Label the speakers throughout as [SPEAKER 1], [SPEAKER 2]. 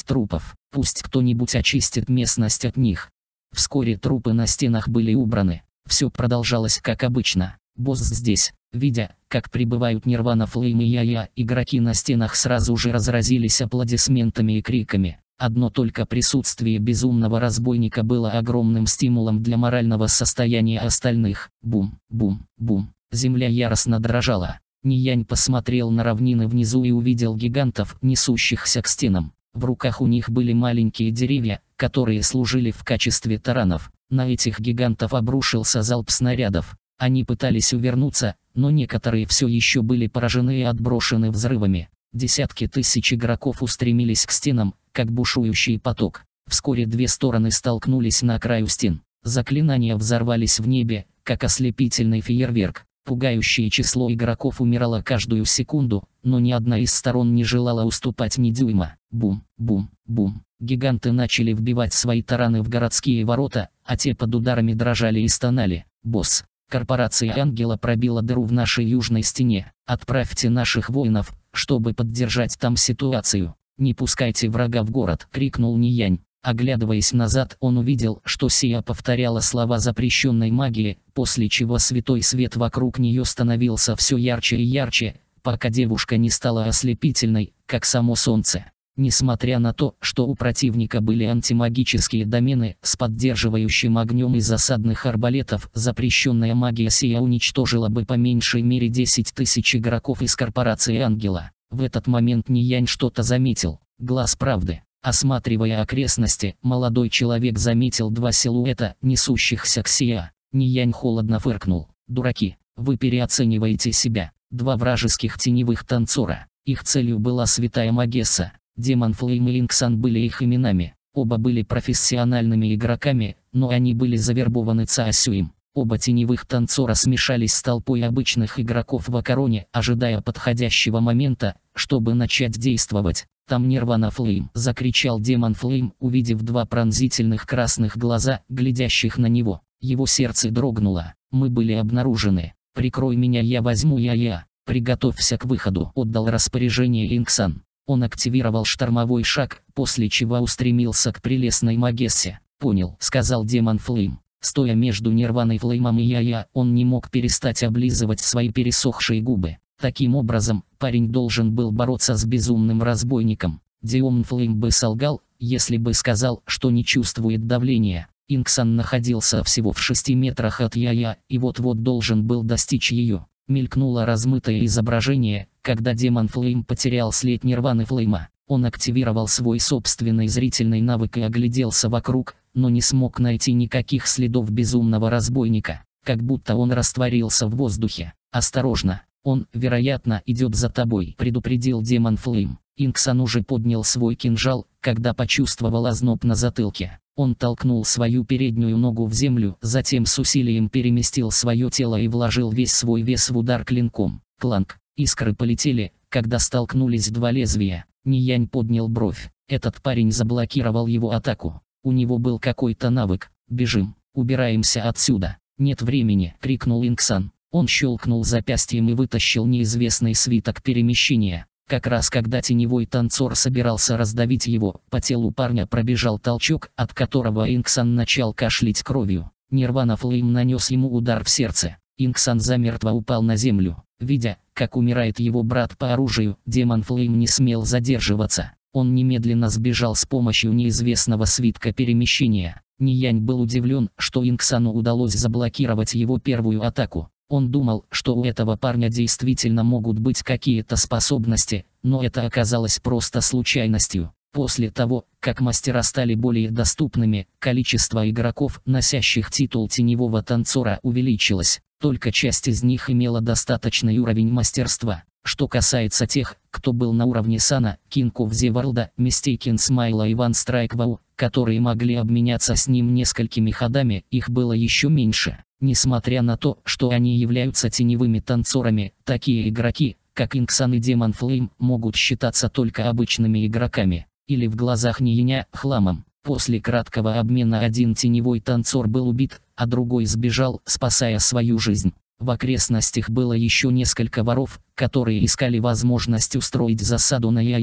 [SPEAKER 1] 6 трупов, пусть кто-нибудь очистит местность от них. Вскоре трупы на стенах были убраны. Все продолжалось как обычно. Босс здесь. Видя, как прибывают Нирвана, Флейм и Я-Я, игроки на стенах сразу же разразились аплодисментами и криками. Одно только присутствие безумного разбойника было огромным стимулом для морального состояния остальных. Бум, бум, бум. Земля яростно дрожала. Ниянь посмотрел на равнины внизу и увидел гигантов, несущихся к стенам. В руках у них были маленькие деревья, которые служили в качестве таранов. На этих гигантов обрушился залп снарядов. Они пытались увернуться, но некоторые все еще были поражены и отброшены взрывами. Десятки тысяч игроков устремились к стенам, как бушующий поток. Вскоре две стороны столкнулись на краю стен. Заклинания взорвались в небе, как ослепительный фейерверк. Пугающее число игроков умирало каждую секунду, но ни одна из сторон не желала уступать ни дюйма. Бум, бум, бум. Гиганты начали вбивать свои тараны в городские ворота, а те под ударами дрожали и стонали. «Босс, корпорация Ангела пробила дыру в нашей южной стене. Отправьте наших воинов, чтобы поддержать там ситуацию. Не пускайте врага в город!» — крикнул Ниянь. Оглядываясь назад, он увидел, что Сия повторяла слова запрещенной магии, после чего святой свет вокруг нее становился все ярче и ярче, пока девушка не стала ослепительной, как само солнце. Несмотря на то, что у противника были антимагические домены с поддерживающим огнем из засадных арбалетов, запрещенная магия Сия уничтожила бы по меньшей мере 10 тысяч игроков из корпорации Ангела. В этот момент Ниянь что-то заметил. Глаз правды. Осматривая окрестности, молодой человек заметил два силуэта, несущихся к Сия. Ниянь холодно фыркнул. «Дураки, вы переоцениваете себя. Два вражеских теневых танцора. Их целью была святая Магесса. Демон Флейм и Инксан были их именами. Оба были профессиональными игроками, но они были завербованы Цаосюем. Оба теневых танцора смешались с толпой обычных игроков в Акароне, ожидая подходящего момента, чтобы начать действовать. «Там Нирвана Флейм!» — закричал демон Флейм, увидев два пронзительных красных глаза, глядящих на него. Его сердце дрогнуло. «Мы были обнаружены. Прикрой меня, я возьму Я-Я. Приготовься к выходу!» — отдал распоряжение Инксан. Он активировал штормовой шаг, после чего устремился к прелестной Магессе. «Понял», — сказал демон Флейм. Стоя между Нирваной Флеймом и Я-Я, он не мог перестать облизывать свои пересохшие губы. Таким образом, парень должен был бороться с безумным разбойником. Демон Флейм бы солгал, если бы сказал, что не чувствует давления. Инксан находился всего в 6 метрах от Я-Я, и вот-вот должен был достичь ее. Мелькнуло размытое изображение, когда демон Флейм потерял след Нирваны Флейма. Он активировал свой собственный зрительный навык и огляделся вокруг, но не смог найти никаких следов безумного разбойника, как будто он растворился в воздухе. «Осторожно! Он, вероятно, идет за тобой», — предупредил демон Флейм. Инксан уже поднял свой кинжал, когда почувствовал озноб на затылке. Он толкнул свою переднюю ногу в землю, затем с усилием переместил свое тело и вложил весь свой вес в удар клинком. Кланк. Искры полетели, когда столкнулись два лезвия. Ниянь поднял бровь. Этот парень заблокировал его атаку. У него был какой-то навык. «Бежим, убираемся отсюда. Нет времени», — крикнул Инксан. Он щелкнул запястьем и вытащил неизвестный свиток перемещения. Как раз когда теневой танцор собирался раздавить его, по телу парня пробежал толчок, от которого Инксан начал кашлять кровью. Нирвана Флейм нанес ему удар в сердце. Инксан замертво упал на землю. Видя, как умирает его брат по оружию, демон Флейм не смел задерживаться. Он немедленно сбежал с помощью неизвестного свитка перемещения. Ниянь был удивлен, что Инксану удалось заблокировать его первую атаку. Он думал, что у этого парня действительно могут быть какие-то способности, но это оказалось просто случайностью. После того, как мастера стали более доступными, количество игроков, носящих титул теневого танцора, увеличилось. Только часть из них имела достаточный уровень мастерства. Что касается тех, кто был на уровне Сана, King of the World, Mistaken Smile и One Strike Wow, которые могли обменяться с ним несколькими ходами, их было еще меньше. Несмотря на то, что они являются теневыми танцорами, такие игроки, как Инксан и демон Флейм, могут считаться только обычными игроками, или в глазах Ниеня хламом. После краткого обмена один теневой танцор был убит, а другой сбежал, спасая свою жизнь. В окрестностях было еще несколько воров, которые искали возможность устроить засаду на Я-Я.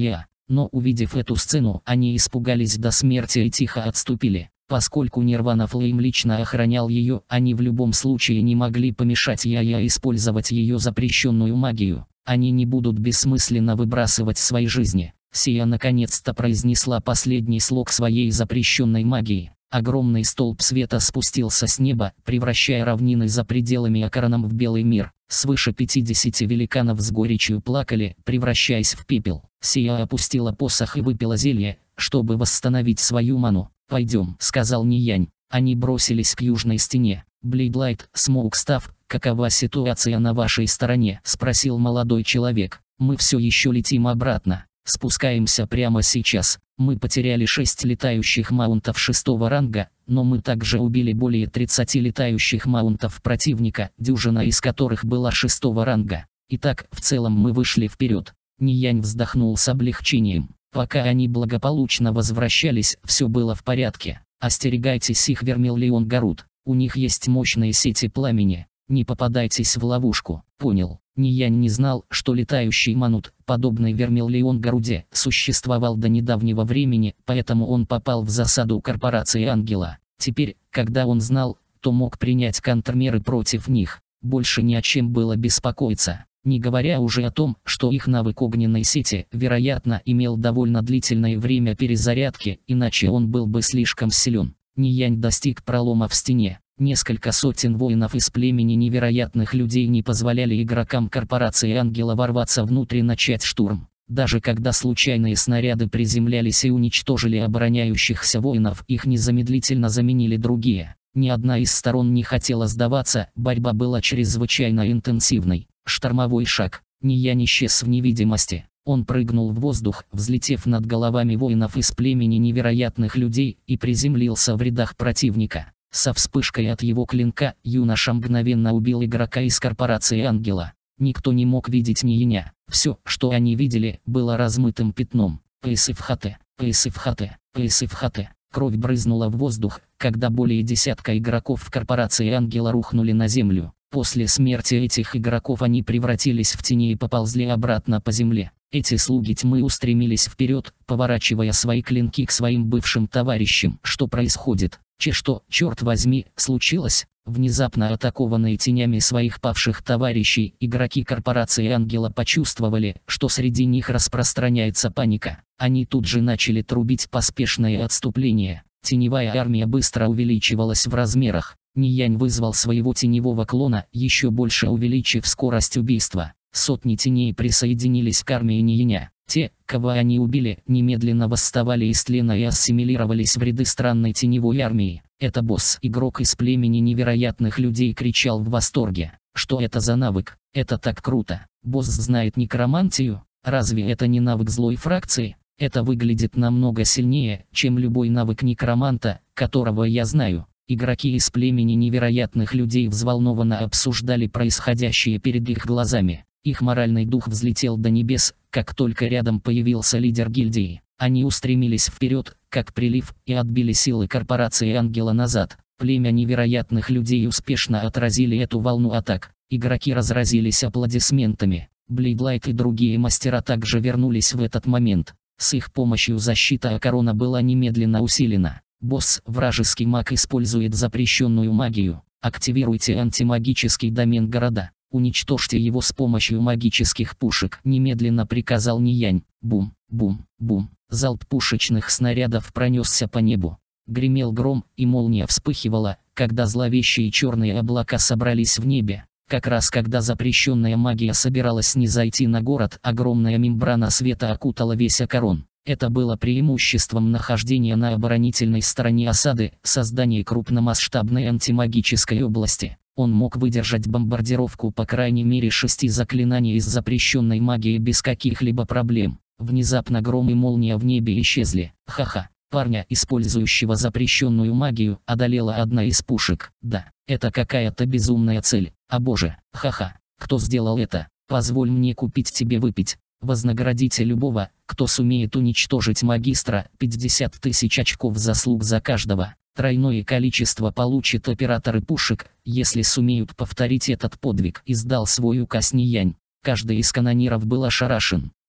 [SPEAKER 1] Но увидев эту сцену, они испугались до смерти и тихо отступили. Поскольку Нирвана Флейм лично охранял ее, они в любом случае не могли помешать Яя использовать ее запрещенную магию. Они не будут бессмысленно выбрасывать свои жизни. Сия наконец-то произнесла последний слог своей запрещенной магии. Огромный столб света спустился с неба, превращая равнины за пределами Акараном в белый мир. Свыше 50 великанов с горечью плакали, превращаясь в пепел. Сия опустила посох и выпила зелье, чтобы восстановить свою ману. «Пойдем», — сказал Ниянь. Они бросились к южной стене. «Блейдлайт, Смоукстав, какова ситуация на вашей стороне?» — спросил молодой человек. «Мы все еще летим обратно. Спускаемся прямо сейчас. Мы потеряли 6 летающих маунтов 6-го ранга, но мы также убили более 30 летающих маунтов противника, дюжина из которых была 6-го ранга. Итак, в целом мы вышли вперед». Ниянь вздохнул с облегчением. Пока они благополучно возвращались, все было в порядке. «Остерегайтесь их, Вермиллион Гарут. У них есть мощные сети пламени. Не попадайтесь в ловушку». «Понял». Ниянь не знал, что летающий манут, подобный Вермиллион Гаруде, существовал до недавнего времени, поэтому он попал в засаду корпорации Ангела. Теперь, когда он знал, то мог принять контрмеры против них. Больше ни о чем было беспокоиться. Не говоря уже о том, что их навык огненной сети, вероятно, имел довольно длительное время перезарядки, иначе он был бы слишком силен. Ниянь достиг пролома в стене. Несколько сотен воинов из племени невероятных людей не позволяли игрокам корпорации Ангела ворваться внутрь и начать штурм. Даже когда случайные снаряды приземлялись и уничтожили обороняющихся воинов, их незамедлительно заменили другие. Ни одна из сторон не хотела сдаваться, борьба была чрезвычайно интенсивной. Штормовой шаг. Ниянь исчез в невидимости. Он прыгнул в воздух, взлетев над головами воинов из племени невероятных людей, и приземлился в рядах противника. Со вспышкой от его клинка юноша мгновенно убил игрока из корпорации Ангела. Никто не мог видеть Нияня. Все, что они видели, было размытым пятном. «Пэйсэфхате, пэйсэфхате, пэйсэфхате». Кровь брызнула в воздух, когда более десятка игроков в корпорации Ангела рухнули на землю. После смерти этих игроков они превратились в тени и поползли обратно по земле. Эти слуги тьмы устремились вперед, поворачивая свои клинки к своим бывшим товарищам. Что происходит? Что, черт возьми, случилось? Внезапно атакованные тенями своих павших товарищей, игроки корпорации Ангела почувствовали, что среди них распространяется паника. Они тут же начали трубить поспешное отступление. Теневая армия быстро увеличивалась в размерах. Ниянь вызвал своего теневого клона, еще больше увеличив скорость убийства. Сотни теней присоединились к армии Нияня. Те, кого они убили, немедленно восставали из тлена и ассимилировались в ряды странной теневой армии. «Это босс!» Игрок из племени невероятных людей кричал в восторге. «Что это за навык? Это так круто! Босс знает некромантию? Разве это не навык злой фракции? Это выглядит намного сильнее, чем любой навык некроманта, которого я знаю». Игроки из племени невероятных людей взволнованно обсуждали происходящее перед их глазами. Их моральный дух взлетел до небес, как только рядом появился лидер гильдии. Они устремились вперед, как прилив, и отбили силы корпорации Ангела назад. Племя невероятных людей успешно отразили эту волну атак. Игроки разразились аплодисментами. Блейдлайт и другие мастера также вернулись в этот момент. С их помощью защита Акарона была немедленно усилена. «Босс, вражеский маг использует запрещенную магию. Активируйте антимагический домен города. Уничтожьте его с помощью магических пушек», — немедленно приказал Ниянь. Бум, бум, бум. Залп пушечных снарядов пронесся по небу. Гремел гром, и молния вспыхивала, когда зловещие черные облака собрались в небе. Как раз когда запрещенная магия собиралась снизойти на город, огромная мембрана света окутала весь Акарон. Это было преимуществом нахождения на оборонительной стороне осады, создание крупномасштабной антимагической области. Он мог выдержать бомбардировку по крайней мере 6 заклинаний из запрещенной магии без каких-либо проблем. Внезапно гром и молния в небе исчезли. Ха-ха. Парня, использующего запрещенную магию, одолела одна из пушек. Да, это какая-то безумная цель. О боже, ха-ха. Кто сделал это? Позволь мне купить тебе выпить. Вознаградите любого, кто сумеет уничтожить магистра, 50 тысяч очков заслуг за каждого. Тройное количество получат операторы пушек, если сумеют повторить этот подвиг. Издал свой указ Ниянь. Каждый из канониров был ошарашен.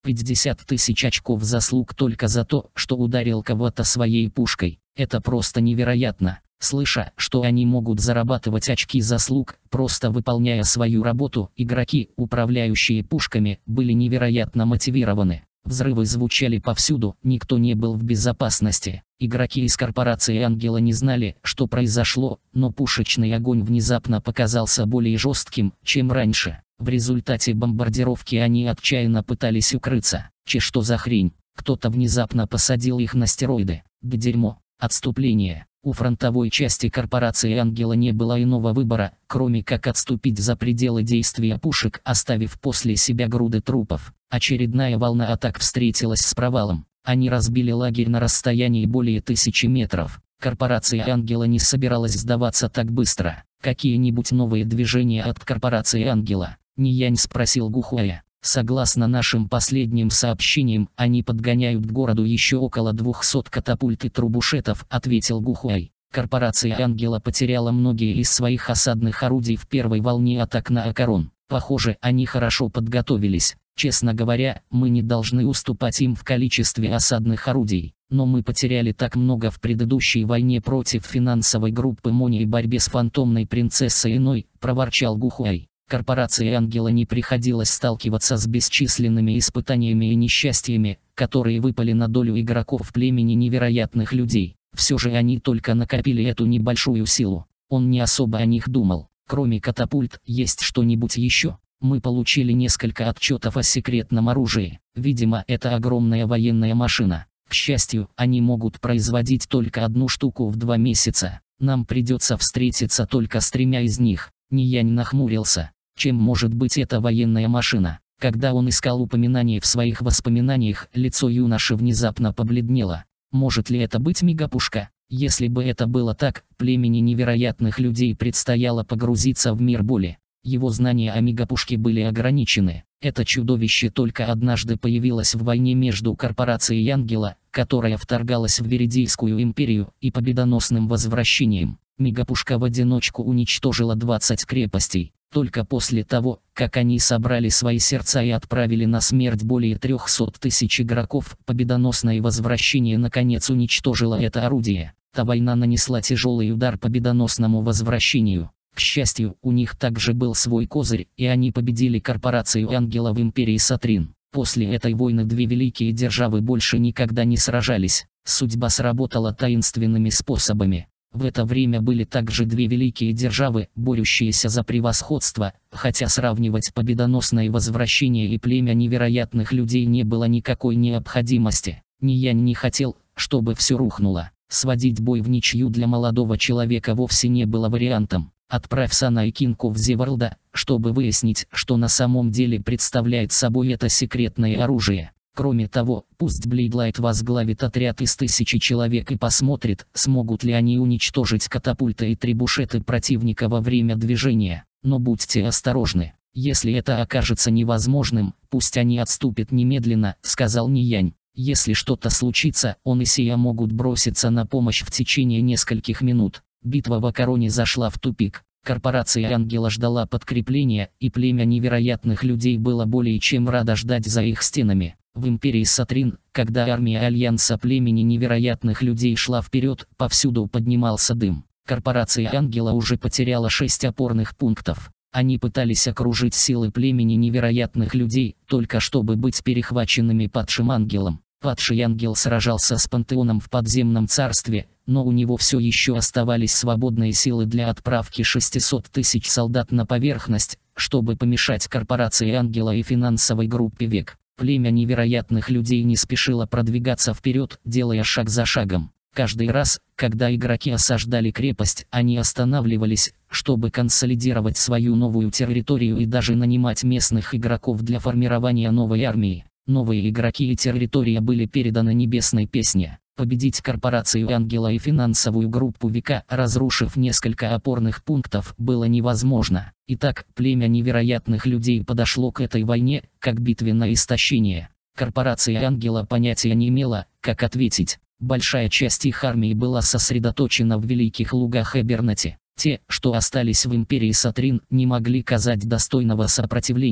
[SPEAKER 1] 50 тысяч очков заслуг только за то, что ударил кого-то своей пушкой. Это просто невероятно. Слыша, что они могут зарабатывать очки заслуг, просто выполняя свою работу, игроки, управляющие пушками, были невероятно мотивированы. Взрывы звучали повсюду, никто не был в безопасности. Игроки из корпорации Ангела не знали, что произошло, но пушечный огонь внезапно показался более жестким, чем раньше. В результате бомбардировки они отчаянно пытались укрыться. Что за хрень? Кто-то внезапно посадил их на стероиды. Да дерьмо. Отступление. У фронтовой части корпорации Ангела не было иного выбора, кроме как отступить за пределы действия пушек, оставив после себя груды трупов. Очередная волна атак встретилась с провалом. Они разбили лагерь на расстоянии более 1000 метров. Корпорация Ангела не собиралась сдаваться так быстро. Какие-нибудь новые движения от корпорации Ангела? Ниянь спросил Гухуая. Согласно нашим последним сообщениям, они подгоняют к городу еще около 200 катапульт и трубушетов, ответил Гухуай. Корпорация Ангела потеряла многие из своих осадных орудий в первой волне атак на Акарон. Похоже, они хорошо подготовились. Честно говоря, мы не должны уступать им в количестве осадных орудий. Но мы потеряли так много в предыдущей войне против финансовой группы Мони и борьбе с фантомной принцессой Иной, проворчал Гухуай. Корпорации Ангела не приходилось сталкиваться с бесчисленными испытаниями и несчастьями, которые выпали на долю игроков племени невероятных людей. Все же они только накопили эту небольшую силу. Он не особо о них думал. Кроме катапульт, есть что-нибудь еще? Мы получили несколько отчетов о секретном оружии. Видимо, это огромная военная машина. К счастью, они могут производить только одну штуку в 2 месяца. Нам придется встретиться только с 3 из них. Ниянь нахмурился. Чем может быть эта военная машина? Когда он искал упоминание в своих воспоминаниях, лицо юноши внезапно побледнело. Может ли это быть мегапушка? Если бы это было так, племени невероятных людей предстояло погрузиться в мир боли. Его знания о мегапушке были ограничены. Это чудовище только однажды появилось в войне между корпорацией Ангела, которая вторгалась в Веридийскую империю, и победоносным возвращением. Мегапушка в одиночку уничтожила 20 крепостей. Только после того, как они собрали свои сердца и отправили на смерть более 300 тысяч игроков, победоносное возвращение наконец уничтожило это орудие. Та война нанесла тяжелый удар победоносному возвращению. К счастью, у них также был свой козырь, и они победили корпорацию Ангела в империи Сатрин. После этой войны 2 великие державы больше никогда не сражались. Судьба сработала таинственными способами. В это время были также 2 великие державы, борющиеся за превосходство, хотя сравнивать победоносное возвращение и племя невероятных людей не было никакой необходимости. Ниянь не хотел, чтобы все рухнуло. Сводить бой в ничью для молодого человека вовсе не было вариантом. Отправь Сана и Кинку в Зеварлда, чтобы выяснить, что на самом деле представляет собой это секретное оружие. Кроме того, пусть Блейдлайт возглавит отряд из 1000 человек и посмотрит, смогут ли они уничтожить катапульты и трибушеты противника во время движения. Но будьте осторожны. Если это окажется невозможным, пусть они отступят немедленно, сказал Ниянь. Если что-то случится, он и Сия могут броситься на помощь в течение нескольких минут. Битва в Акароне зашла в тупик. Корпорация Ангела ждала подкрепления, и племя невероятных людей было более чем радо ждать за их стенами. В империи Сатрин, когда армия Альянса племени невероятных людей шла вперед, повсюду поднимался дым. Корпорация Ангела уже потеряла 6 опорных пунктов. Они пытались окружить силы племени невероятных людей, только чтобы быть перехваченными падшим ангелом. Падший ангел сражался с пантеоном в подземном царстве, но у него все еще оставались свободные силы для отправки 600 тысяч солдат на поверхность, чтобы помешать корпорации Ангела и финансовой группе Век. Племя невероятных людей не спешило продвигаться вперед, делая шаг за шагом. Каждый раз, когда игроки осаждали крепость, они останавливались, чтобы консолидировать свою новую территорию и даже нанимать местных игроков для формирования новой армии. Новые игроки и территория были переданы Небесной Песне. Победить корпорацию Ангела и финансовую группу Века, разрушив несколько опорных пунктов, было невозможно. Итак, племя невероятных людей подошло к этой войне, как битве на истощение. Корпорация Ангела понятия не имела, как ответить. Большая часть их армии была сосредоточена в Великих Лугах Эбернати. Те, что остались в империи Сатрин, не могли казать достойного сопротивления.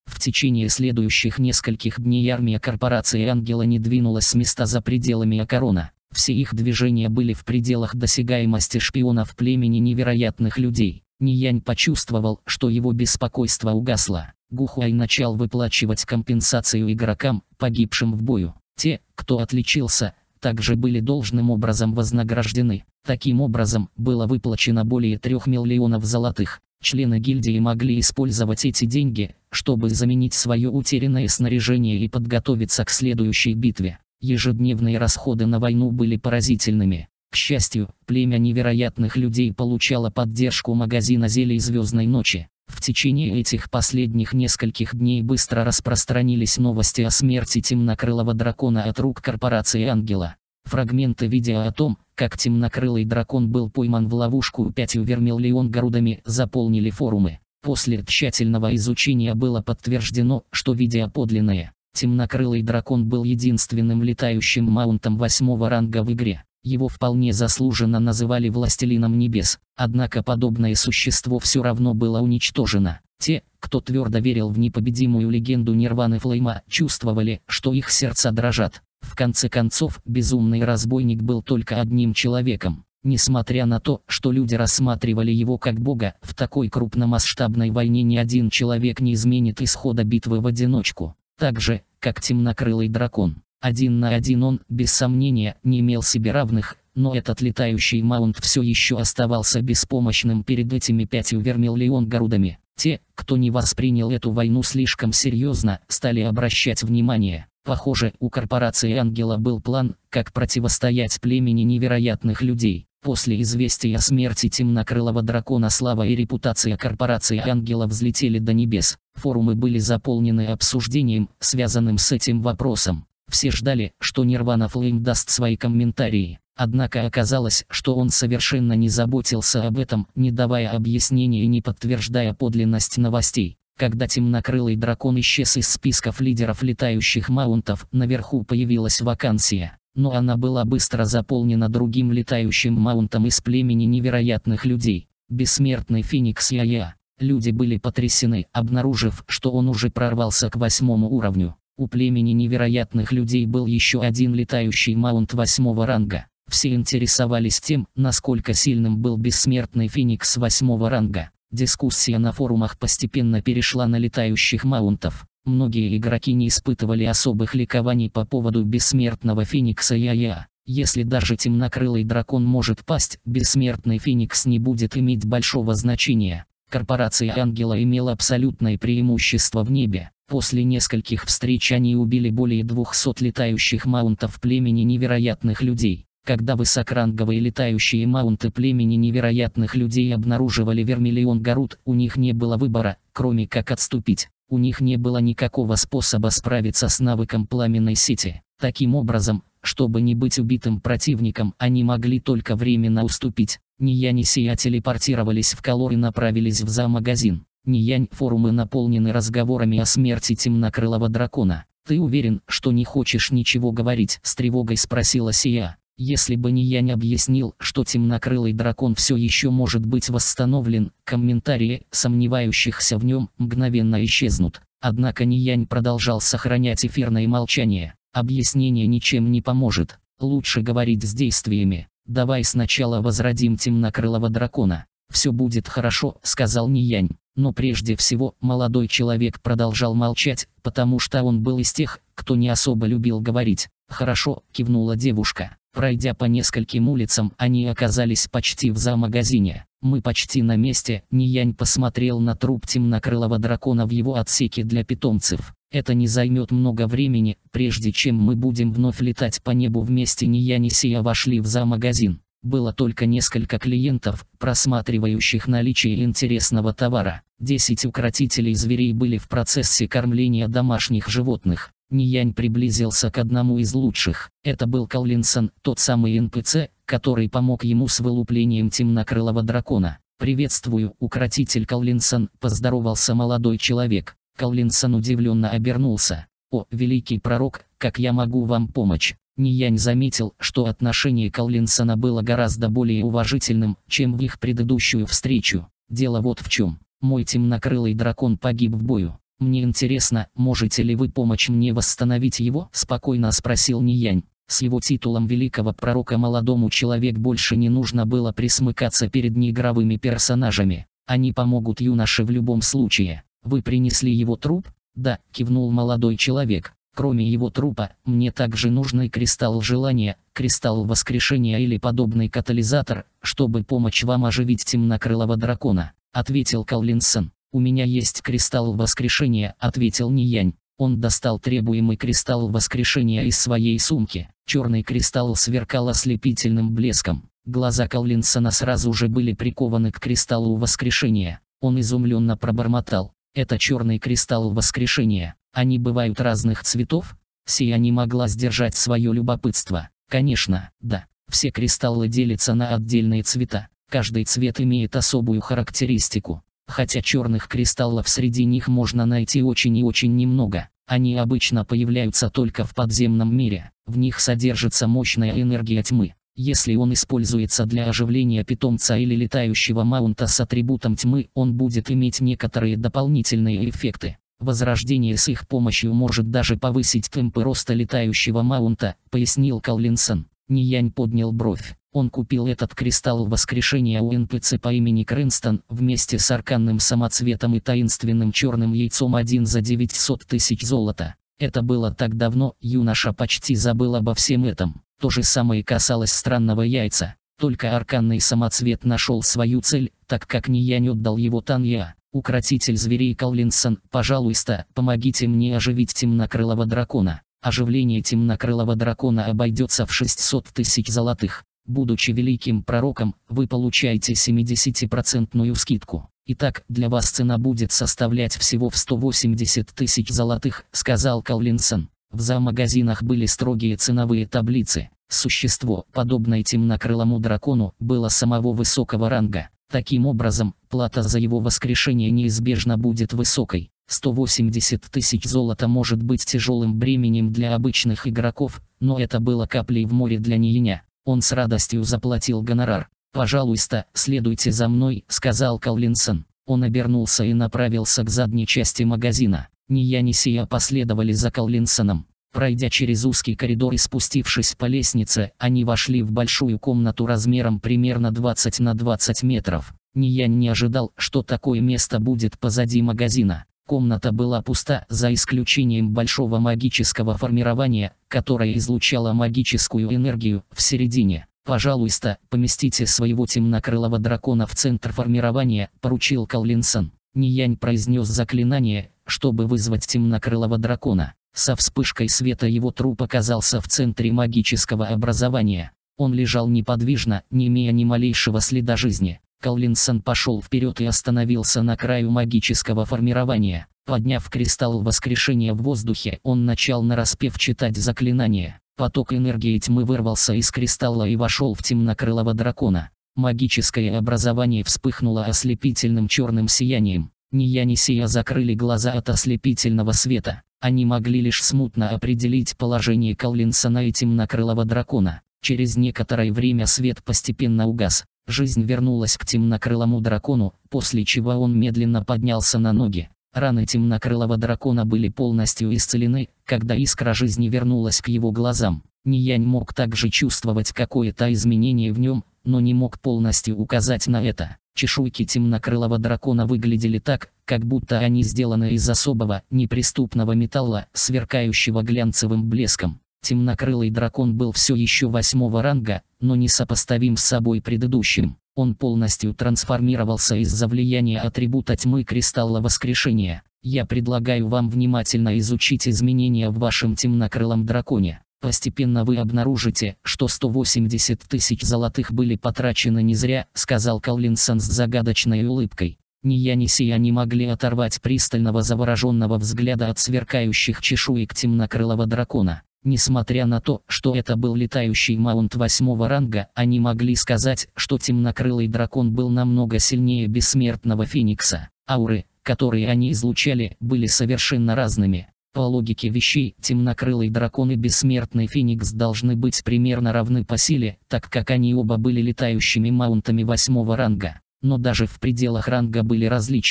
[SPEAKER 1] В течение следующих нескольких дней армия корпорации Ангела не двинулась с места за пределами Акарона. Все их движения были в пределах досягаемости шпионов племени невероятных людей. Ниянь почувствовал, что его беспокойство угасло. Гухуай начал выплачивать компенсацию игрокам, погибшим в бою. Те, кто отличился, также были должным образом вознаграждены. Таким образом, было выплачено более 3 миллионов золотых. Члены гильдии могли использовать эти деньги, чтобы заменить свое утерянное снаряжение и подготовиться к следующей битве. Ежедневные расходы на войну были поразительными. К счастью, племя невероятных людей получало поддержку магазина зелий Звездной Ночи. В течение этих последних нескольких дней быстро распространились новости о смерти темнокрылого дракона от рук корпорации Ангела. Фрагменты видео о том, как темнокрылый дракон был пойман в ловушку 5 вермиллион-гарудами, заполнили форумы. После тщательного изучения было подтверждено, что видео подлинное. Темнокрылый дракон был единственным летающим маунтом 8-го ранга в игре. Его вполне заслуженно называли Властелином Небес, однако подобное существо все равно было уничтожено. Те, кто твердо верил в непобедимую легенду Нирваны Флейма, чувствовали, что их сердца дрожат. В конце концов, безумный разбойник был только одним человеком. Несмотря на то, что люди рассматривали его как бога, в такой крупномасштабной войне ни один человек не изменит исхода битвы в одиночку. Так же, как темнокрылый дракон. 1 на 1 он, без сомнения, не имел себе равных, но этот летающий маунт все еще оставался беспомощным перед этими 5 вермиллион-гарудами. Те, кто не воспринял эту войну слишком серьезно, стали обращать внимание. Похоже, у корпорации Ангела был план, как противостоять племени невероятных людей. После известия о смерти темнокрылого дракона слава и репутация корпорации Ангела взлетели до небес. Форумы были заполнены обсуждением, связанным с этим вопросом. Все ждали, что Нирвана Флейм даст свои комментарии. Однако оказалось, что он совершенно не заботился об этом, не давая объяснений и не подтверждая подлинность новостей. Когда темнокрылый дракон исчез из списков лидеров летающих маунтов, наверху появилась вакансия. Но она была быстро заполнена другим летающим маунтом из племени невероятных людей. Бессмертный Феникс Яя. Люди были потрясены, обнаружив, что он уже прорвался к 8-му уровню. У племени невероятных людей был еще один летающий маунт 8-го ранга. Все интересовались тем, насколько сильным был бессмертный Феникс 8-го ранга. Дискуссия на форумах постепенно перешла на летающих маунтов. Многие игроки не испытывали особых ликований по поводу бессмертного Феникса Яя. Если даже темнокрылый дракон может пасть, бессмертный Феникс не будет иметь большого значения. Корпорация Ангела имела абсолютное преимущество в небе. После нескольких встреч они убили более 200 летающих маунтов племени невероятных людей. Когда высокоранговые летающие маунты племени невероятных людей обнаруживали вермиллион-гаруд, у них не было выбора, кроме как отступить. У них не было никакого способа справиться с навыком пламенной сети. Таким образом, чтобы не быть убитым противником, они могли только временно уступить. Ниянь и Сия телепортировались в Колор и направились в зоомагазин. Ниянь, форумы наполнены разговорами о смерти темнокрылого дракона. «Ты уверен, что не хочешь ничего говорить?» — с тревогой спросила Сия. Если бы Ниянь объяснил, что темнокрылый дракон все еще может быть восстановлен, комментарии сомневающихся в нем мгновенно исчезнут. Однако Ниянь продолжал сохранять эфирное молчание. Объяснение ничем не поможет. Лучше говорить с действиями. «Давай сначала возродим темнокрылого дракона. Все будет хорошо», — сказал Ниянь. Но прежде всего, молодой человек продолжал молчать, потому что он был из тех, кто не особо любил говорить. «Хорошо», — кивнула девушка. Пройдя по нескольким улицам, они оказались почти в зоомагазине. «Мы почти на месте», — Ниянь посмотрел на труп темнокрылого дракона в его отсеке для питомцев. «Это не займет много времени, прежде чем мы будем вновь летать по небу вместе». Ниянь и Сия вошли в зоомагазин. Было только несколько клиентов, просматривающих наличие интересного товара. 10 укротителей зверей были в процессе кормления домашних животных. Ниянь приблизился к одному из лучших. Это был Каолинсон, тот самый НПЦ, который помог ему с вылуплением темнокрылого дракона. «Приветствую, укротитель Каолинсон», — поздоровался молодой человек. Каолинсон удивленно обернулся. «О, великий пророк, как я могу вам помочь?» Ниянь заметил, что отношение Каолинсона было гораздо более уважительным, чем в их предыдущую встречу. «Дело вот в чем. Мой темнокрылый дракон погиб в бою. «Мне интересно, можете ли вы помочь мне восстановить его?» – спокойно спросил Ниянь. С его титулом великого пророка молодому человеку больше не нужно было присмыкаться перед неигровыми персонажами. Они помогут юноше в любом случае. «Вы принесли его труп?» «Да», – кивнул молодой человек. «Кроме его трупа, мне также нужны кристалл желания, кристалл воскрешения или подобный катализатор, чтобы помочь вам оживить темнокрылого дракона», – ответил Каолин-сан. «У меня есть кристалл воскрешения», – ответил Ниянь. Он достал требуемый кристалл воскрешения из своей сумки. Черный кристалл сверкал ослепительным блеском. Глаза Каолин-сана сразу же были прикованы к кристаллу воскрешения. Он изумленно пробормотал: «Это черный кристалл воскрешения. Они бывают разных цветов?» Сия не могла сдержать свое любопытство. «Конечно, да. Все кристаллы делятся на отдельные цвета. Каждый цвет имеет особую характеристику. Хотя черных кристаллов среди них можно найти очень и очень немного. Они обычно появляются только в подземном мире. В них содержится мощная энергия тьмы. Если он используется для оживления питомца или летающего маунта с атрибутом тьмы, он будет иметь некоторые дополнительные эффекты. Возрождение с их помощью может даже повысить темпы роста летающего маунта», — пояснил Каолин-сан. Ниянь поднял бровь. Он купил этот кристалл воскрешения у НПЦ по имени Крэнстон вместе с арканным самоцветом и таинственным черным яйцом один за 900 тысяч золота. Это было так давно, юноша почти забыл обо всем этом. То же самое касалось странного яйца. Только арканный самоцвет нашел свою цель, так как Ниянь отдал его Танья. «Укротитель зверей Каолин-сан, пожалуйста, помогите мне оживить темнокрылого дракона. Оживление темнокрылого дракона обойдется в 600 тысяч золотых. Будучи великим пророком, вы получаете 70% скидку. Итак, для вас цена будет составлять всего в 180 тысяч золотых», — сказал Каолин-сан. В зоомагазинах были строгие ценовые таблицы. Существо, подобное темнокрылому дракону, было самого высокого ранга. Таким образом, плата за его воскрешение неизбежно будет высокой. 180 тысяч золота может быть тяжелым бременем для обычных игроков, но это было каплей в море для Ниэня. Он с радостью заплатил гонорар. «Пожалуйста, следуйте за мной», — сказал Каолин-сан. Он обернулся и направился к задней части магазина. Ниянь и Сия последовали за Каолин-саном. Пройдя через узкий коридор и спустившись по лестнице, они вошли в большую комнату размером примерно 20 на 20 метров. Ниянь не ожидал, что такое место будет позади магазина. Комната была пуста, за исключением большого магического формирования, которое излучало магическую энергию в середине. «Пожалуйста, поместите своего темнокрылого дракона в центр формирования», — поручил Каолин-сан. Ниянь произнес заклинание, чтобы вызвать темнокрылого дракона. Со вспышкой света его труп оказался в центре магического образования. Он лежал неподвижно, не имея ни малейшего следа жизни. Каолин-сан пошел вперед и остановился на краю магического формирования. Подняв кристалл воскрешения в воздухе, он начал нараспев читать заклинание. Поток энергии тьмы вырвался из кристалла и вошел в темнокрылого дракона. Магическое образование вспыхнуло ослепительным черным сиянием. Ниянь и Сия закрыли глаза от ослепительного света. Они могли лишь смутно определить положение Каолин-сана и темнокрылого дракона. Через некоторое время свет постепенно угас. Жизнь вернулась к темнокрылому дракону, после чего он медленно поднялся на ноги. Раны темнокрылого дракона были полностью исцелены, когда искра жизни вернулась к его глазам. Ниянь мог также чувствовать какое-то изменение в нем, но не мог полностью указать на это. Чешуйки темнокрылого дракона выглядели так, как будто они сделаны из особого, неприступного металла, сверкающего глянцевым блеском. Темнокрылый дракон был все еще 8-го ранга, но не сопоставим с собой предыдущим. Он полностью трансформировался из-за влияния атрибута тьмы кристалла воскрешения. Я предлагаю вам внимательно изучить изменения в вашем темнокрылом драконе. Постепенно вы обнаружите, что 180 тысяч золотых были потрачены не зря, сказал Каолин-сан с загадочной улыбкой. Ниянь и Сия не могли оторвать пристального завороженного взгляда от сверкающих чешуек темнокрылого дракона. Несмотря на то, что это был летающий маунт 8-го ранга, они могли сказать, что темнокрылый дракон был намного сильнее бессмертного феникса. Ауры, которые они излучали, были совершенно разными. По логике вещей, темнокрылый дракон и бессмертный феникс должны быть примерно равны по силе, так как они оба были летающими маунтами 8-го ранга. Но даже в пределах ранга были различия.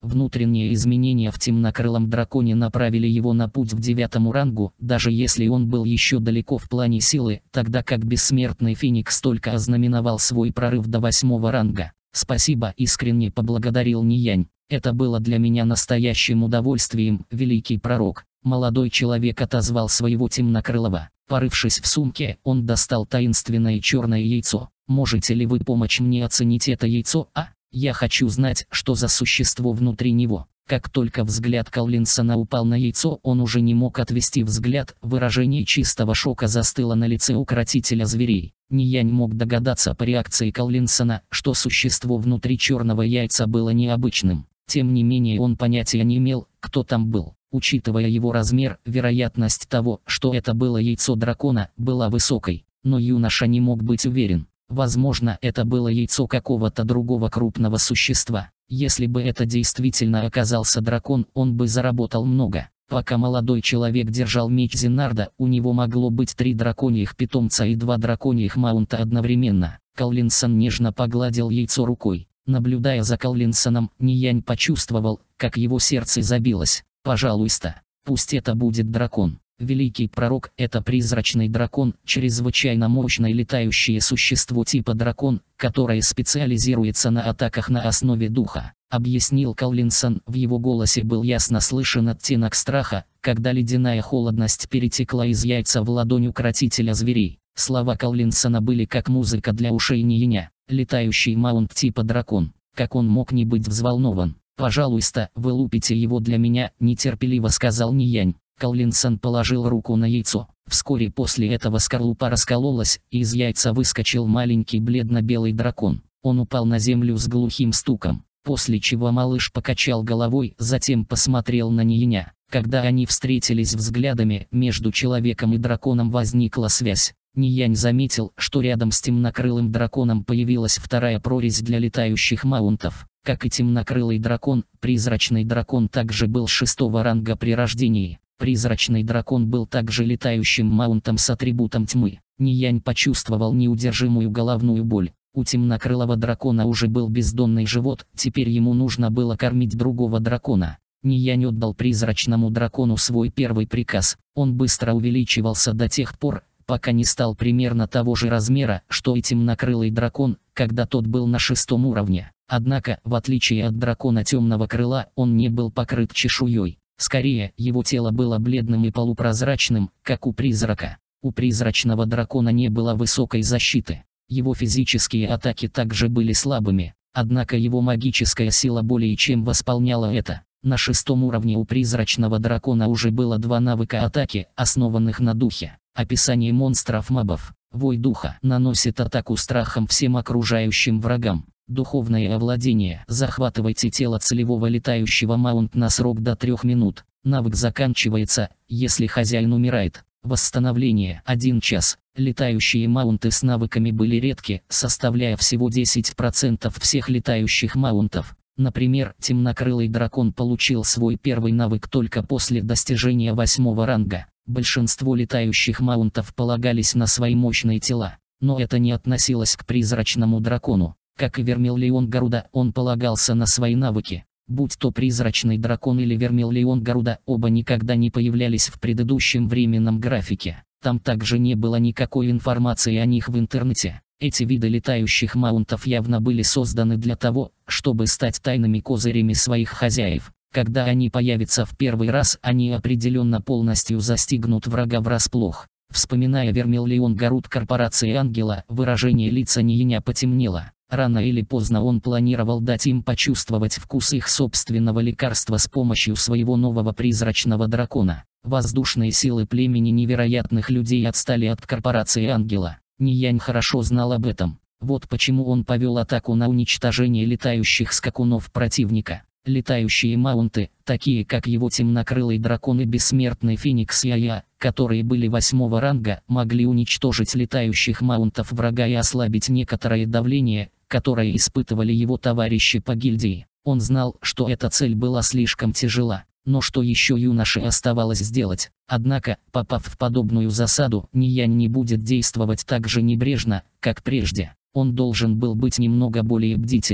[SPEAKER 1] Внутренние изменения в темнокрылом драконе направили его на путь к 9-му рангу, даже если он был еще далеко в плане силы, тогда как бессмертный Феникс только ознаменовал свой прорыв до 8-го ранга. «Спасибо», — искренне поблагодарил Ниянь. «Это было для меня настоящим удовольствием, великий пророк». Молодой человек отозвал своего темнокрылого. Порывшись в сумке, он достал таинственное черное яйцо. «Можете ли вы помочь мне оценить это яйцо, а? Я хочу знать, что за существо внутри него». Как только взгляд Коллинсона упал на яйцо, он уже не мог отвести взгляд, выражение чистого шока застыло на лице укротителя зверей. Ниянь мог догадаться по реакции Коллинсона, что существо внутри черного яйца было необычным. Тем не менее он понятия не имел, кто там был. Учитывая его размер, вероятность того, что это было яйцо дракона, была высокой. Но юноша не мог быть уверен. Возможно, это было яйцо какого-то другого крупного существа. Если бы это действительно оказался дракон, он бы заработал много. Пока молодой человек держал меч Зенарда, у него могло быть 3 драконьих питомца и 2 драконьих маунта одновременно. Коллинсон нежно погладил яйцо рукой. Наблюдая за Коллинсоном, Ниянь почувствовал, как его сердце забилось. «Пожалуйста, пусть это будет дракон». Великий пророк – это призрачный дракон, чрезвычайно мощное летающее существо типа дракон, которое специализируется на атаках на основе духа, объяснил Коллинсон. В его голосе был ясно слышен оттенок страха, когда ледяная холодность перетекла из яйца в ладонь укротителя зверей. Слова Коллинсона были как музыка для ушей Ниеня. Летающий маунт типа дракон. Как он мог не быть взволнован? «Пожалуйста, вы лупите его для меня», – нетерпеливо сказал Ниянь. Коллинсон положил руку на яйцо. Вскоре после этого скорлупа раскололась, и из яйца выскочил маленький бледно-белый дракон. Он упал на землю с глухим стуком, после чего малыш покачал головой, затем посмотрел на Ниеня. Когда они встретились взглядами, между человеком и драконом возникла связь. Ниянь заметил, что рядом с темнокрылым драконом появилась вторая прорезь для летающих маунтов. Как и темнокрылый дракон, призрачный дракон также был 6-го ранга при рождении. Призрачный дракон был также летающим маунтом с атрибутом тьмы. Ниянь почувствовал неудержимую головную боль. У темнокрылого дракона уже был бездонный живот, теперь ему нужно было кормить другого дракона. Ниянь отдал призрачному дракону свой первый приказ. Он быстро увеличивался до тех пор, пока не стал примерно того же размера, что и темнокрылый дракон, когда тот был на 6-м уровне. Однако, в отличие от дракона темного крыла, он не был покрыт чешуей. Скорее, его тело было бледным и полупрозрачным, как у призрака. У призрачного дракона не было высокой защиты. Его физические атаки также были слабыми, однако его магическая сила более чем восполняла это. На 6-м уровне у призрачного дракона уже было 2 навыка атаки, основанных на духе. Описание монстров-мобов. Вой духа наносит атаку страхом всем окружающим врагам. Духовное овладение. Захватывайте тело целевого летающего маунт на срок до 3 минут. Навык заканчивается, если хозяин умирает. Восстановление. 1 час. Летающие маунты с навыками были редки, составляя всего 10% всех летающих маунтов. Например, темнокрылый дракон получил свой первый навык только после достижения 8-го ранга. Большинство летающих маунтов полагались на свои мощные тела, но это не относилось к призрачному дракону. Как и Вермиллион Гаруда, он полагался на свои навыки. Будь то призрачный дракон или Вермиллион Гаруда, оба никогда не появлялись в предыдущем временном графике. Там также не было никакой информации о них в интернете. Эти виды летающих маунтов явно были созданы для того, чтобы стать тайными козырями своих хозяев. Когда они появятся в первый раз, они определенно полностью застигнут врага врасплох. Вспоминая Вермиллион Гаруд корпорации Ангела, выражение лица Ниеня потемнело. Рано или поздно он планировал дать им почувствовать вкус их собственного лекарства с помощью своего нового призрачного дракона. Воздушные силы племени невероятных людей отстали от корпорации Ангела. Ниянь хорошо знал об этом. Вот почему он повел атаку на уничтожение летающих скакунов противника. Летающие маунты, такие как его темнокрылый дракон и бессмертный Феникс Яя, которые были 8-го ранга, могли уничтожить летающих маунтов врага и ослабить некоторое давление, которое испытывали его товарищи по гильдии. Он знал, что эта цель была слишком тяжела, но что еще юноше оставалось сделать. Однако, попав в подобную засаду, Ниянь не будет действовать так же небрежно, как прежде. Он должен был быть немного более бдительным.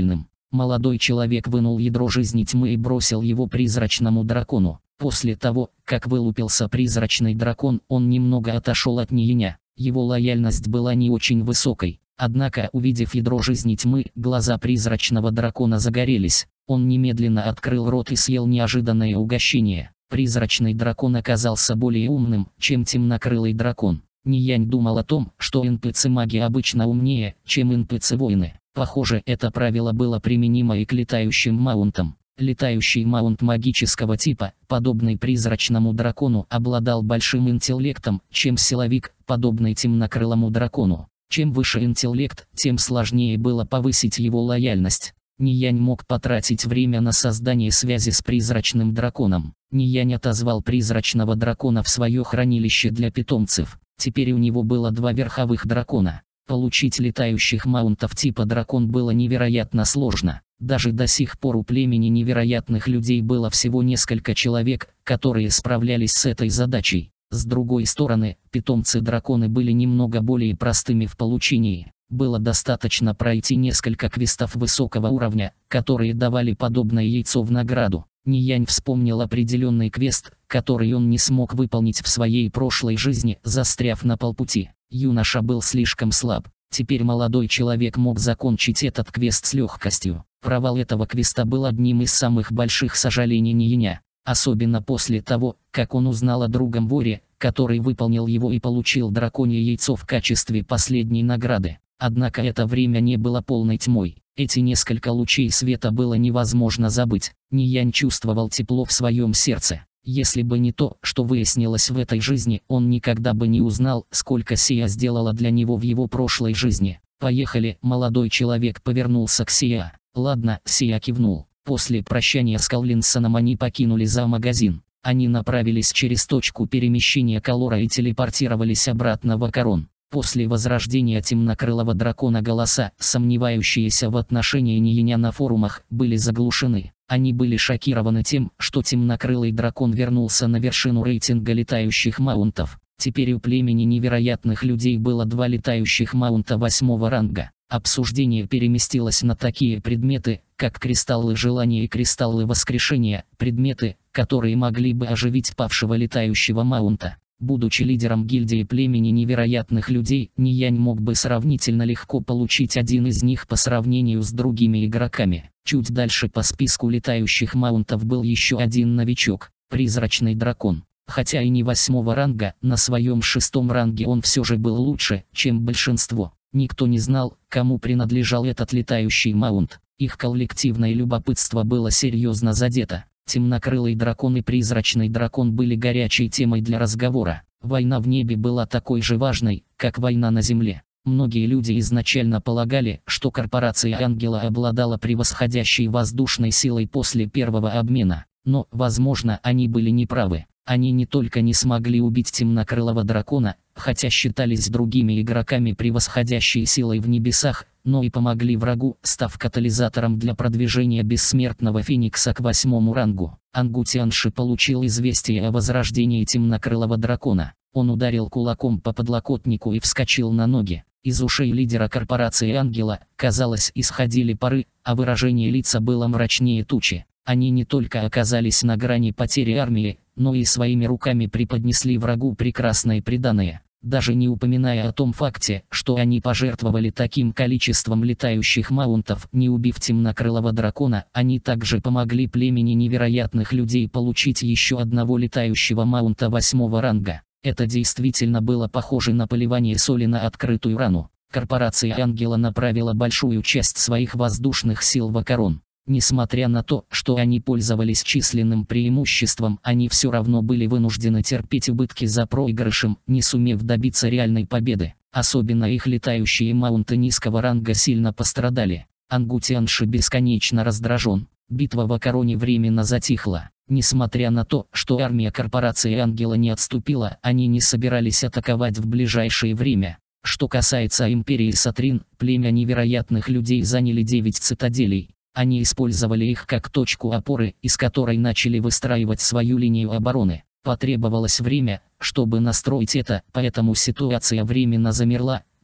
[SPEAKER 1] Молодой человек вынул ядро жизни тьмы и бросил его призрачному дракону. После того, как вылупился призрачный дракон, он немного отошел от Нияня. Его лояльность была не очень высокой. Однако, увидев ядро жизни тьмы, глаза призрачного дракона загорелись. Он немедленно открыл рот и съел неожиданное угощение. Призрачный дракон оказался более умным, чем темнокрылый дракон. Ниянь думал о том, что НПЦ-маги обычно умнее, чем НПЦ-воины. Похоже, это правило было применимо и к летающим маунтам. Летающий маунт магического типа, подобный призрачному дракону, обладал большим интеллектом, чем силовик, подобный темнокрылому дракону. Чем выше интеллект, тем сложнее было повысить его лояльность. Ниянь мог потратить время на создание связи с призрачным драконом. Ниянь отозвал призрачного дракона в свое хранилище для питомцев. Теперь у него было 2 верховых дракона. Получить летающих маунтов типа дракон было невероятно сложно. Даже до сих пор у племени невероятных людей было всего несколько человек, которые справлялись с этой задачей. С другой стороны, питомцы-драконы были немного более простыми в получении. Было достаточно пройти несколько квестов высокого уровня, которые давали подобное яйцо в награду. Ниянь вспомнил определенный квест, который он не смог выполнить в своей прошлой жизни, застряв на полпути. Юноша был слишком слаб. Теперь молодой человек мог закончить этот квест с легкостью. Провал этого квеста был одним из самых больших сожалений Нияня. Особенно после того, как он узнал о другом-воре, который выполнил его и получил драконье яйцо в качестве последней награды. Однако это время не было полной тьмой. Эти несколько лучей света было невозможно забыть. Ниянь чувствовал тепло в своем сердце. Если бы не то, что выяснилось в этой жизни, он никогда бы не узнал, сколько Сия сделала для него в его прошлой жизни. «Поехали», молодой человек повернулся к Сия. «Ладно», Сия кивнул. После прощания с Каллинсоном они покинули зоомагазин. Они направились через точку перемещения Калора и телепортировались обратно в Акарон. После возрождения темнокрылого дракона голоса, сомневающиеся в отношении Нияня на форумах, были заглушены. Они были шокированы тем, что темнокрылый дракон вернулся на вершину рейтинга летающих маунтов. Теперь у племени невероятных людей было 2 летающих маунта 8-го ранга. Обсуждение переместилось на такие предметы, как кристаллы желания и кристаллы воскрешения, предметы, которые могли бы оживить павшего летающего маунта. Будучи лидером гильдии племени невероятных людей, Ниянь мог бы сравнительно легко получить один из них по сравнению с другими игроками. Чуть дальше по списку летающих маунтов был еще один новичок – призрачный дракон. Хотя и не 8-го ранга, на своем 6-м ранге он все же был лучше, чем большинство. Никто не знал, кому принадлежал этот летающий маунт. Их коллективное любопытство было серьезно задето. Темнокрылый дракон и призрачный дракон были горячей темой для разговора. Война в небе была такой же важной, как война на земле. Многие люди изначально полагали, что корпорация Ангела обладала превосходящей воздушной силой после первого обмена. Но, возможно, они были неправы. Они не только не смогли убить темнокрылого дракона, хотя считались другими игроками превосходящей силой в небесах, но и помогли врагу, став катализатором для продвижения бессмертного Феникса к 8-му рангу. Ангу Тяньши получил известие о возрождении темнокрылого дракона. Он ударил кулаком по подлокотнику и вскочил на ноги. Из ушей лидера корпорации Ангела, казалось, исходили пары, а выражение лица было мрачнее тучи. Они не только оказались на грани потери армии, но и своими руками преподнесли врагу прекрасное приданое. Даже не упоминая о том факте, что они пожертвовали таким количеством летающих маунтов, не убив темнокрылого дракона, они также помогли племени невероятных людей получить еще одного летающего маунта 8-го ранга. Это действительно было похоже на поливание соли на открытую рану. Корпорация Ангела направила большую часть своих воздушных сил в Акарон. Несмотря на то, что они пользовались численным преимуществом, они все равно были вынуждены терпеть убытки за проигрышем, не сумев добиться реальной победы. Особенно их летающие маунты низкого ранга сильно пострадали. Ангу Тяньши бесконечно раздражен. Битва в Акароне временно затихла. Несмотря на то, что армия корпорации Ангела не отступила, они не собирались атаковать в ближайшее время. Что касается империи Сатрин, племя невероятных людей заняли 9 цитаделей. Они использовали их как точку опоры, из которой начали выстраивать свою линию обороны. Потребовалось время, чтобы настроить это, поэтому ситуация временно замерла,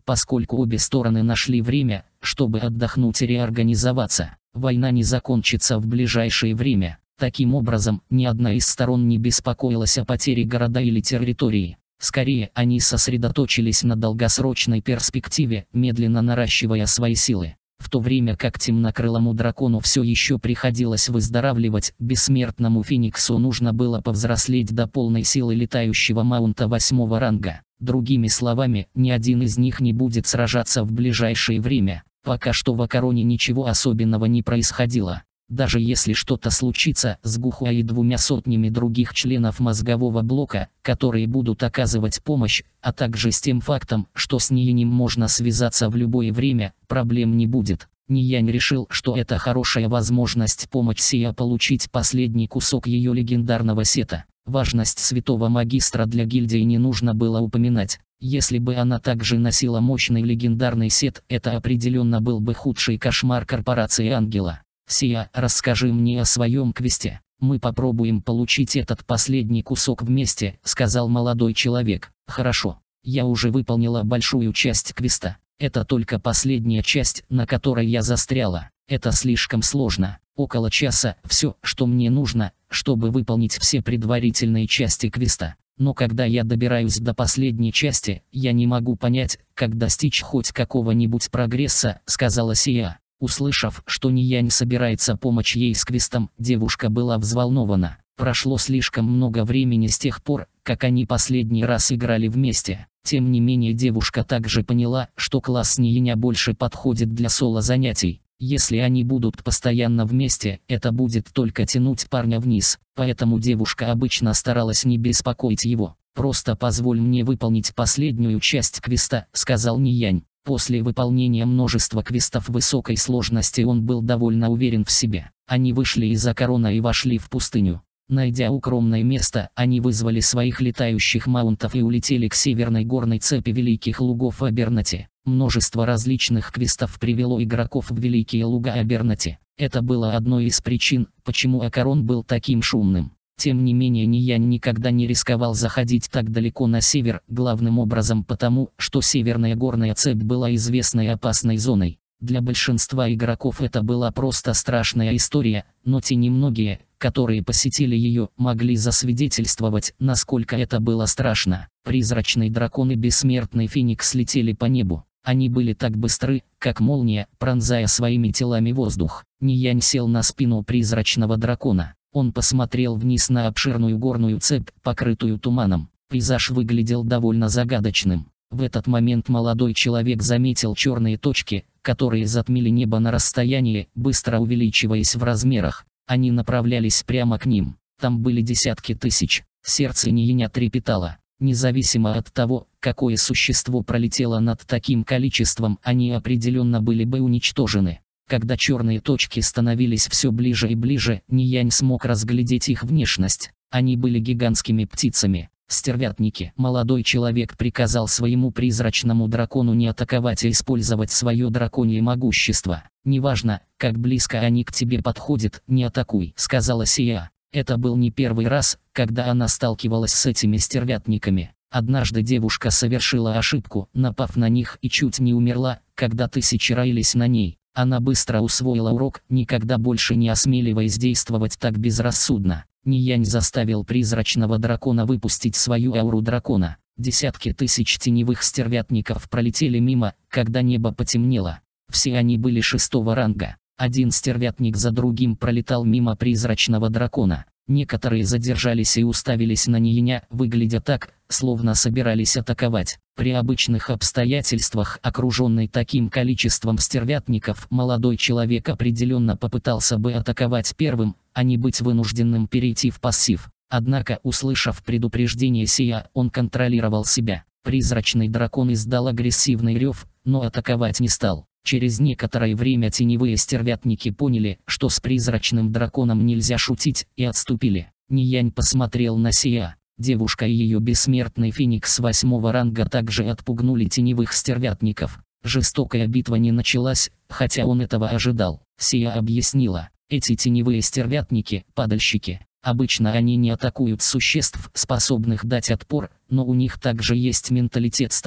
[SPEAKER 1] поскольку обе стороны нашли время, чтобы отдохнуть и реорганизоваться. Война не закончится в ближайшее время. Таким образом, ни одна из сторон не беспокоилась о потере города или территории. Скорее, они сосредоточились на долгосрочной перспективе, медленно наращивая свои силы. В то время как темнокрылому дракону все еще приходилось выздоравливать, бессмертному Фениксу нужно было повзрослеть до полной силы летающего маунта 8-го ранга. Другими словами, ни один из них не будет сражаться в ближайшее время. Пока что в Акароне ничего особенного не происходило. Даже если что-то случится с Гухуа и 200 других членов мозгового блока, которые будут оказывать помощь, а также с тем фактом, что с Ниянем можно связаться в любое время, проблем не будет. Ниянь решил, что это хорошая возможность помочь Сия получить последний кусок ее легендарного сета. Важность святого магистра для гильдии не нужно было упоминать. Если бы она также носила мощный легендарный сет, это определенно был бы худший кошмар корпорации Ангела. «Сия, расскажи мне о своем квесте. Мы попробуем получить этот последний кусок вместе», — сказал молодой человек. «Хорошо. Я уже выполнила большую часть квеста. Это только последняя часть, на которой я застряла. Это слишком сложно. Около часа — все, что мне нужно, чтобы выполнить все предварительные части квеста. Но когда я добираюсь до последней части, я не могу понять, как достичь хоть какого-нибудь прогресса», — сказала Сия. Услышав, что Ниянь собирается помочь ей с квестом, девушка была взволнована. Прошло слишком много времени с тех пор, как они последний раз играли вместе. Тем не менее девушка также поняла, что класс Нияня больше подходит для соло-занятий. Если они будут постоянно вместе, это будет только тянуть парня вниз. Поэтому девушка обычно старалась не беспокоить его. «Просто позволь мне выполнить последнюю часть квеста», — сказал Ниянь. После выполнения множества квестов высокой сложности он был довольно уверен в себе. Они вышли из Акарона и вошли в пустыню. Найдя укромное место, они вызвали своих летающих маунтов и улетели к северной горной цепи Великих Лугов Абернати. Множество различных квестов привело игроков в Великие Луга Абернати. Это было одной из причин, почему Акарон был таким шумным. Тем не менее Ниянь никогда не рисковал заходить так далеко на север, главным образом потому, что северная горная цепь была известной опасной зоной. Для большинства игроков это была просто страшная история, но те немногие, которые посетили ее, могли засвидетельствовать, насколько это было страшно. Призрачный дракон и бессмертный Феникс летели по небу. Они были так быстры, как молния, пронзая своими телами воздух. Ниянь сел на спину призрачного дракона. Он посмотрел вниз на обширную горную цепь, покрытую туманом. Пейзаж выглядел довольно загадочным. В этот момент молодой человек заметил черные точки, которые затмили небо на расстоянии, быстро увеличиваясь в размерах. Они направлялись прямо к ним. Там были десятки тысяч. Сердце Нияня трепетало. Независимо от того, какое существо пролетело над таким количеством, они определенно были бы уничтожены. Когда черные точки становились все ближе и ближе, Ниянь смог разглядеть их внешность. Они были гигантскими птицами. Стервятники. Молодой человек приказал своему призрачному дракону не атаковать и использовать свое драконье могущество. «Неважно, как близко они к тебе подходят, не атакуй», — сказала Сия. Это был не первый раз, когда она сталкивалась с этими стервятниками. Однажды девушка совершила ошибку, напав на них и чуть не умерла, когда тысячи роились на ней. Она быстро усвоила урок, никогда больше не осмеливаясь действовать так безрассудно. Ниянь заставил призрачного дракона выпустить свою ауру дракона. Десятки тысяч теневых стервятников пролетели мимо, когда небо потемнело. Все они были 6-го ранга. Один стервятник за другим пролетал мимо призрачного дракона. Некоторые задержались и уставились на Нияня, выглядя так, словно собирались атаковать. При обычных обстоятельствах, окруженный таким количеством стервятников, молодой человек определенно попытался бы атаковать первым, а не быть вынужденным перейти в пассив. Однако, услышав предупреждение Сия, он контролировал себя. Призрачный дракон издал агрессивный рев, но атаковать не стал. Через некоторое время теневые стервятники поняли, что с призрачным драконом нельзя шутить, и отступили. Ниянь посмотрел на Сия. Девушка и ее бессмертный Феникс 8-го ранга также отпугнули теневых стервятников. Жестокая битва не началась, хотя он этого ожидал. Сия объяснила: эти теневые стервятники – падальщики. Обычно они не атакуют существ, способных дать отпор, но у них также есть менталитет стада.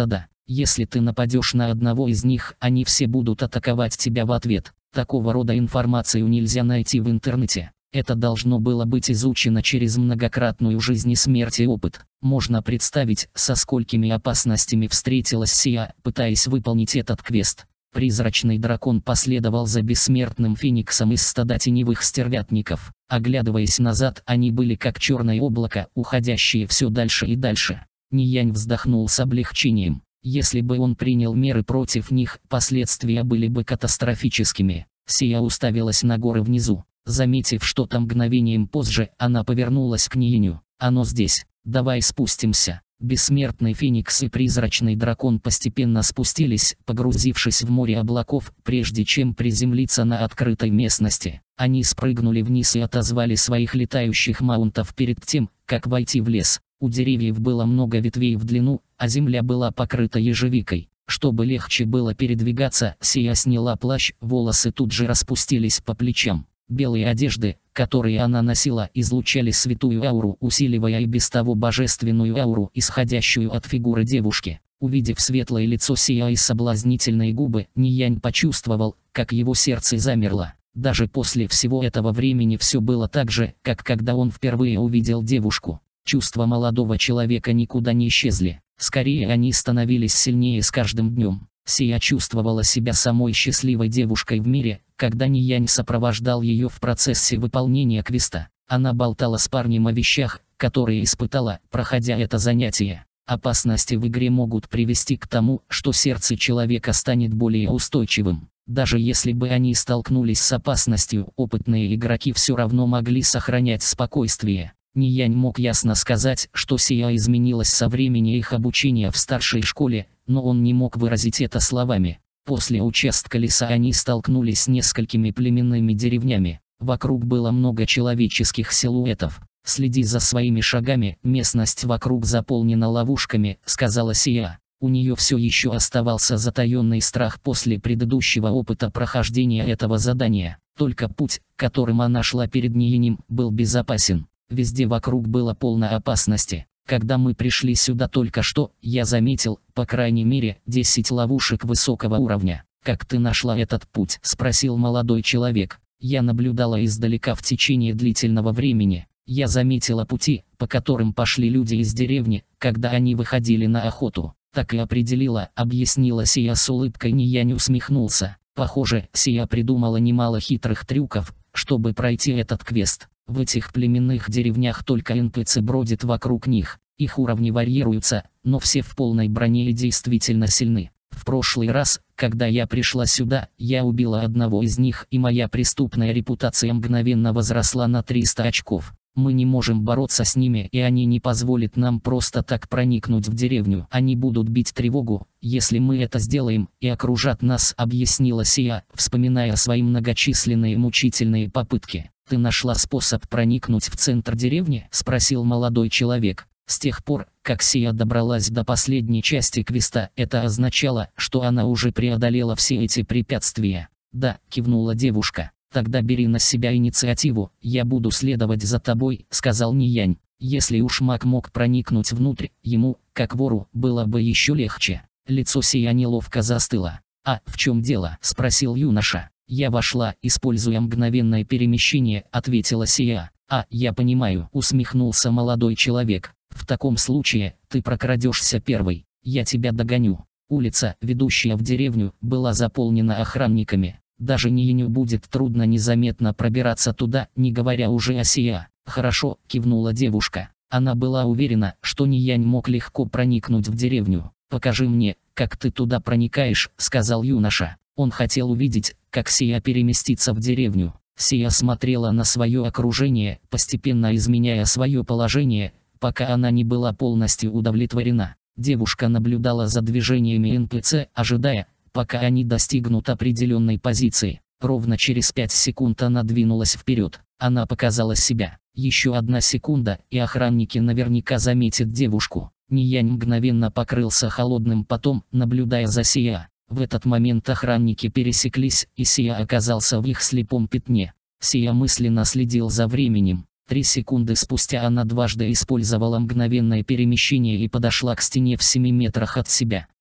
[SPEAKER 1] Если ты нападешь на одного из них, они все будут атаковать тебя в ответ. Такого рода информацию нельзя найти в интернете. Это должно было быть изучено через многократную жизнь и смерть и опыт. Можно представить, со сколькими опасностями встретилась Сия, пытаясь выполнить этот квест. Призрачный дракон последовал за бессмертным фениксом из стада теневых стервятников. Оглядываясь назад, они были как черное облако, уходящие все дальше и дальше. Ниянь вздохнул с облегчением. Если бы он принял меры против них, последствия были бы катастрофическими. Сия уставилась на горы внизу. Заметив что-то мгновением позже, она повернулась к Нияню. «Оно здесь. Давай спустимся». Бессмертный феникс и призрачный дракон постепенно спустились, погрузившись в море облаков, прежде чем приземлиться на открытой местности. Они спрыгнули вниз и отозвали своих летающих маунтов перед тем, как войти в лес. У деревьев было много ветвей в длину, а земля была покрыта ежевикой. Чтобы легче было передвигаться, Сия сняла плащ, волосы тут же распустились по плечам. Белые одежды, которые она носила, излучали святую ауру, усиливая и без того божественную ауру, исходящую от фигуры девушки. Увидев светлое лицо Сия и соблазнительные губы, Ниянь почувствовал, как его сердце замерло. Даже после всего этого времени все было так же, как когда он впервые увидел девушку. Чувства молодого человека никуда не исчезли. Скорее, они становились сильнее с каждым днем. Сия чувствовала себя самой счастливой девушкой в мире, когда Ниянь сопровождал ее в процессе выполнения квеста. Она болтала с парнем о вещах, которые испытала, проходя это занятие. Опасности в игре могут привести к тому, что сердце человека станет более устойчивым. Даже если бы они столкнулись с опасностью, опытные игроки все равно могли сохранять спокойствие. Ниянь мог ясно сказать, что Сия изменилась со времени их обучения в старшей школе, но он не мог выразить это словами. После участка леса они столкнулись с несколькими племенными деревнями. Вокруг было много человеческих силуэтов. «Следи за своими шагами, местность вокруг заполнена ловушками», — сказала Сия. У нее все еще оставался затаенный страх после предыдущего опыта прохождения этого задания. Только путь, которым она шла перед Ниянем, был безопасен. Везде вокруг было полно опасности. Когда мы пришли сюда только что, я заметил, по крайней мере, 10 ловушек высокого уровня. «Как ты нашла этот путь?» – спросил молодой человек. Я наблюдала издалека в течение длительного времени. Я заметила пути, по которым пошли люди из деревни, когда они выходили на охоту. Так и определила, объяснила Сия с улыбкой. Ниянь усмехнулся. Похоже, Сия придумала немало хитрых трюков, чтобы пройти этот квест. В этих племенных деревнях только НПЦ бродит вокруг них. Их уровни варьируются, но все в полной броне и действительно сильны. В прошлый раз, когда я пришла сюда, я убила одного из них, и моя преступная репутация мгновенно возросла на 300 очков. Мы не можем бороться с ними, и они не позволят нам просто так проникнуть в деревню. Они будут бить тревогу, если мы это сделаем, и окружат нас, объяснила Сия, вспоминая свои многочисленные мучительные попытки. «Ты нашла способ проникнуть в центр деревни?» – спросил молодой человек. С тех пор, как Сия добралась до последней части квеста, это означало, что она уже преодолела все эти препятствия. «Да», – кивнула девушка. «Тогда бери на себя инициативу, я буду следовать за тобой», – сказал Ниянь. Если уж маг мог проникнуть внутрь, ему, как вору, было бы еще легче. Лицо Сия неловко застыло. «А в чем дело?» – спросил юноша. «Я вошла, используя мгновенное перемещение», – ответила Сия. «А, я понимаю», – усмехнулся молодой человек. «В таком случае, ты прокрадешься первой. Я тебя догоню». Улица, ведущая в деревню, была заполнена охранниками. Даже Нияню будет трудно незаметно пробираться туда, не говоря уже о Сия. «Хорошо», – кивнула девушка. Она была уверена, что Ниянь мог легко проникнуть в деревню. «Покажи мне, как ты туда проникаешь», – сказал юноша. Он хотел увидеть, как Сия переместится в деревню. Сия смотрела на свое окружение, постепенно изменяя свое положение, пока она не была полностью удовлетворена. Девушка наблюдала за движениями НПЦ, ожидая, пока они достигнут определенной позиции. Ровно через 5 секунд она двинулась вперед. Она показала себя. Еще 1 секунда, и охранники наверняка заметят девушку. Ниянь мгновенно покрылся холодным потом, наблюдая за Сия. В этот момент охранники пересеклись, и Сия оказался в их слепом пятне. Сия мысленно следил за временем. 3 секунды спустя она дважды использовала мгновенное перемещение и подошла к стене в 7 метрах от себя.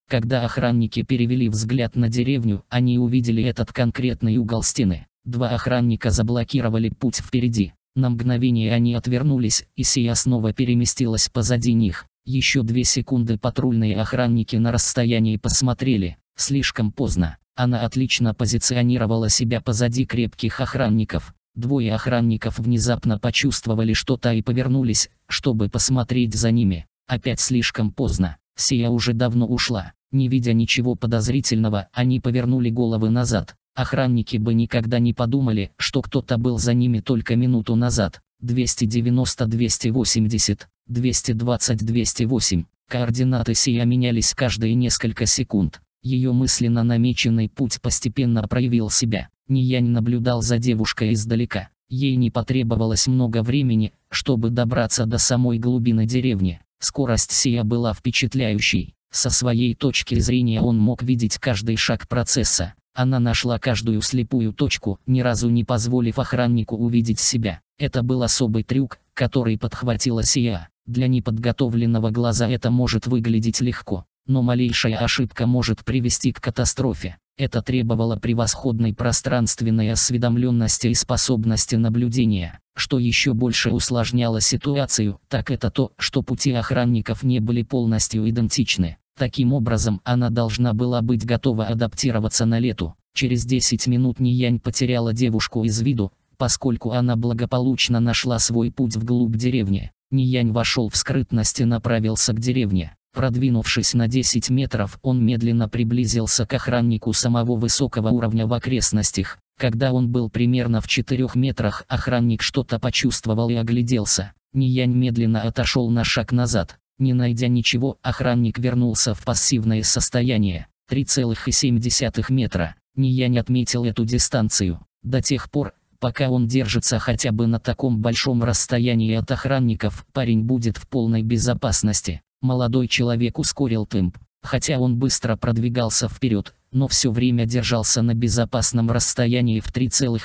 [SPEAKER 1] Когда охранники перевели взгляд на деревню, они увидели этот конкретный угол стены. Два охранника заблокировали путь впереди. На мгновение они отвернулись, и Сия снова переместилась позади них. Еще 2 секунды патрульные охранники на расстоянии посмотрели. Слишком поздно. Она отлично позиционировала себя позади крепких охранников. 2 охранников внезапно почувствовали что-то и повернулись, чтобы посмотреть за ними. Опять слишком поздно. Сия уже давно ушла. Не видя ничего подозрительного, они повернули головы назад. Охранники бы никогда не подумали, что кто-то был за ними только минуту назад. 290-280, 220-208. Координаты Сия менялись каждые несколько секунд. Ее мысленно намеченный путь постепенно проявил себя. Ниянь наблюдал за девушкой издалека. Ей не потребовалось много времени, чтобы добраться до самой глубины деревни. Скорость Сия была впечатляющей. Со своей точки зрения он мог видеть каждый шаг процесса. Она нашла каждую слепую точку, ни разу не позволив охраннику увидеть себя. Это был особый трюк, который подхватила Сия. Для неподготовленного глаза это может выглядеть легко, но малейшая ошибка может привести к катастрофе. Это требовало превосходной пространственной осведомленности и способности наблюдения. Что еще больше усложняло ситуацию, так это то, что пути охранников не были полностью идентичны. Таким образом, она должна была быть готова адаптироваться на лету. Через 10 минут Ниянь потеряла девушку из виду, поскольку она благополучно нашла свой путь вглубь деревни. Ниянь вошел в скрытность и направился к деревне. Продвинувшись на 10 метров, он медленно приблизился к охраннику самого высокого уровня в окрестностях. Когда он был примерно в 4 метрах, охранник что-то почувствовал и огляделся. Ниянь медленно отошел на шаг назад. Не найдя ничего, охранник вернулся в пассивное состояние. 3,7 метра. Ниянь отметил эту дистанцию. До тех пор, пока он держится хотя бы на таком большом расстоянии от охранников, парень будет в полной безопасности. Молодой человек ускорил темп. Хотя он быстро продвигался вперед, но все время держался на безопасном расстоянии в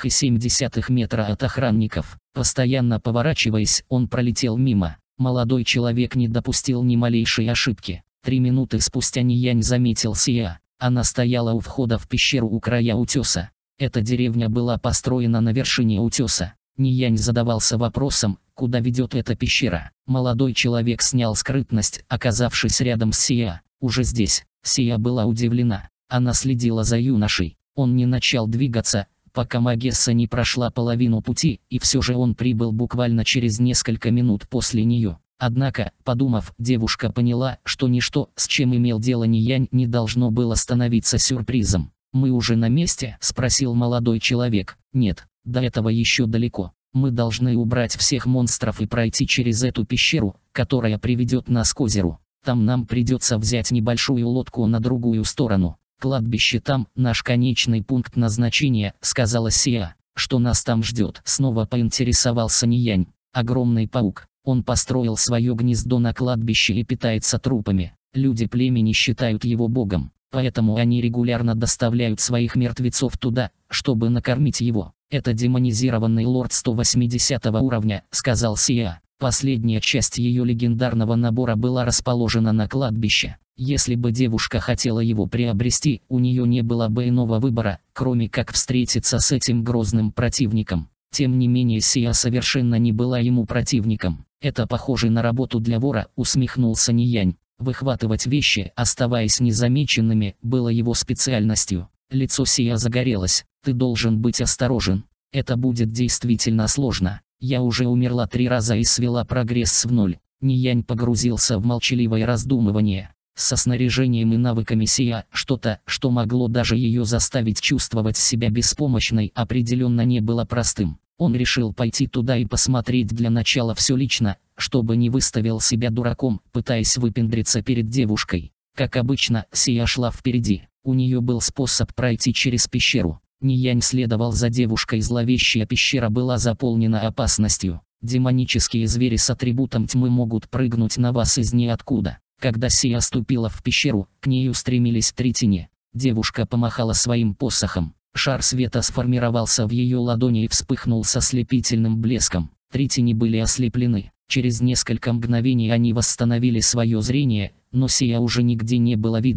[SPEAKER 1] 3,7 метра от охранников. Постоянно поворачиваясь, он пролетел мимо. Молодой человек не допустил ни малейшей ошибки. 3 минуты спустя Ниянь заметил Сия. Она стояла у входа в пещеру у края утеса. Эта деревня была построена на вершине утеса. Ниянь задавался вопросом, куда ведет эта пещера. Молодой человек снял скрытность, оказавшись рядом с Сия. Уже здесь. Сия была удивлена. Она следила за юношей. Он не начал двигаться, пока Магесса не прошла половину пути, и все же он прибыл буквально через несколько минут после нее. Однако, подумав, девушка поняла, что ничто, с чем имел дело Ниянь, не должно было становиться сюрпризом. «Мы уже на месте?» – спросил молодой человек. «Нет, до этого еще далеко. Мы должны убрать всех монстров и пройти через эту пещеру, которая приведет нас к озеру. Там нам придется взять небольшую лодку на другую сторону. Кладбище там, наш конечный пункт назначения», — сказала Сия. «Что нас там ждет?» — снова поинтересовался Ниянь. «Огромный паук. Он построил свое гнездо на кладбище и питается трупами. Люди племени считают его богом, поэтому они регулярно доставляют своих мертвецов туда, чтобы накормить его. Это демонизированный лорд 180 уровня», — сказал Сия. Последняя часть ее легендарного набора была расположена на кладбище. Если бы девушка хотела его приобрести, у нее не было бы иного выбора, кроме как встретиться с этим грозным противником. Тем не менее, Сия совершенно не была ему противником. «Это похоже на работу для вора», — усмехнулся Ниянь. Выхватывать вещи, оставаясь незамеченными, было его специальностью. Лицо Сия загорелось. «Ты должен быть осторожен. Это будет действительно сложно. Я уже умерла 3 раза и свела прогресс в 0. Ниянь погрузился в молчаливое раздумывание. Со снаряжением и навыками Сия, что-то, что могло даже ее заставить чувствовать себя беспомощной, определенно не было простым. Он решил пойти туда и посмотреть для начала все лично, чтобы не выставил себя дураком, пытаясь выпендриться перед девушкой. Как обычно, Сия шла впереди. У нее был способ пройти через пещеру. Ниянь следовал за девушкой. Зловещая пещера была заполнена опасностью. Демонические звери с атрибутом тьмы могут прыгнуть на вас из ниоткуда. Когда Сия ступила в пещеру, к ней устремились 3 тени. Девушка помахала своим посохом. Шар света сформировался в ее ладони и вспыхнул со слепительным блеском. 3 тени были ослеплены. Через несколько мгновений они восстановили свое зрение, но Сия уже нигде не было видно.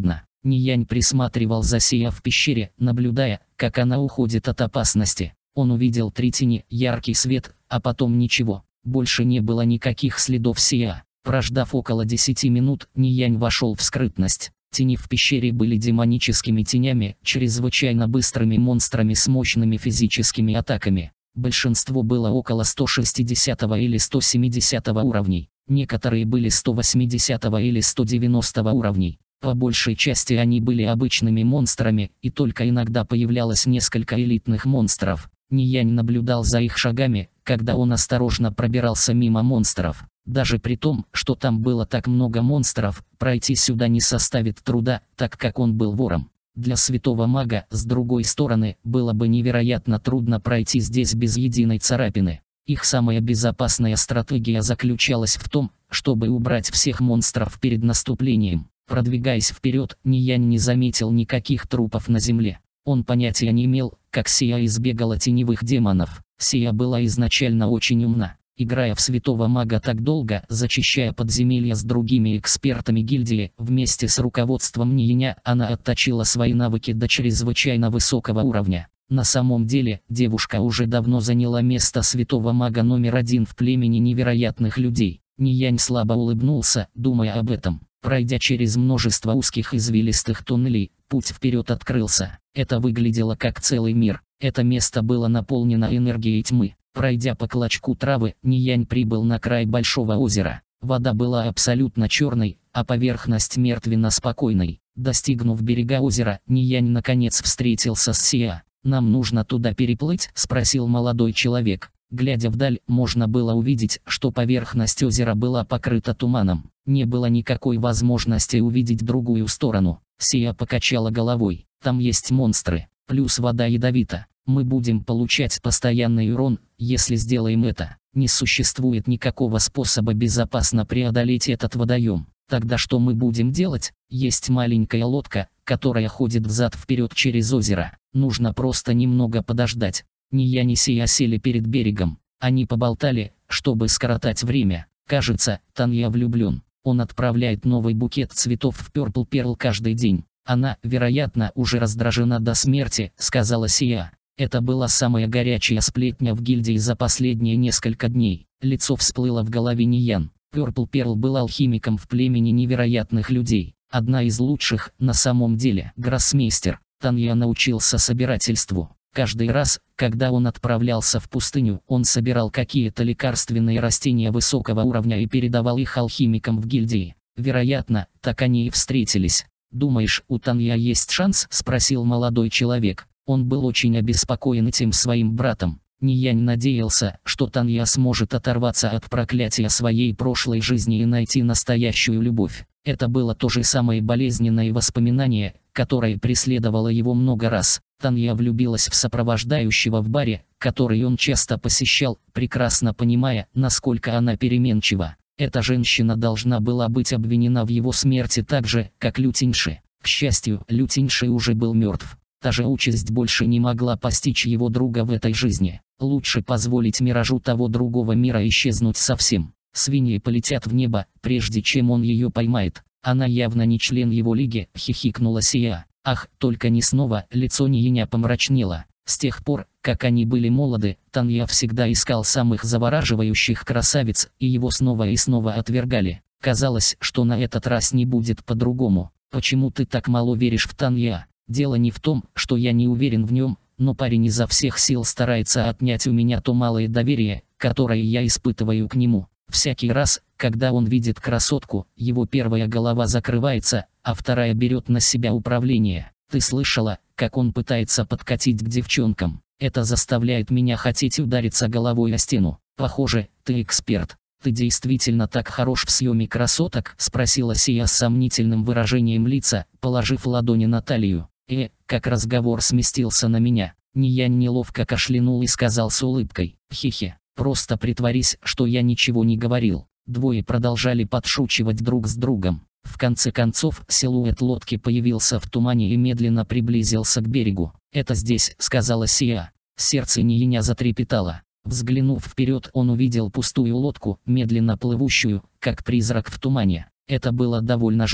[SPEAKER 1] Ниянь присматривал за Сия в пещере, наблюдая, как она уходит от опасности. Он увидел 3 тени, яркий свет, а потом ничего. Больше не было никаких следов Сия. Прождав около 10 минут, Ниянь вошел в скрытность. Тени в пещере были демоническими тенями, чрезвычайно быстрыми монстрами с мощными физическими атаками. Большинство было около 160 или 170 уровней. Некоторые были 180 или 190 уровней. По большей части они были обычными монстрами, и только иногда появлялось несколько элитных монстров. Ниянь наблюдал за их шагами, когда он осторожно пробирался мимо монстров. Даже при том, что там было так много монстров, пройти сюда не составит труда, так как он был вором. Для святого мага, с другой стороны, было бы невероятно трудно пройти здесь без единой царапины. Их самая безопасная стратегия заключалась в том, чтобы убрать всех монстров перед наступлением. Продвигаясь вперед, Ниянь не заметил никаких трупов на земле. Он понятия не имел, как Сия избегала теневых демонов. Сия была изначально очень умна. Играя в святого мага так долго, зачищая подземелья с другими экспертами гильдии, вместе с руководством Нииня, она отточила свои навыки до чрезвычайно высокого уровня. На самом деле, девушка уже давно заняла место святого мага номер 1 в племени невероятных людей. Ниянь слабо улыбнулся, думая об этом. Пройдя через множество узких извилистых туннелей, путь вперед открылся. Это выглядело как целый мир. Это место было наполнено энергией тьмы. Пройдя по клочку травы, Ниянь прибыл на край большого озера. Вода была абсолютно черной, а поверхность мертвенно-спокойной. Достигнув берега озера, Ниянь наконец встретился с Сия. «Нам нужно туда переплыть?» – спросил молодой человек. Глядя вдаль, можно было увидеть, что поверхность озера была покрыта туманом. Не было никакой возможности увидеть другую сторону. Сия покачала головой. «Там есть монстры. Плюс вода ядовита. Мы будем получать постоянный урон, если сделаем это. Не существует никакого способа безопасно преодолеть этот водоем. Тогда что мы будем делать? Есть маленькая лодка, которая ходит взад-вперед через озеро. Нужно просто немного подождать». Ниянь и Сия сели перед берегом. Они поболтали, чтобы скоротать время. Кажется, Танья влюблен. Он отправляет новый букет цветов в Purple Pearl каждый день. Она, вероятно, уже раздражена до смерти, сказала Сия. Это была самая горячая сплетня в гильдии за последние несколько дней. Лицо всплыло в голове Ниянь. Purple Pearl был алхимиком в племени невероятных людей. Одна из лучших, на самом деле, гроссмейстер. Танья научился собирательству. Каждый раз, когда он отправлялся в пустыню, он собирал какие-то лекарственные растения высокого уровня и передавал их алхимикам в гильдии. Вероятно, так они и встретились. «Думаешь, у Танья есть шанс?» – спросил молодой человек. Он был очень обеспокоен этим своим братом. Ниянь надеялся, что Танья сможет оторваться от проклятия своей прошлой жизни и найти настоящую любовь. Это было то же самое болезненное воспоминание, которое преследовало его много раз. Танья влюбилась в сопровождающего в баре, который он часто посещал, прекрасно понимая, насколько она переменчива. Эта женщина должна была быть обвинена в его смерти так же, как Лю Тиньши. К счастью, Лю Тиньши уже был мертв. Та же участь больше не могла постичь его друга в этой жизни. Лучше позволить миражу того другого мира исчезнуть совсем. Свиньи полетят в небо, прежде чем он ее поймает. Она явно не член его лиги, хихикнула Сия. Ах, только не снова. Лицо Нииня помрачнело. С тех пор, как они были молоды, Танья всегда искал самых завораживающих красавиц, и его снова и снова отвергали. Казалось, что на этот раз не будет по-другому. «Почему ты так мало веришь в Танья?» «Дело не в том, что я не уверен в нем, но парень изо всех сил старается отнять у меня то малое доверие, которое я испытываю к нему. Всякий раз, когда он видит красотку, его первая голова закрывается, а вторая берет на себя управление. Ты слышала, как он пытается подкатить к девчонкам? Это заставляет меня хотеть удариться головой о стену. Похоже, ты эксперт. Ты действительно так хорош в съеме красоток?» – спросила Сия с сомнительным выражением лица, положив ладони на талию. Как разговор сместился на меня. Ниянь неловко кашлянул и сказал с улыбкой: «Хе-хе, просто притворись, что я ничего не говорил». Двое продолжали подшучивать друг с другом. В конце концов, силуэт лодки появился в тумане и медленно приблизился к берегу. «Это здесь», — сказала Сия. Сердце Нииня затрепетало. Взглянув вперед, он увидел пустую лодку, медленно плывущую, как призрак в тумане. Это было довольно жутко.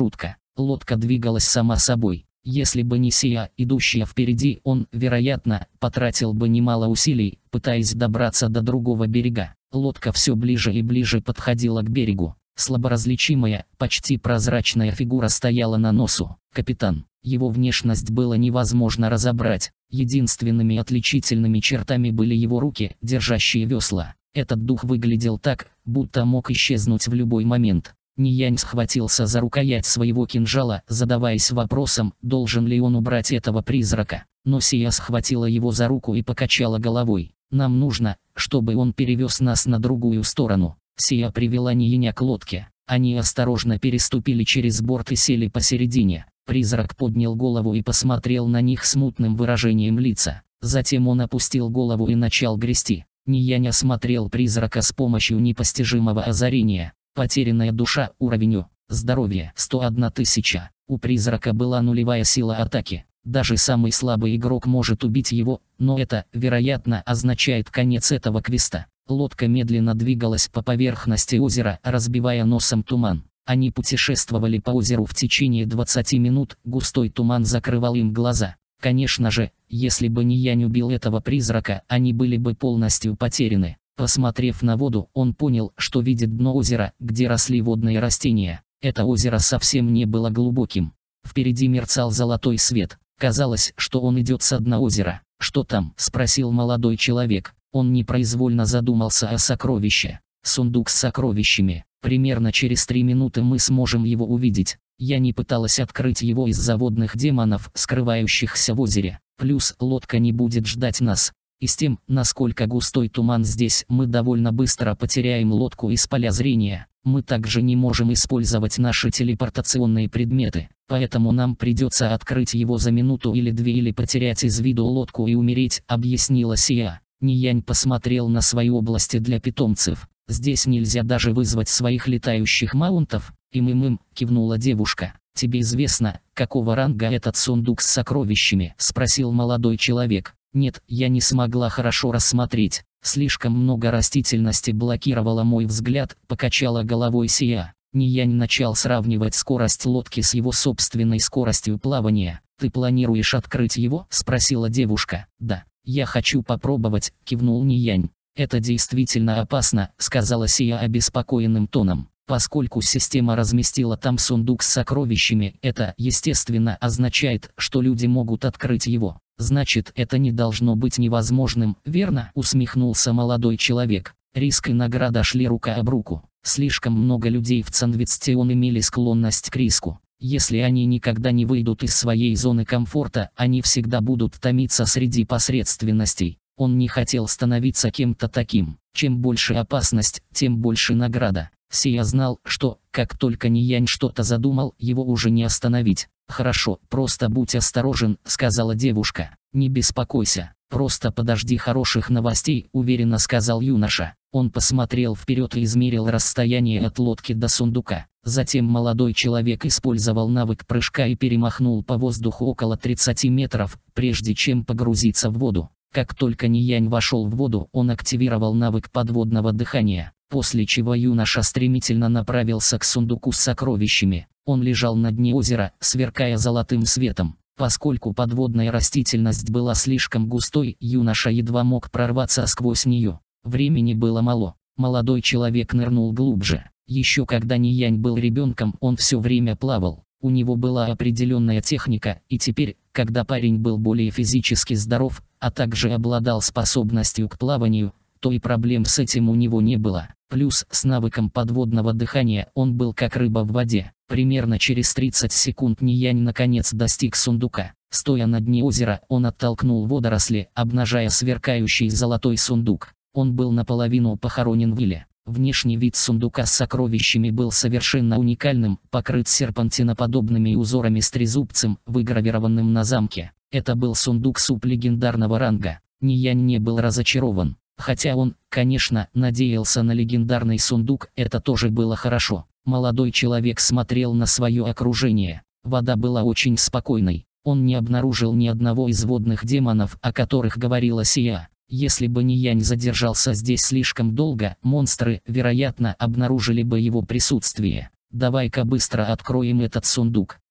[SPEAKER 1] Лодка двигалась сама собой. Если бы не Сия, идущая впереди, он, вероятно, потратил бы немало усилий, пытаясь добраться до другого берега. Лодка все ближе и ближе подходила к берегу. Слаборазличимая, почти прозрачная фигура стояла на носу. Капитан. Его внешность было невозможно разобрать. Единственными отличительными чертами были его руки, держащие весла. Этот дух выглядел так, будто мог исчезнуть в любой момент. Ниянь схватился за рукоять своего кинжала, задаваясь вопросом, должен ли он убрать этого призрака. Но Сия схватила его за руку и покачала головой. «Нам нужно, чтобы он перевез нас на другую сторону». Сия привела Нияня к лодке. Они осторожно переступили через борт и сели посередине. Призрак поднял голову и посмотрел на них с мутным выражением лица. Затем он опустил голову и начал грести. Ниянь осмотрел призрака с помощью непостижимого озарения. Потерянная душа, уровень здоровья 101 000. У призрака была нулевая сила атаки. Даже самый слабый игрок может убить его, но это, вероятно, означает конец этого квеста. Лодка медленно двигалась по поверхности озера, разбивая носом туман. Они путешествовали по озеру в течение 20 минут, густой туман закрывал им глаза. Конечно же, если бы Ниянь убил этого призрака, они были бы полностью потеряны. Посмотрев на воду, он понял, что видит дно озера, где росли водные растения. Это озеро совсем не было глубоким. Впереди мерцал золотой свет. Казалось, что он идет со дна озера. «Что там?» – спросил молодой человек. Он непроизвольно задумался о сокровище. «Сундук с сокровищами. Примерно через 3 минуты мы сможем его увидеть». Я не пыталась открыть его из-за водных демонов, скрывающихся в озере. Плюс лодка не будет ждать нас. И с тем, насколько густой туман здесь, мы довольно быстро потеряем лодку из поля зрения. Мы также не можем использовать наши телепортационные предметы, поэтому нам придется открыть его за минуту или 2 или потерять из виду лодку и умереть, объяснила Сия. Ниянь посмотрел на свои области для питомцев. Здесь нельзя даже вызвать своих летающих маунтов. Кивнула девушка. «Тебе известно, какого ранга этот сундук с сокровищами?» – спросил молодой человек. «Нет, я не смогла хорошо рассмотреть. Слишком много растительности блокировало мой взгляд», – покачала головой Сия. Ниянь начал сравнивать скорость лодки с его собственной скоростью плавания. «Ты планируешь открыть его?» – спросила девушка. «Да, я хочу попробовать», – кивнул Ниянь. «Это действительно опасно», – сказала Сия обеспокоенным тоном. Поскольку система разместила там сундук с сокровищами, это, естественно, означает, что люди могут открыть его. «Значит, это не должно быть невозможным, верно?» – усмехнулся молодой человек. Риск и награда шли рука об руку. Слишком много людей в Цанвицтион имели склонность к риску. Если они никогда не выйдут из своей зоны комфорта, они всегда будут томиться среди посредственностей. Он не хотел становиться кем-то таким. Чем больше опасность, тем больше награда. Сия знал, что, как только Ниянь что-то задумал, его уже не остановить. «Хорошо, просто будь осторожен», — сказала девушка. «Не беспокойся, просто подожди хороших новостей», — уверенно сказал юноша. Он посмотрел вперед и измерил расстояние от лодки до сундука. Затем молодой человек использовал навык прыжка и перемахнул по воздуху около 30 метров, прежде чем погрузиться в воду. Как только Ниянь вошел в воду, он активировал навык подводного дыхания, после чего юноша стремительно направился к сундуку с сокровищами. Он лежал на дне озера, сверкая золотым светом. Поскольку подводная растительность была слишком густой, юноша едва мог прорваться сквозь нее. Времени было мало. Молодой человек нырнул глубже. Еще когда Ниянь был ребенком, он все время плавал. У него была определенная техника, и теперь, когда парень был более физически здоров, а также обладал способностью к плаванию, то и проблем с этим у него не было. Плюс с навыком подводного дыхания он был как рыба в воде. Примерно через 30 секунд Ниянь наконец достиг сундука. Стоя на дне озера, он оттолкнул водоросли, обнажая сверкающий золотой сундук. Он был наполовину похоронен в иле. Внешний вид сундука с сокровищами был совершенно уникальным, покрыт серпантиноподобными узорами с трезубцем, выгравированным на замке. Это был сундук сублегендарного ранга. Ниянь не был разочарован. Хотя он, конечно, надеялся на легендарный сундук, это тоже было хорошо. Молодой человек смотрел на свое окружение. Вода была очень спокойной. Он не обнаружил ни одного из водных демонов, о которых говорила Сия. Если бы Ниянь задержался здесь слишком долго, монстры, вероятно, обнаружили бы его присутствие. «Давай-ка быстро откроем этот сундук»,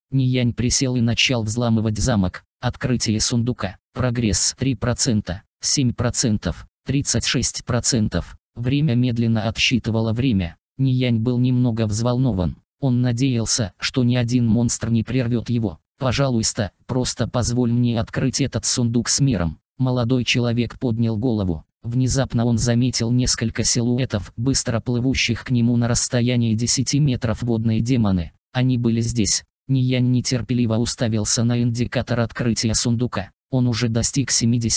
[SPEAKER 1] Ниянь присел и начал взламывать замок. Открытие сундука. Прогресс 3%, 7%, 36%. Время медленно отсчитывало время. Ниянь был немного взволнован. Он надеялся, что ни один монстр не прервет его. «Пожалуйста, просто позволь мне открыть этот сундук с миром». Молодой человек поднял голову. Внезапно он заметил несколько силуэтов, быстро плывущих к нему на расстоянии 10 метров. Водные демоны. Они были здесь. Ниянь нетерпеливо уставился на индикатор открытия сундука. Он уже достиг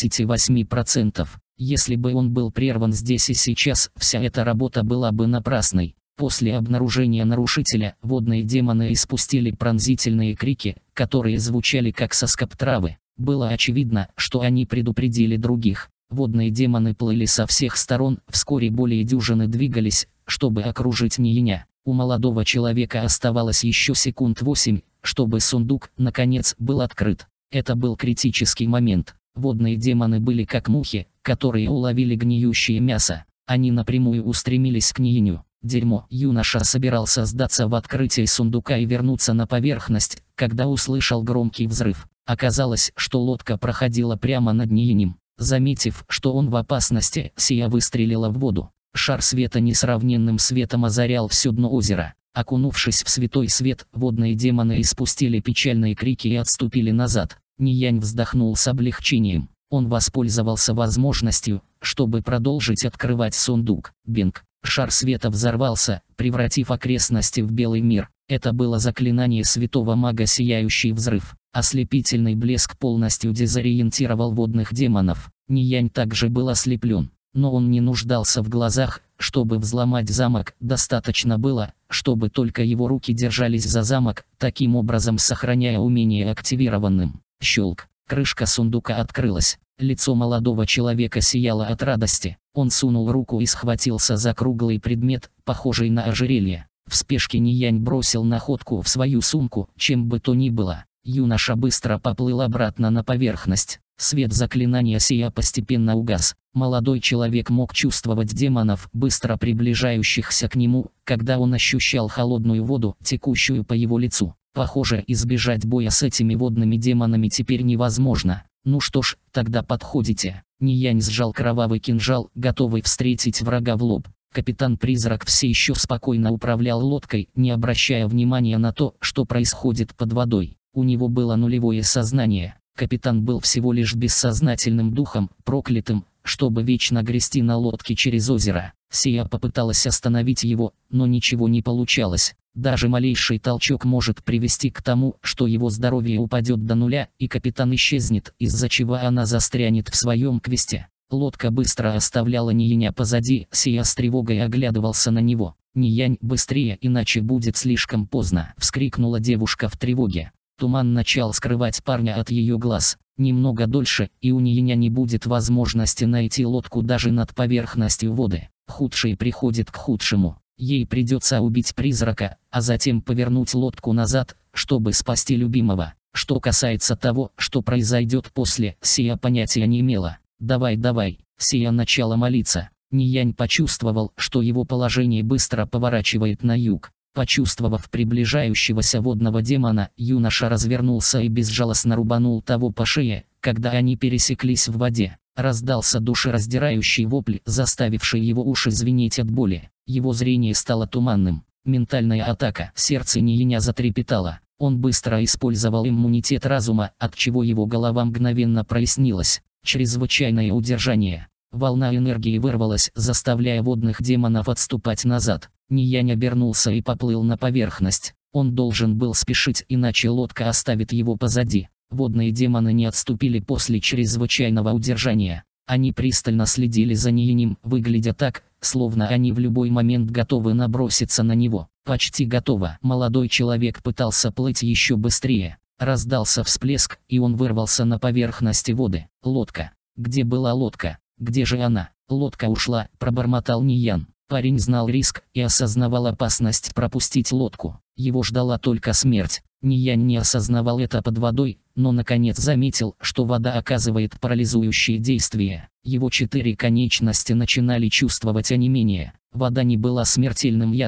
[SPEAKER 1] 78%. Если бы он был прерван здесь и сейчас, вся эта работа была бы напрасной. После обнаружения нарушителя, водные демоны испустили пронзительные крики, которые звучали как соскоб травы. Было очевидно, что они предупредили других. Водные демоны плыли со всех сторон, вскоре более дюжины двигались, чтобы окружить Нияня. У молодого человека оставалось еще секунд 8, чтобы сундук, наконец, был открыт. Это был критический момент. Водные демоны были как мухи, которые уловили гниющее мясо. Они напрямую устремились к Нияню. Дерьмо. Юноша собирался сдаться в открытии сундука и вернуться на поверхность, когда услышал громкий взрыв. Оказалось, что лодка проходила прямо над Ниянем. Заметив, что он в опасности, Сия выстрелила в воду. Шар света несравненным светом озарял все дно озера. Окунувшись в святой свет, водные демоны испустили печальные крики и отступили назад. Ниянь вздохнул с облегчением. Он воспользовался возможностью, чтобы продолжить открывать сундук. Бинг. Шар света взорвался, превратив окрестности в белый мир. Это было заклинание святого мага «Сияющий взрыв». Ослепительный блеск полностью дезориентировал водных демонов. Ниянь также был ослеплен. Но он не нуждался в глазах, чтобы взломать замок. Достаточно было, чтобы только его руки держались за замок, таким образом сохраняя умение активированным. Щелк. Крышка сундука открылась. Лицо молодого человека сияло от радости. Он сунул руку и схватился за круглый предмет, похожий на ожерелье. В спешке Ниянь бросил находку в свою сумку. Чем бы то ни было, юноша быстро поплыл обратно на поверхность. Свет заклинания Сия постепенно угас. Молодой человек мог чувствовать демонов, быстро приближающихся к нему, когда он ощущал холодную воду, текущую по его лицу. Похоже, избежать боя с этими водными демонами теперь невозможно. Ну что ж, тогда подходите. Ниянь сжал кровавый кинжал, готовый встретить врага в лоб. Капитан-призрак все еще спокойно управлял лодкой, не обращая внимания на то, что происходит под водой. У него было нулевое сознание. Капитан был всего лишь бессознательным духом, проклятым, чтобы вечно грести на лодке через озеро. Сия попыталась остановить его, но ничего не получалось. Даже малейший толчок может привести к тому, что его здоровье упадет до нуля, и капитан исчезнет, из-за чего она застрянет в своем квесте. Лодка быстро оставляла Нияня позади. Сия с тревогой оглядывался на него. «Ниянь, быстрее, иначе будет слишком поздно!» — вскрикнула девушка в тревоге. Туман начал скрывать парня от ее глаз. Немного дольше, и у Нияня не будет возможности найти лодку даже над поверхностью воды. Худшее приходит к худшему. Ей придется убить призрака, а затем повернуть лодку назад, чтобы спасти любимого. Что касается того, что произойдет после, Сия понятия не имела. «Давай, давай!» Сия начала молиться. Ниянь почувствовал, что его положение быстро поворачивает на юг. Почувствовав приближающегося водного демона, юноша развернулся и безжалостно рубанул того по шее. Когда они пересеклись в воде, раздался душераздирающий вопль, заставивший его уши звенеть от боли. Его зрение стало туманным. Ментальная атака. Сердце Нияня затрепетало. Он быстро использовал иммунитет разума, отчего его голова мгновенно прояснилась. Чрезвычайное удержание. Волна энергии вырвалась, заставляя водных демонов отступать назад. Ниянь обернулся и поплыл на поверхность. Он должен был спешить, иначе лодка оставит его позади. Водные демоны не отступили после чрезвычайного удержания. Они пристально следили за Ниянем, выглядя так, словно они в любой момент готовы наброситься на него. Почти готово. Молодой человек пытался плыть еще быстрее. Раздался всплеск, и он вырвался на поверхность воды. Лодка. Где была лодка? Где же она? Лодка ушла, пробормотал Ниянь. Парень знал риск и осознавал опасность пропустить лодку. Его ждала только смерть. Ниянь не осознавал это под водой, но наконец заметил, что вода оказывает парализующее действие. Его 4 конечности начинали чувствовать онемение. Вода не была смертельным ядом.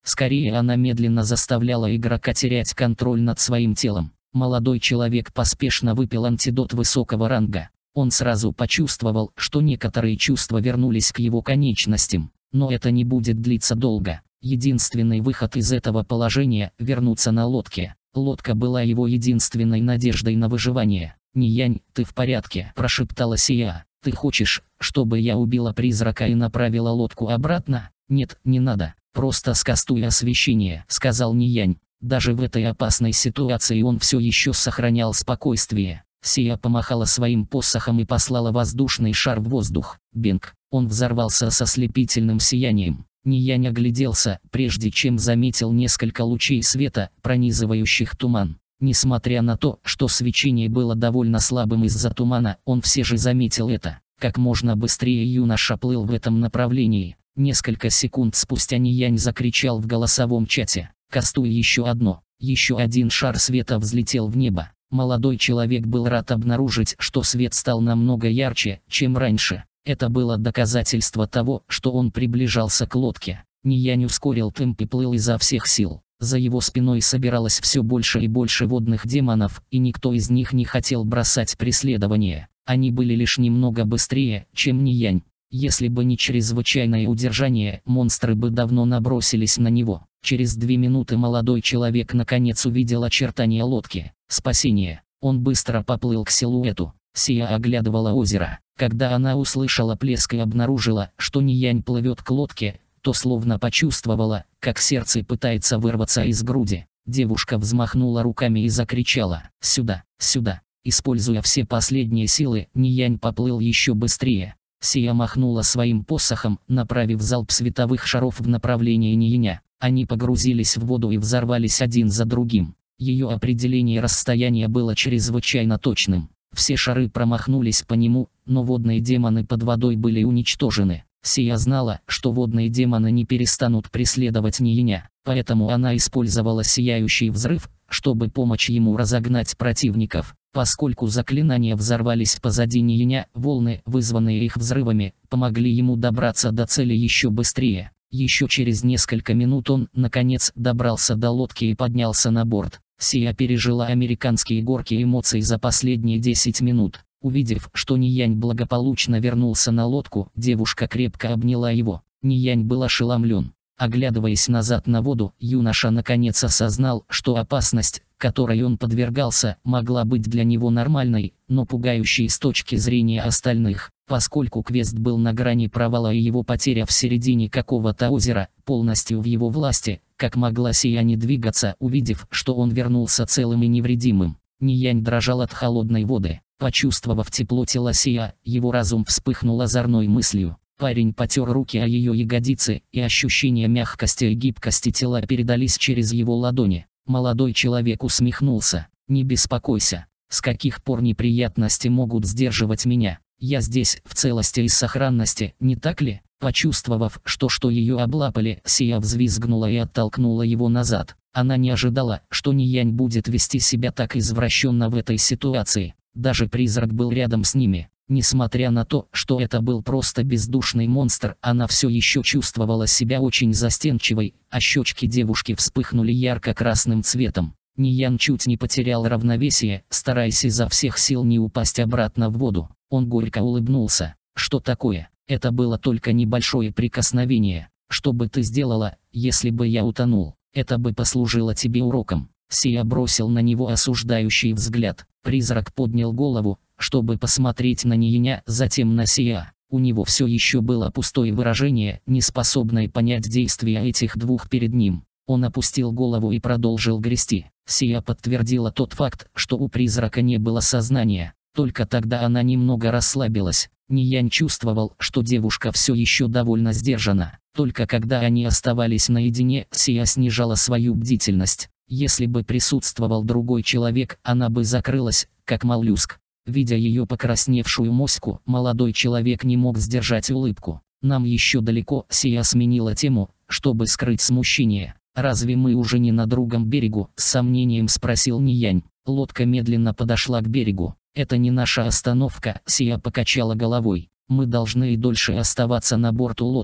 [SPEAKER 1] Скорее, она медленно заставляла игрока терять контроль над своим телом. Молодой человек поспешно выпил антидот высокого ранга. Он сразу почувствовал, что некоторые чувства вернулись к его конечностям. Но это не будет длиться долго. Единственный выход из этого положения – вернуться на лодке. Лодка была его единственной надеждой на выживание. «Ниянь, ты в порядке?» – прошептала Сия. «Ты хочешь, чтобы я убила призрака и направила лодку обратно?» «Нет, не надо. Просто скастуй освещение», – сказал Ниянь. Даже в этой опасной ситуации он все еще сохранял спокойствие. Сия помахала своим посохом и послала воздушный шар в воздух. Бинг! Он взорвался с ослепительным сиянием. Ниянь огляделся, прежде чем заметил несколько лучей света, пронизывающих туман. Несмотря на то, что свечение было довольно слабым из-за тумана, он все же заметил это. Как можно быстрее юноша плыл в этом направлении. Несколько секунд спустя Ниянь закричал в голосовом чате: «Кастуй еще одно!» Еще один шар света взлетел в небо. Молодой человек был рад обнаружить, что свет стал намного ярче, чем раньше. Это было доказательство того, что он приближался к лодке. Ниянь ускорил темп и плыл изо всех сил. За его спиной собиралось все больше и больше водных демонов, и никто из них не хотел бросать преследование. Они были лишь немного быстрее, чем Ниянь. Если бы не чрезвычайное удержание, монстры бы давно набросились на него. Через 2 минуты молодой человек наконец увидел очертания лодки. Спасение. Он быстро поплыл к силуэту. Сия оглядывала озеро. Когда она услышала плеск и обнаружила, что Ниянь плывет к лодке, то словно почувствовала, как сердце пытается вырваться из груди. Девушка взмахнула руками и закричала: «Сюда, сюда!» Используя все последние силы, Ниянь поплыл еще быстрее. Сия махнула своим посохом, направив залп световых шаров в направлении Нияня. Они погрузились в воду и взорвались один за другим. Ее определение расстояния было чрезвычайно точным. Все шары промахнулись по нему, но водные демоны под водой были уничтожены. Сия знала, что водные демоны не перестанут преследовать Нияня, поэтому она использовала сияющий взрыв, чтобы помочь ему разогнать противников. Поскольку заклинания взорвались позади Нияня, волны, вызванные их взрывами, помогли ему добраться до цели еще быстрее. Еще через несколько минут он, наконец, добрался до лодки и поднялся на борт. Сия пережила американские горки эмоций за последние 10 минут. Увидев, что Ниянь благополучно вернулся на лодку, девушка крепко обняла его. Ниянь был ошеломлен. Оглядываясь назад на воду, юноша наконец осознал, что опасность, которой он подвергался, могла быть для него нормальной, но пугающей с точки зрения остальных. Поскольку квест был на грани провала и его потеря в середине какого-то озера, полностью в его власти, как могла Сия не двигаться, увидев, что он вернулся целым и невредимым. Ниянь дрожал от холодной воды. Почувствовав тепло тела Сия, его разум вспыхнул озорной мыслью. Парень потер руки о ее ягодицы, и ощущения мягкости и гибкости тела передались через его ладони. Молодой человек усмехнулся. «Не беспокойся. С каких пор неприятности могут сдерживать меня? Я здесь, в целости и сохранности, не так ли?» Почувствовав, что ее облапали, Сия взвизгнула и оттолкнула его назад. Она не ожидала, что Ниянь будет вести себя так извращенно в этой ситуации. Даже призрак был рядом с ними. Несмотря на то, что это был просто бездушный монстр, она все еще чувствовала себя очень застенчивой, а щечки девушки вспыхнули ярко-красным цветом. Ниянь чуть не потерял равновесие, стараясь изо всех сил не упасть обратно в воду. Он горько улыбнулся. «Что такое? Это было только небольшое прикосновение. Что бы ты сделала, если бы я утонул? Это бы послужило тебе уроком». Сия бросил на него осуждающий взгляд. Призрак поднял голову, чтобы посмотреть на Нияня, затем на Сия. У него все еще было пустое выражение, не способное понять действия этих двух перед ним. Он опустил голову и продолжил грести. Сия подтвердила тот факт, что у призрака не было сознания. Только тогда она немного расслабилась. Ниянь чувствовал, что девушка все еще довольно сдержана. Только когда они оставались наедине, Сия снижала свою бдительность. Если бы присутствовал другой человек, она бы закрылась, как моллюск. Видя ее покрасневшую моську, молодой человек не мог сдержать улыбку. «Нам еще далеко», — Сия сменила тему, чтобы скрыть смущение. «Разве мы уже не на другом берегу?» — с сомнением спросил Ниянь. Лодка медленно подошла к берегу. «Это не наша остановка», — Сия покачала головой. «Мы должны и дольше оставаться на борту лодки.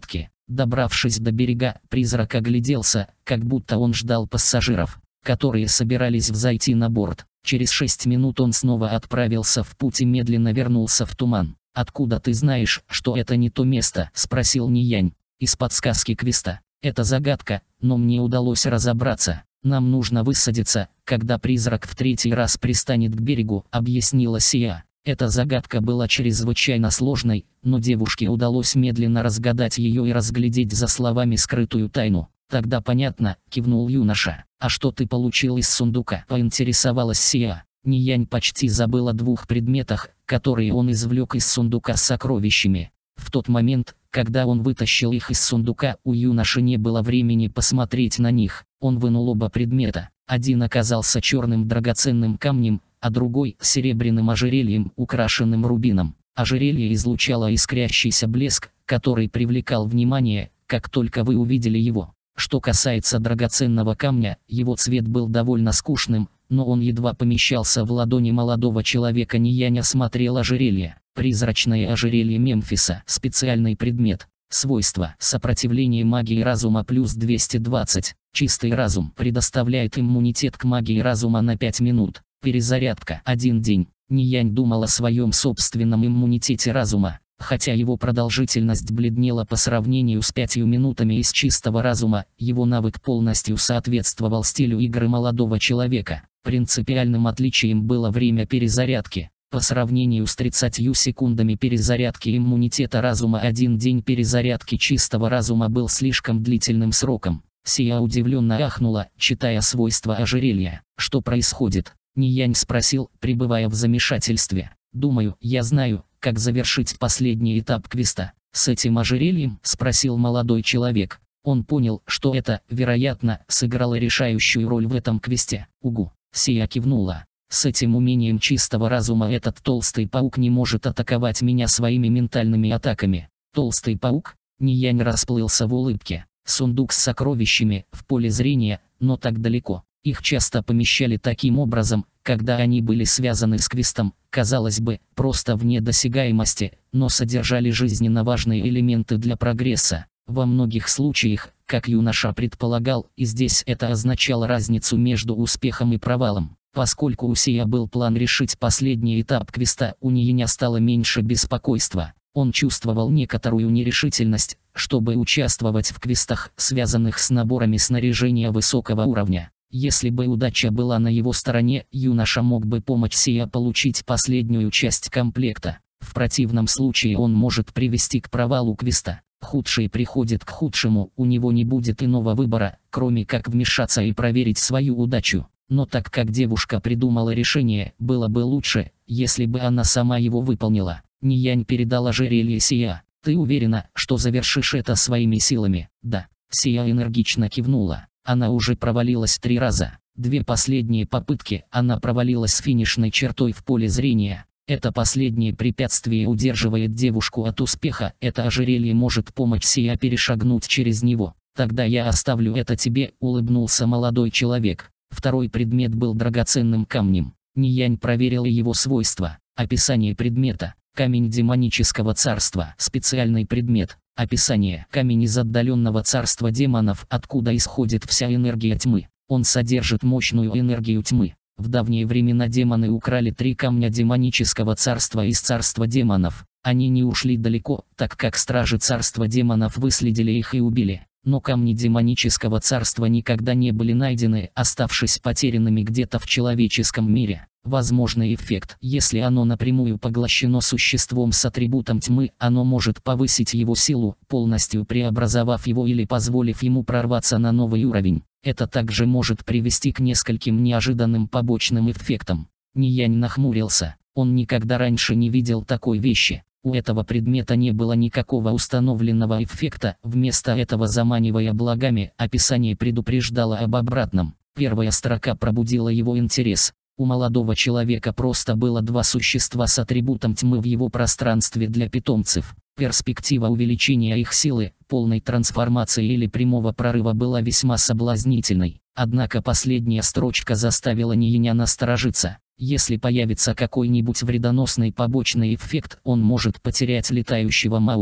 [SPEAKER 1] Добравшись до берега, призрак огляделся, как будто он ждал пассажиров, которые собирались взойти на борт. Через 6 минут он снова отправился в путь и медленно вернулся в туман. «Откуда ты знаешь, что это не то место?» – спросил Ниянь. «Из подсказки квеста. Это загадка, но мне удалось разобраться. Нам нужно высадиться, когда призрак в 3-й раз пристанет к берегу», – объяснила Сия. Эта загадка была чрезвычайно сложной, но девушке удалось медленно разгадать ее и разглядеть за словами скрытую тайну. «Тогда понятно», – кивнул юноша. «А что ты получил из сундука?» – поинтересовалась Сия. Ниянь почти забыл о 2 предметах, которые он извлек из сундука с сокровищами. В тот момент, когда он вытащил их из сундука, у юноши не было времени посмотреть на них. Он вынул оба предмета. Один оказался черным драгоценным камнем, а другой – серебряным ожерельем, украшенным рубином. Ожерелье излучало искрящийся блеск, который привлекал внимание, как только вы увидели его. Что касается драгоценного камня, его цвет был довольно скучным, но он едва помещался в ладони молодого человека. Ниянь осмотрел ожерелье. Призрачное ожерелье Мемфиса. Специальный предмет. Свойства: сопротивление магии разума плюс 220. Чистый разум предоставляет иммунитет к магии разума на 5 минут. Перезарядка 1 день. Ниянь думал о своем собственном иммунитете разума. Хотя его продолжительность бледнела по сравнению с 5 минутами из чистого разума, его навык полностью соответствовал стилю игры молодого человека. Принципиальным отличием было время перезарядки. По сравнению с 30 секундами перезарядки иммунитета разума, 1 день перезарядки чистого разума был слишком длительным сроком. Сия удивленно ахнула, читая свойства ожерелья. «Что происходит?» Ниянь спросил, пребывая в замешательстве. «Думаю, я знаю, как завершить последний этап квеста». «С этим ожерельем?» – спросил молодой человек. Он понял, что это, вероятно, сыграло решающую роль в этом квесте. «Угу». Сия кивнула. «С этим умением чистого разума этот толстый паук не может атаковать меня своими ментальными атаками». «Толстый паук?» Ниянь расплылся в улыбке. «Сундук с сокровищами, в поле зрения, но так далеко. Их часто помещали таким образом, когда они были связаны с квестом, казалось бы, просто вне досягаемости, но содержали жизненно важные элементы для прогресса. Во многих случаях, как юноша предполагал, и здесь это означало разницу между успехом и провалом. Поскольку у Сия был план решить последний этап квеста, у Ниеня стало меньше беспокойства. Он чувствовал некоторую нерешительность, чтобы участвовать в квестах, связанных с наборами снаряжения высокого уровня. Если бы удача была на его стороне, юноша мог бы помочь Сия получить последнюю часть комплекта. В противном случае он может привести к провалу квеста. Худший приходит к худшему, у него не будет иного выбора, кроме как вмешаться и проверить свою удачу. Но так как девушка придумала решение, было бы лучше, если бы она сама его выполнила. Ниянь передал ожерелье Сия. «Ты уверена, что завершишь это своими силами?» «Да». Сия энергично кивнула. Она уже провалилась 3 раза. 2 последние попытки она провалилась с финишной чертой в поле зрения. Это последнее препятствие удерживает девушку от успеха. Это ожерелье может помочь Сия перешагнуть через него. «Тогда я оставлю это тебе», — улыбнулся молодой человек. Второй предмет был драгоценным камнем. Ниянь проверил его свойства. Описание предмета. Камень демонического царства. Специальный предмет. Описание. Камень из отдаленного царства демонов, откуда исходит вся энергия тьмы. Он содержит мощную энергию тьмы. В давние времена демоны украли 3 камня демонического царства из царства демонов. Они не ушли далеко, так как стражи царства демонов выследили их и убили. Но камни демонического царства никогда не были найдены, оставшись потерянными где-то в человеческом мире. Возможный эффект: если оно напрямую поглощено существом с атрибутом тьмы, оно может повысить его силу, полностью преобразовав его или позволив ему прорваться на новый уровень. Это также может привести к нескольким неожиданным побочным эффектам. Ниянь нахмурился. Он никогда раньше не видел такой вещи. У этого предмета не было никакого установленного эффекта, вместо этого, заманивая благами, описание предупреждало об обратном. Первая строка пробудила его интерес. У молодого человека просто было 2 существа с атрибутом тьмы в его пространстве для питомцев. Перспектива увеличения их силы, полной трансформации или прямого прорыва была весьма соблазнительной. Однако последняя строчка заставила Ниеня насторожиться. Если появится какой-нибудь вредоносный побочный эффект, он может потерять летающего маунта.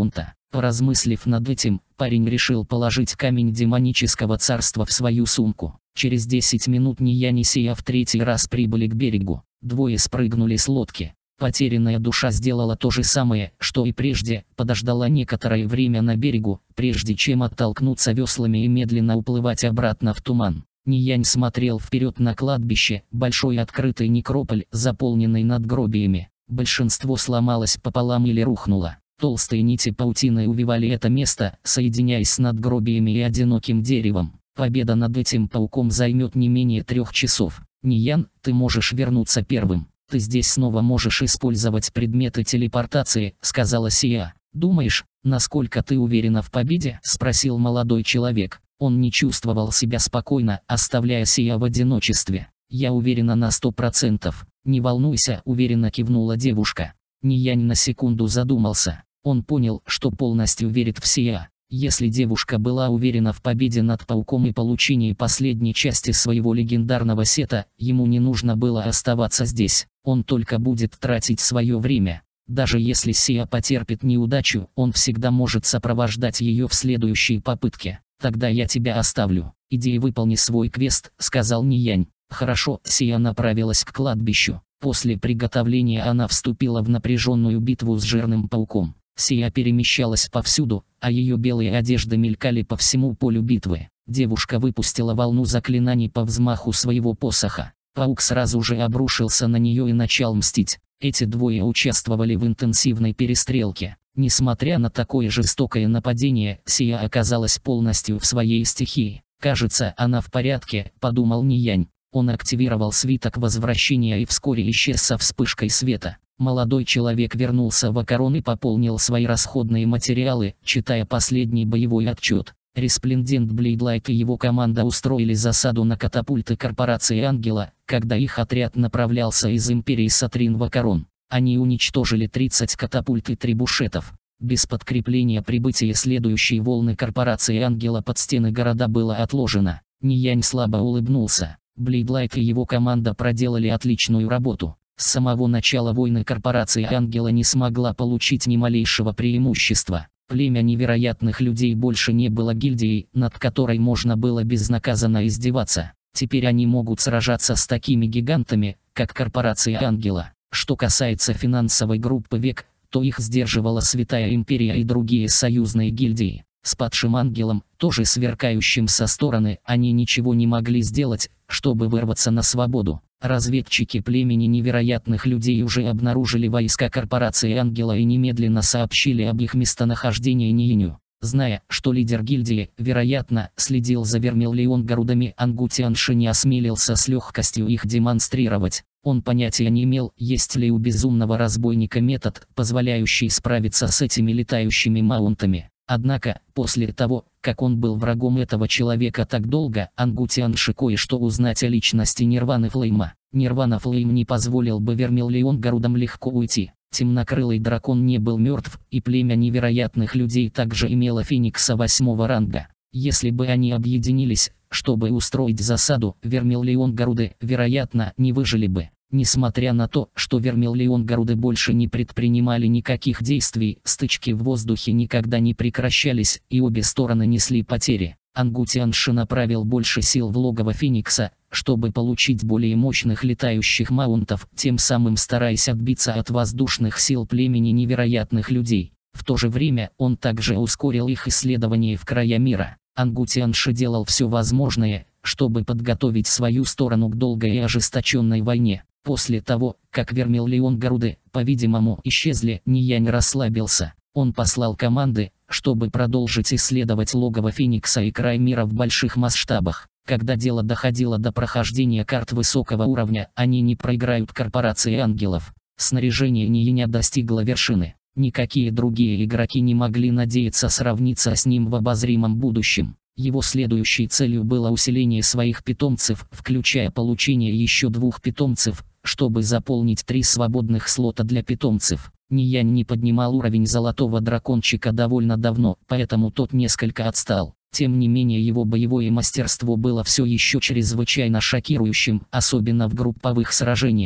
[SPEAKER 1] Поразмыслив над этим, парень решил положить камень демонического царства в свою сумку. Через 10 минут ни я, ни Сия в третий раз прибыли к берегу. Двое спрыгнули с лодки. Потерянная душа сделала то же самое, что и прежде, подождала некоторое время на берегу, прежде чем оттолкнуться веслами и медленно уплывать обратно в туман. Ниянь смотрел вперед на кладбище, большой открытый некрополь, заполненный надгробиями. Большинство сломалось пополам или рухнуло. Толстые нити паутины увивали это место, соединяясь с надгробиями и одиноким деревом. Победа над этим пауком займет не менее 3 часов. Ниян, ты можешь вернуться первым. Ты здесь снова можешь использовать предметы телепортации, сказала Сия. Думаешь, насколько ты уверена в победе? Спросил молодой человек. Он не чувствовал себя спокойно, оставляя Сия в одиночестве. Я уверена на 100%. Не волнуйся, уверенно кивнула девушка. Ниянь на секунду задумался. Он понял, что полностью верит в Сия. Если девушка была уверена в победе над пауком и получении последней части своего легендарного сета, ему не нужно было оставаться здесь. Он только будет тратить свое время. Даже если Сия потерпит неудачу, он всегда может сопровождать ее в следующей попытке. Тогда я тебя оставлю. Иди и выполни свой квест, сказал Ниянь. Хорошо, Сия направилась к кладбищу. После приготовления она вступила в напряженную битву с жирным пауком. Сия перемещалась повсюду, а ее белые одежды мелькали по всему полю битвы. Девушка выпустила волну заклинаний по взмаху своего посоха. Паук сразу же обрушился на нее и начал мстить. Эти двое участвовали в интенсивной перестрелке. Несмотря на такое жестокое нападение, Сия оказалась полностью в своей стихии. «Кажется, она в порядке», — подумал Ниянь. Он активировал свиток возвращения и вскоре исчез со вспышкой света. Молодой человек вернулся в Акарон и пополнил свои расходные материалы, читая последний боевой отчет. Resplendent Blade и его команда устроили засаду на катапульты корпорации Ангела, когда их отряд направлялся из Империи Сатрин в Акарон. Они уничтожили 30 катапульт и трибушетов. Без подкрепления прибытия следующей волны корпорации Ангела под стены города было отложено. Ниянь слабо улыбнулся. Блейдлайт и его команда проделали отличную работу. С самого начала войны корпорация Ангела не смогла получить ни малейшего преимущества. Племя невероятных людей больше не было гильдией, над которой можно было безнаказанно издеваться. Теперь они могут сражаться с такими гигантами, как корпорация Ангела. Что касается финансовой группы Век, то их сдерживала Святая Империя и другие союзные гильдии. С падшим ангелом, тоже сверкающим со стороны, они ничего не могли сделать, чтобы вырваться на свободу. Разведчики племени невероятных людей уже обнаружили войска корпорации Ангела и немедленно сообщили об их местонахождении Нияню. Зная, что лидер гильдии, вероятно, следил за Вермиллион-Гарудами, Ангутианши не осмелился с легкостью их демонстрировать. Он понятия не имел, есть ли у безумного разбойника метод, позволяющий справиться с этими летающими маунтами. Однако, после того, как он был врагом этого человека так долго, Ангутианши кое-что узнать о личности Нирваны Флейма. Нирвана Флейм не позволил бы Вермиллион-Гарудам легко уйти. Темнокрылый дракон не был мертв, и племя невероятных людей также имело Феникса 8-го ранга. Если бы они объединились, чтобы устроить засаду, Вермиллион-Гаруды, вероятно, не выжили бы. Несмотря на то, что Вермиллион-Гаруды больше не предпринимали никаких действий, стычки в воздухе никогда не прекращались, и обе стороны несли потери. Ангутианши направил больше сил в логово Феникса, чтобы получить более мощных летающих маунтов, тем самым стараясь отбиться от воздушных сил племени невероятных людей. В то же время он также ускорил их исследования в края мира. Ангутианши делал все возможное, чтобы подготовить свою сторону к долгой и ожесточенной войне. После того, как Вермиллион-Гаруды, по-видимому, исчезли, Ниянь расслабился. Он послал команды, чтобы продолжить исследовать логово Феникса и край мира в больших масштабах. Когда дело доходило до прохождения карт высокого уровня, они не проиграют корпорации ангелов. Снаряжение Нияня достигло вершины. Никакие другие игроки не могли надеяться сравниться с ним в обозримом будущем. Его следующей целью было усиление своих питомцев, включая получение еще 2 питомцев, чтобы заполнить 3 свободных слота для питомцев. Ниянь не поднимал уровень золотого дракончика довольно давно, поэтому тот несколько отстал. Тем не менее его боевое мастерство было все еще чрезвычайно шокирующим, особенно в групповых сражениях.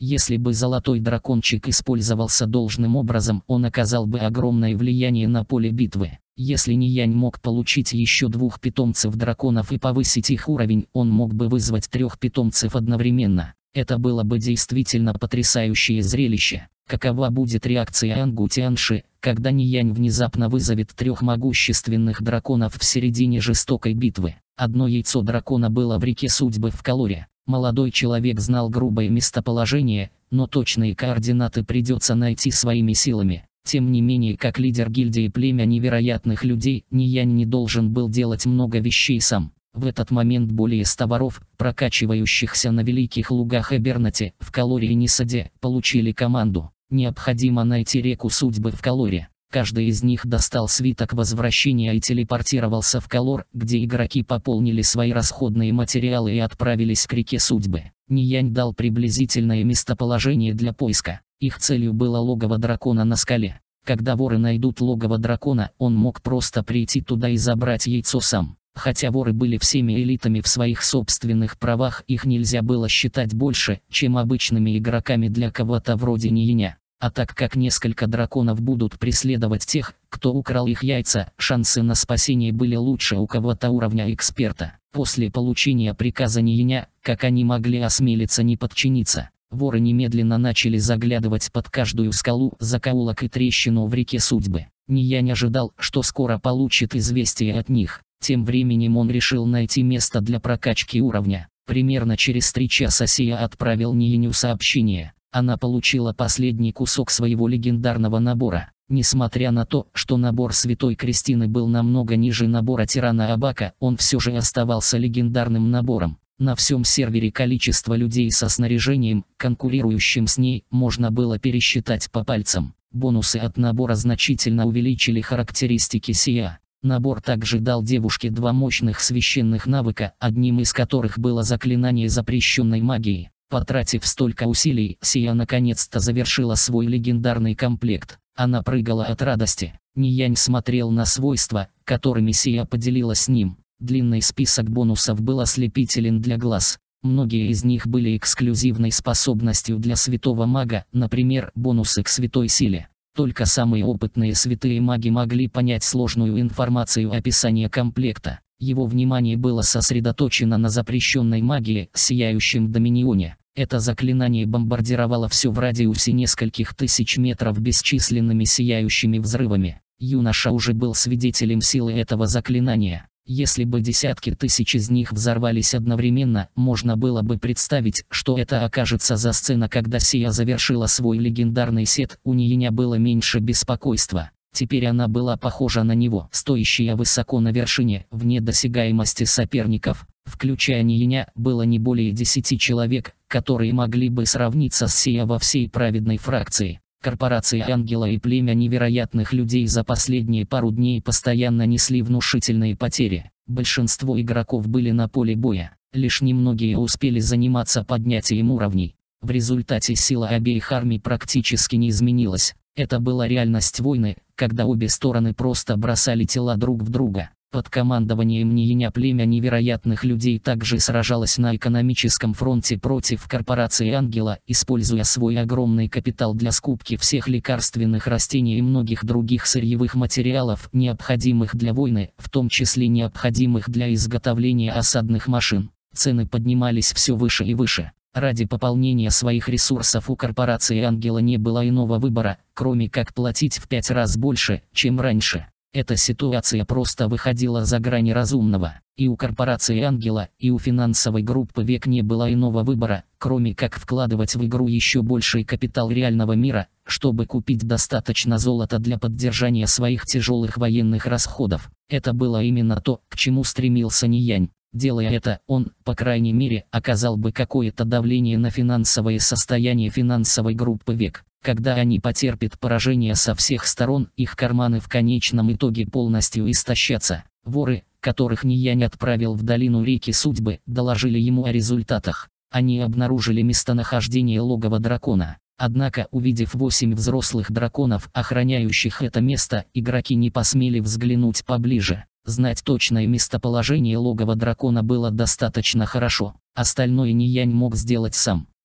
[SPEAKER 1] Если бы золотой дракончик использовался должным образом, он оказал бы огромное влияние на поле битвы. Если Ниянь мог получить еще 2 питомцев драконов и повысить их уровень, он мог бы вызвать 3 питомцев одновременно. Это было бы действительно потрясающее зрелище. Какова будет реакция Ангу Тяньши, когда Ниянь внезапно вызовет 3 могущественных драконов в середине жестокой битвы? Одно яйцо дракона было в реке судьбы в Калоре. Молодой человек знал грубое местоположение, но точные координаты придется найти своими силами. Тем не менее, как лидер гильдии племя невероятных людей, Ниянь не должен был делать много вещей сам. В этот момент более 100 воров, прокачивающихся на великих лугах Эбернате, в Калоре и Нисаде, получили команду. Необходимо найти реку судьбы в Калоре. Каждый из них достал свиток возвращения и телепортировался в Калор, где игроки пополнили свои расходные материалы и отправились к реке судьбы. Ниянь дал приблизительное местоположение для поиска. Их целью было логово дракона на скале. Когда воры найдут логово дракона, он мог просто прийти туда и забрать яйцо сам. Хотя воры были всеми элитами в своих собственных правах, их нельзя было считать больше, чем обычными игроками для кого-то вроде Ниеня. А так как несколько драконов будут преследовать тех, кто украл их яйца, шансы на спасение были лучше у кого-то уровня эксперта. После получения приказа Ниеня, как они могли осмелиться не подчиниться? Воры немедленно начали заглядывать под каждую скалу, закоулок и трещину в реке судьбы. Ниянь ожидал, что скоро получит известие от них. Тем временем он решил найти место для прокачки уровня. Примерно через 3 часа Сия отправил Ниеню сообщение. Она получила последний кусок своего легендарного набора. Несмотря на то, что набор Святой Кристины был намного ниже набора Тирана Абака, он все же оставался легендарным набором. На всем сервере количество людей со снаряжением, конкурирующим с ней, можно было пересчитать по пальцам. Бонусы от набора значительно увеличили характеристики Сия. Набор также дал девушке 2 мощных священных навыка, одним из которых было заклинание запрещенной магии. Потратив столько усилий, Сия наконец-то завершила свой легендарный комплект. Она прыгала от радости. Ниянь смотрел на свойства, которыми Сия поделилась с ним. Длинный список бонусов был ослепителен для глаз. Многие из них были эксклюзивной способностью для святого мага, например, бонусы к святой силе. Только самые опытные святые маги могли понять сложную информацию описания комплекта. Его внимание было сосредоточено на запрещенной магии, сияющем доминионе. Это заклинание бомбардировало все в радиусе нескольких тысяч метров бесчисленными сияющими взрывами. Юноша уже был свидетелем силы этого заклинания. Если бы десятки тысяч из них взорвались одновременно, можно было бы представить, что это окажется за сцена, когда Сия завершила свой легендарный сет. У Ниеня было меньше беспокойства. Теперь она была похожа на него, стоящая высоко на вершине, вне досягаемости соперников. Включая Ниеня, было не более 10 человек, которые могли бы сравниться с Сия во всей праведной фракции. Корпорация Ангела и племя невероятных людей за последние пару дней постоянно несли внушительные потери. Большинство игроков были на поле боя. Лишь немногие успели заниматься поднятием уровней. В результате сила обеих армий практически не изменилась. Это была реальность войны, когда обе стороны просто бросали тела друг в друга. Под командованием Ниеня племя невероятных людей также сражалось на экономическом фронте против корпорации Ангела, используя свой огромный капитал для скупки всех лекарственных растений и многих других сырьевых материалов, необходимых для войны, в том числе необходимых для изготовления осадных машин. Цены поднимались все выше и выше. Ради пополнения своих ресурсов у корпорации Ангела не было иного выбора, кроме как платить в 5 раз больше, чем раньше. Эта ситуация просто выходила за грани разумного. И у корпорации Ангела, и у финансовой группы Век не было иного выбора, кроме как вкладывать в игру еще больший капитал реального мира, чтобы купить достаточно золота для поддержания своих тяжелых военных расходов. Это было именно то, к чему стремился Ниянь. Делая это, он, по крайней мере, оказал бы какое-то давление на финансовое состояние финансовой группы Век. Когда они потерпят поражение со всех сторон, их карманы в конечном итоге полностью истощатся. Воры, которых Ниянь отправил в долину реки судьбы, доложили ему о результатах. Они обнаружили местонахождение логова дракона. Однако, увидев 8 взрослых драконов, охраняющих это место, игроки не посмели взглянуть поближе. Знать точное местоположение логова дракона было достаточно хорошо. Остальное Ниянь мог сделать сам.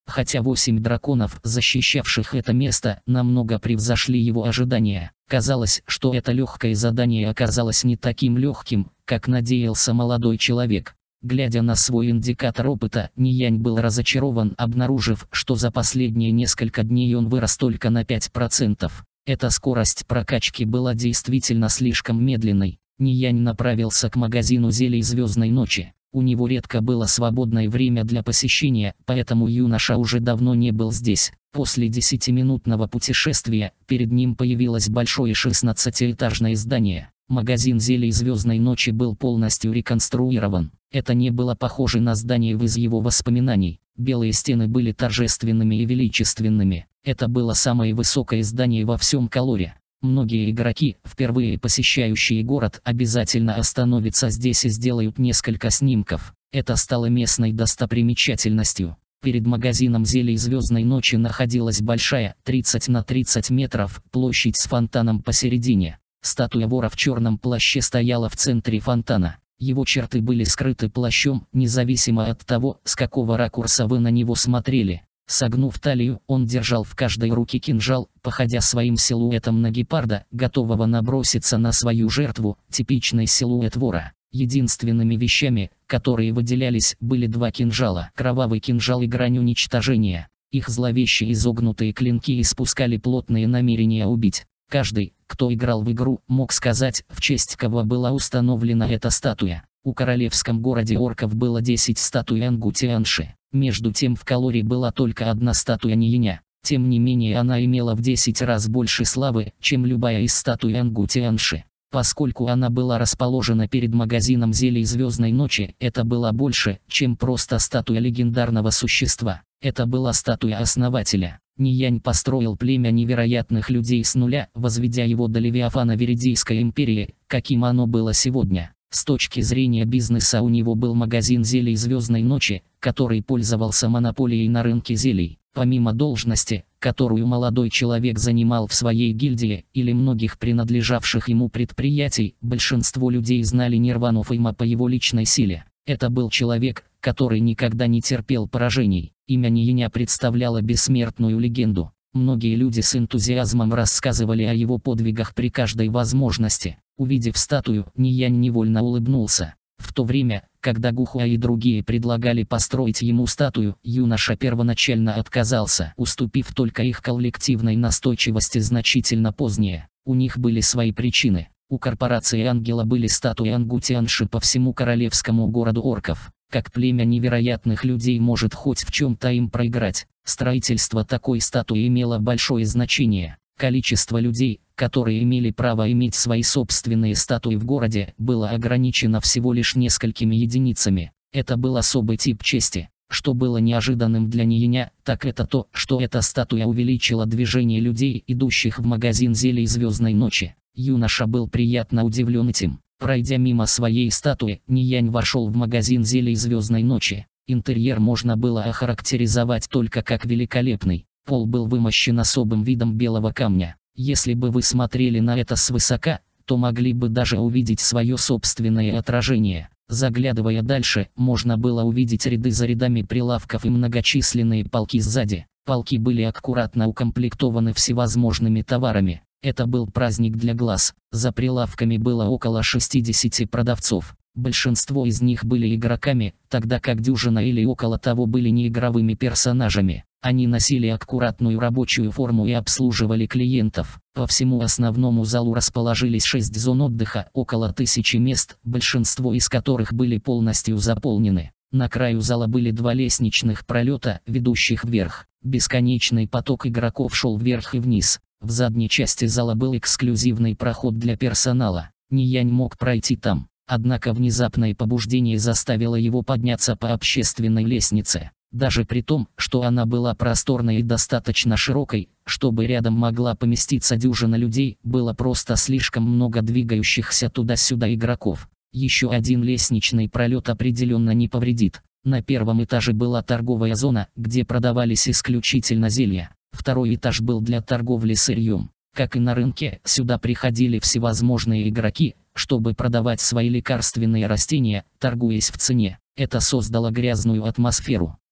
[SPEAKER 1] Хотя 8 драконов, защищавших это место, намного превзошли его ожидания, казалось, что это легкое задание оказалось не таким легким, как надеялся молодой человек. Глядя на свой индикатор опыта, Ниянь был разочарован, обнаружив, что за последние несколько дней он вырос только на 5%. Эта скорость прокачки была действительно слишком медленной. Ниянь направился к магазину зелий Звездной Ночи. У него редко было свободное время для посещения, поэтому юноша уже давно не был здесь. После 10-минутного путешествия, перед ним появилось большое 16-этажное здание. Магазин зелий Звездной Ночи был полностью реконструирован. Это не было похоже на здание из его воспоминаний. Белые стены были торжественными и величественными. Это было самое высокое здание во всем Колоре. Многие игроки, впервые посещающие город, обязательно остановятся здесь и сделают несколько снимков. Это стало местной достопримечательностью. Перед магазином зелий Звездной Ночи находилась большая, 30 на 30 метров, площадь с фонтаном посередине. Статуя вора в черном плаще стояла в центре фонтана. Его черты были скрыты плащом, независимо от того, с какого ракурса вы на него смотрели. Согнув талию, он держал в каждой руке кинжал, походя своим силуэтом на гепарда, готового наброситься на свою жертву, типичный силуэт вора. Единственными вещами, которые выделялись, были два кинжала, кровавый кинжал и грань уничтожения. Их зловещие изогнутые клинки испускали плотные намерения убить. Каждый, кто играл в игру, мог сказать, в честь кого была установлена эта статуя. У королевском городе орков было 10 статуй Ангу-Тианши. Между тем в Колоре была только одна статуя Ниеня. Тем не менее она имела в 10 раз больше славы, чем любая из статуй Ангу-Тианши. Поскольку она была расположена перед магазином зелий Звездной Ночи, это было больше, чем просто статуя легендарного существа. Это была статуя основателя. Ниянь построил племя невероятных людей с нуля, возведя его до Левиафана Веридийской империи, каким оно было сегодня. С точки зрения бизнеса у него был магазин зелий Звездной Ночи, который пользовался монополией на рынке зелий. Помимо должности, которую молодой человек занимал в своей гильдии или многих принадлежавших ему предприятий, большинство людей знали Нирвану Фейма по его личной силе. Это был человек, который никогда не терпел поражений. Имя Ниеня представляло бессмертную легенду. Многие люди с энтузиазмом рассказывали о его подвигах при каждой возможности. Увидев статую, Ниянь невольно улыбнулся. В то время, когда Гухуа и другие предлагали построить ему статую, юноша первоначально отказался, уступив только их коллективной настойчивости значительно позднее. У них были свои причины. У корпорации Ангела были статуи Ангу-Тианши по всему королевскому городу орков. Как племя невероятных людей может хоть в чем-то им проиграть? Строительство такой статуи имело большое значение. Количество людей, которые имели право иметь свои собственные статуи в городе, было ограничено всего лишь несколькими единицами. Это был особый тип чести. Что было неожиданным для Ниеня, так это то, что эта статуя увеличила движение людей, идущих в магазин зелий Звездной Ночи. Юноша был приятно удивлен этим. Пройдя мимо своей статуи, Ниянь вошел в магазин зелий Звездной Ночи. Интерьер можно было охарактеризовать только как великолепный. Пол был вымощен особым видом белого камня. Если бы вы смотрели на это свысока, то могли бы даже увидеть свое собственное отражение. Заглядывая дальше, можно было увидеть ряды за рядами прилавков и многочисленные полки сзади. Полки были аккуратно укомплектованы всевозможными товарами. Это был праздник для глаз. За прилавками было около 60 продавцов. Большинство из них были игроками, тогда как дюжина или около того были неигровыми персонажами. Они носили аккуратную рабочую форму и обслуживали клиентов. По всему основному залу расположились 6 зон отдыха, около 1000 мест, большинство из которых были полностью заполнены. На краю зала были 2 лестничных пролета, ведущих вверх. Бесконечный поток игроков шел вверх и вниз. В задней части зала был эксклюзивный проход для персонала. Ниянь мог пройти там. Однако внезапное побуждение заставило его подняться по общественной лестнице. Даже при том, что она была просторной и достаточно широкой, чтобы рядом могла поместиться дюжина людей, было просто слишком много двигающихся туда-сюда игроков. Еще один лестничный пролет определенно не повредит. На первом этаже была торговая зона, где продавались исключительно зелья. Второй этаж был для торговли сырьем. Как и на рынке, сюда приходили всевозможные игроки, чтобы продавать свои лекарственные растения, торгуясь в цене. Это создало грязную атмосферу.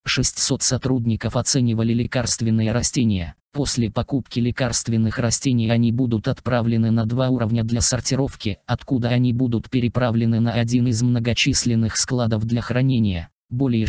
[SPEAKER 1] 600 сотрудников оценивали лекарственные растения. После покупки лекарственных растений они будут отправлены на 2 уровня для сортировки, откуда они будут переправлены на один из многочисленных складов для хранения. Более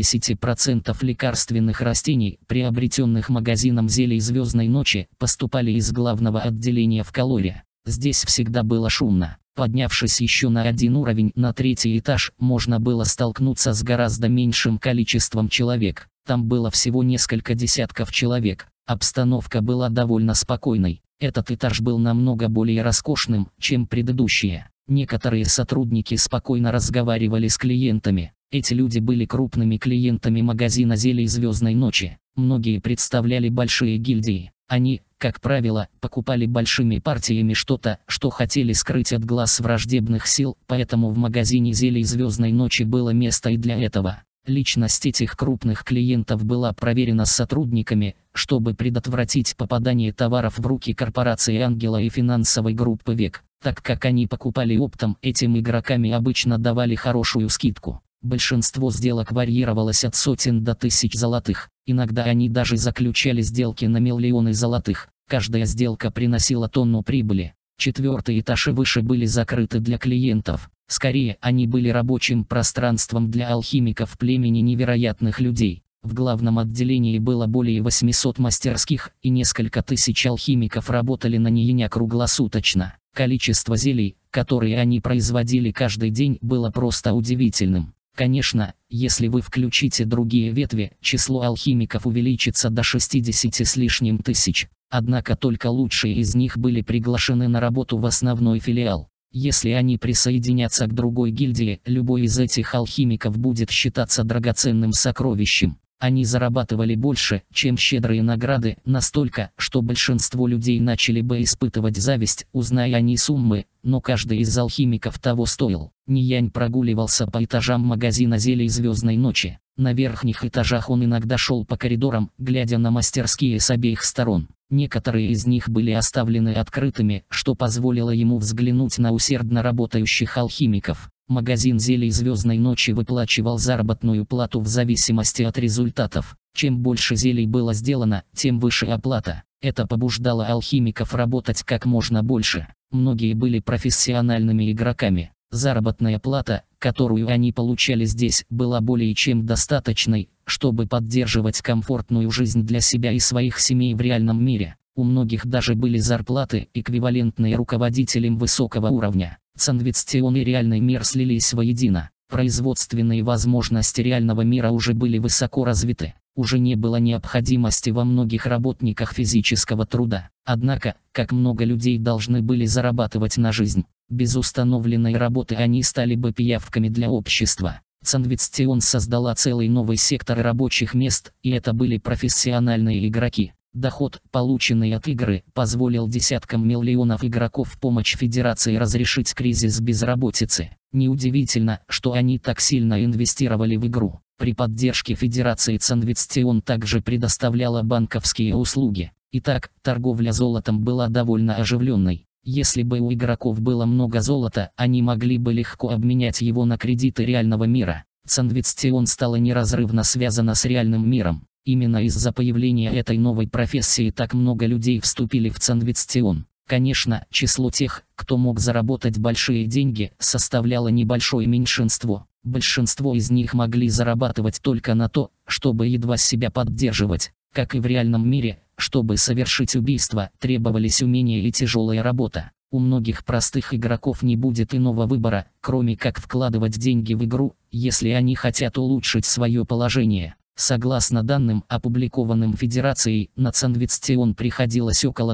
[SPEAKER 1] 60% лекарственных растений, приобретенных магазином зелий Звездной ночи, поступали из главного отделения в Колоре. Здесь всегда было шумно. Поднявшись еще на один уровень, на 3-й этаж, можно было столкнуться с гораздо меньшим количеством человек. Там было всего несколько десятков человек. Обстановка была довольно спокойной. Этот этаж был намного более роскошным, чем предыдущие. Некоторые сотрудники спокойно разговаривали с клиентами. Эти люди были крупными клиентами магазина зелий Звездной ночи. Многие представляли большие гильдии. Они, как правило, покупали большими партиями что-то, что хотели скрыть от глаз враждебных сил, поэтому в магазине зелий Звездной ночи было место и для этого. Личность этих крупных клиентов была проверена сотрудниками, чтобы предотвратить попадание товаров в руки корпорации Ангела и финансовой группы Век. Так как они покупали оптом, этим игрокам обычно давали хорошую скидку. Большинство сделок варьировалось от сотен до тысяч золотых. Иногда они даже заключали сделки на миллионы золотых. Каждая сделка приносила тонну прибыли. 4-й этаж и выше были закрыты для клиентов. Скорее, они были рабочим пространством для алхимиков племени невероятных людей. В главном отделении было более 800 мастерских, и несколько тысяч алхимиков работали на ней круглосуточно. Количество зелий, которые они производили каждый день, было просто удивительным. Конечно, если вы включите другие ветви, число алхимиков увеличится до 60 с лишним тысяч. Однако только лучшие из них были приглашены на работу в основной филиал. Если они присоединятся к другой гильдии, любой из этих алхимиков будет считаться драгоценным сокровищем. Они зарабатывали больше, чем щедрые награды, настолько, что большинство людей начали бы испытывать зависть, узная они суммы, но каждый из алхимиков того стоил. Ниянь прогуливался по этажам магазина зелий Звездной ночи. На верхних этажах он иногда шел по коридорам, глядя на мастерские с обеих сторон. Некоторые из них были оставлены открытыми, что позволило ему взглянуть на усердно работающих алхимиков. Магазин зелий Звездной ночи выплачивал заработную плату в зависимости от результатов. Чем больше зелий было сделано, тем выше оплата. Это побуждало алхимиков работать как можно больше. Многие были профессиональными игроками. Заработная плата, которую они получали здесь, была более чем достаточной, чтобы поддерживать комфортную жизнь для себя и своих семей в реальном мире. У многих даже были зарплаты, эквивалентные руководителям высокого уровня. Цанвестион и реальный мир слились воедино. Производственные возможности реального мира уже были высоко развиты. Уже не было необходимости во многих работниках физического труда. Однако, как много людей должны были зарабатывать на жизнь, без установленной работы они стали бы пиявками для общества. Цанвестион создала целый новый сектор рабочих мест, и это были профессиональные игроки. Доход, полученный от игры, позволил десяткам миллионов игроков помочь Федерации разрешить кризис безработицы. Неудивительно, что они так сильно инвестировали в игру. При поддержке Федерации Цанвестион также предоставляла банковские услуги. Итак, торговля золотом была довольно оживленной. Если бы у игроков было много золота, они могли бы легко обменять его на кредиты реального мира. Цанвестион стала неразрывно связана с реальным миром. Именно из-за появления этой новой профессии так много людей вступили в Цанвестион. Конечно, число тех, кто мог заработать большие деньги, составляло небольшое меньшинство. Большинство из них могли зарабатывать только на то, чтобы едва себя поддерживать. Как и в реальном мире, чтобы совершить убийство, требовались умения и тяжелая работа. У многих простых игроков не будет иного выбора, кроме как вкладывать деньги в игру, если они хотят улучшить свое положение. Согласно данным, опубликованным Федерацией, на Цанвестион приходилось около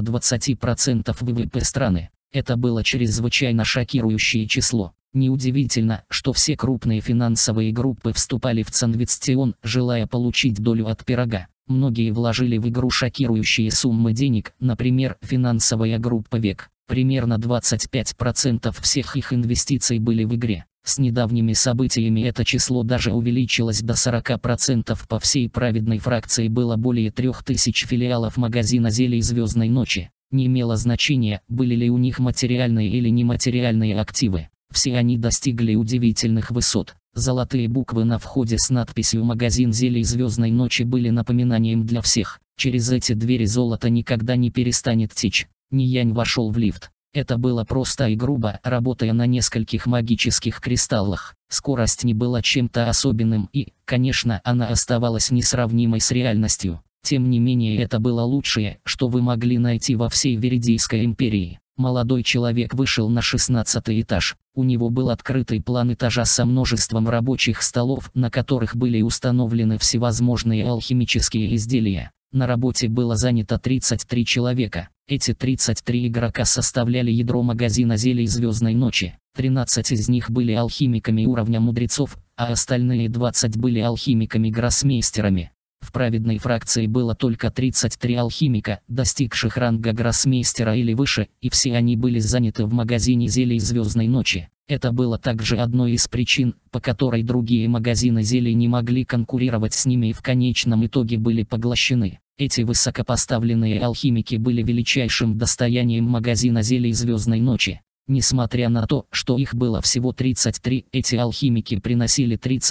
[SPEAKER 1] 20% ВВП страны. Это было чрезвычайно шокирующее число. Неудивительно, что все крупные финансовые группы вступали в Цанвестион, желая получить долю от пирога. Многие вложили в игру шокирующие суммы денег, например, финансовая группа Век. Примерно 25% всех их инвестиций были в игре. С недавними событиями это число даже увеличилось до 40%. По всей праведной фракции было более 3000 филиалов магазина зелий Звездной ночи. Не имело значения, были ли у них материальные или нематериальные активы. Все они достигли удивительных высот. Золотые буквы на входе с надписью «Магазин зелий звездной ночи» были напоминанием для всех. Через эти двери золото никогда не перестанет течь. Ниянь вошел в лифт. Это было просто и грубо, работая на нескольких магических кристаллах. Скорость не была чем-то особенным и, конечно, она оставалась несравнимой с реальностью. Тем не менее, это было лучшее, что вы могли найти во всей Веридийской империи. Молодой человек вышел на 16-й этаж. У него был открытый план этажа со множеством рабочих столов, на которых были установлены всевозможные алхимические изделия. На работе было занято 33 человека. Эти 33 игрока составляли ядро магазина зелий звездной ночи. 13 из них были алхимиками уровня мудрецов, а остальные 20 были алхимиками-гроссмейстерами. В праведной фракции было только 33 алхимика, достигших ранга гроссмейстера или выше, и все они были заняты в магазине зелий звездной ночи. Это было также одной из причин, по которой другие магазины зелий не могли конкурировать с ними и в конечном итоге были поглощены. Эти высокопоставленные алхимики были величайшим достоянием магазина зелий звездной ночи. Несмотря на то, что их было всего 33, эти алхимики приносили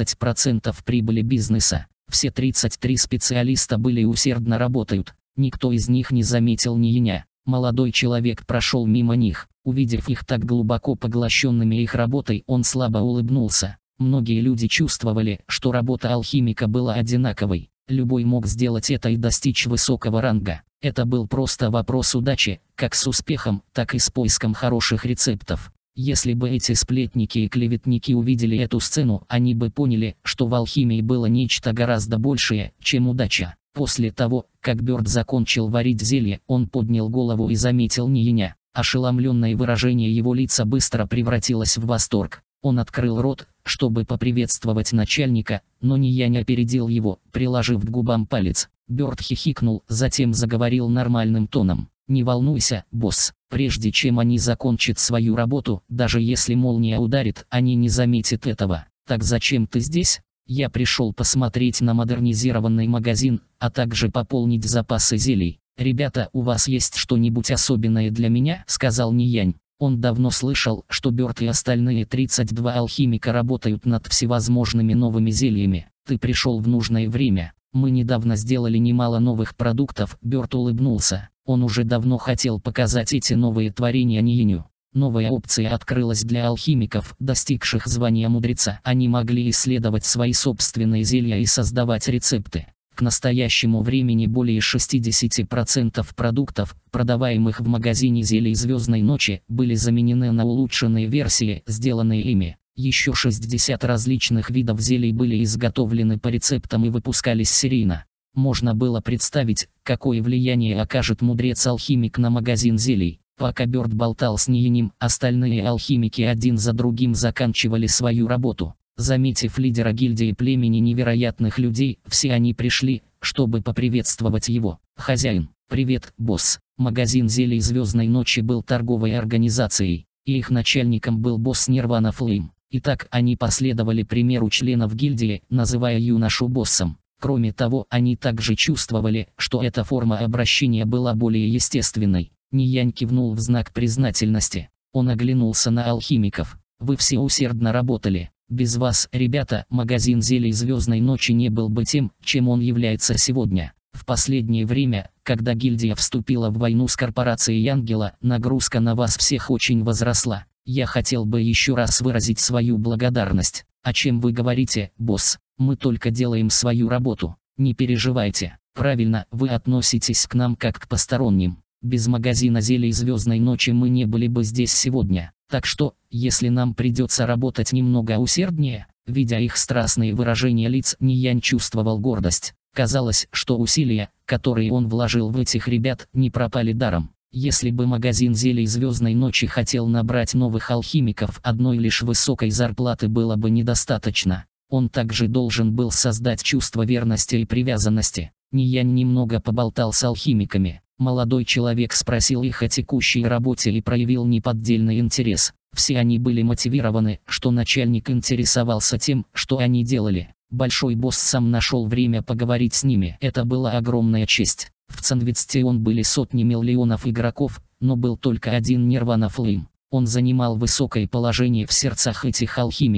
[SPEAKER 1] 30% прибыли бизнеса. Все 33 специалиста были усердно работают. Никто из них не заметил Нииня. Молодой человек прошел мимо них. Увидев их так глубоко поглощенными их работой, он слабо улыбнулся. Многие люди чувствовали, что работа алхимика была одинаковой. Любой мог сделать это и достичь высокого ранга. Это был просто вопрос удачи, как с успехом, так и с поиском хороших рецептов. Если бы эти сплетники и клеветники увидели эту сцену, они бы поняли, что в алхимии было нечто гораздо большее, чем удача. После того, как Бёрд закончил варить зелье, он поднял голову и заметил Нииня. Ошеломленное выражение его лица быстро превратилось в восторг. Он открыл рот, чтобы поприветствовать начальника, но Ниянь опередил его, приложив к губам палец. Бёрд хихикнул, затем заговорил нормальным тоном. «Не волнуйся, босс, прежде чем они закончат свою работу, даже если молния ударит, они не заметят этого. Так зачем ты здесь?» «Я пришел посмотреть на модернизированный магазин, а также пополнить запасы зелий. Ребята, у вас есть что-нибудь особенное для меня?» — сказал Ниянь. Он давно слышал, что Бёрд и остальные 32 алхимика работают над всевозможными новыми зельями. «Ты пришел в нужное время. Мы недавно сделали немало новых продуктов». Бёрд улыбнулся. Он уже давно хотел показать эти новые творения Нииню. Новая опция открылась для алхимиков, достигших звания мудреца. Они могли исследовать свои собственные зелья и создавать рецепты. К настоящему времени более 60% продуктов, продаваемых в магазине зелий звездной ночи, были заменены на улучшенные версии, сделанные ими. Еще 60 различных видов зелий были изготовлены по рецептам и выпускались серийно. Можно было представить, какое влияние окажет мудрец-алхимик на магазин зелий. Пока Бёрд болтал с Ниинем, остальные алхимики один за другим заканчивали свою работу. Заметив лидера гильдии племени невероятных людей, все они пришли, чтобы поприветствовать его. «Хозяин, привет, босс». Магазин зелий звездной ночи был торговой организацией, и их начальником был босс Нирвана Флейм. Итак, они последовали примеру членов гильдии, называя юношу боссом. Кроме того, они также чувствовали, что эта форма обращения была более естественной. Ниянь кивнул в знак признательности. Он оглянулся на алхимиков. «Вы все усердно работали. Без вас, ребята, магазин зелий звездной ночи не был бы тем, чем он является сегодня. В последнее время, когда гильдия вступила в войну с корпорацией Ангела, нагрузка на вас всех очень возросла. Я хотел бы еще раз выразить свою благодарность». «О чем вы говорите, босс? Мы только делаем свою работу. Не переживайте. Правильно, вы относитесь к нам как к посторонним. Без магазина зелий звездной ночи мы не были бы здесь сегодня. Так что, если нам придется работать немного усерднее». Видя их страстные выражения лиц, Ниянь чувствовал гордость. Казалось, что усилия, которые он вложил в этих ребят, не пропали даром. Если бы магазин зелий звездной ночи хотел набрать новых алхимиков, одной лишь высокой зарплаты было бы недостаточно. Он также должен был создать чувство верности и привязанности. Ниянь немного поболтал с алхимиками. Молодой человек спросил их о текущей работе и проявил неподдельный интерес. Все они были мотивированы, что начальник интересовался тем, что они делали. Большой босс сам нашел время поговорить с ними. Это была огромная честь. В Цанвицтеон были сотни миллионов игроков, но был только один Нирвана Флейм. Он занимал высокое положение в сердцах этих алхимиков.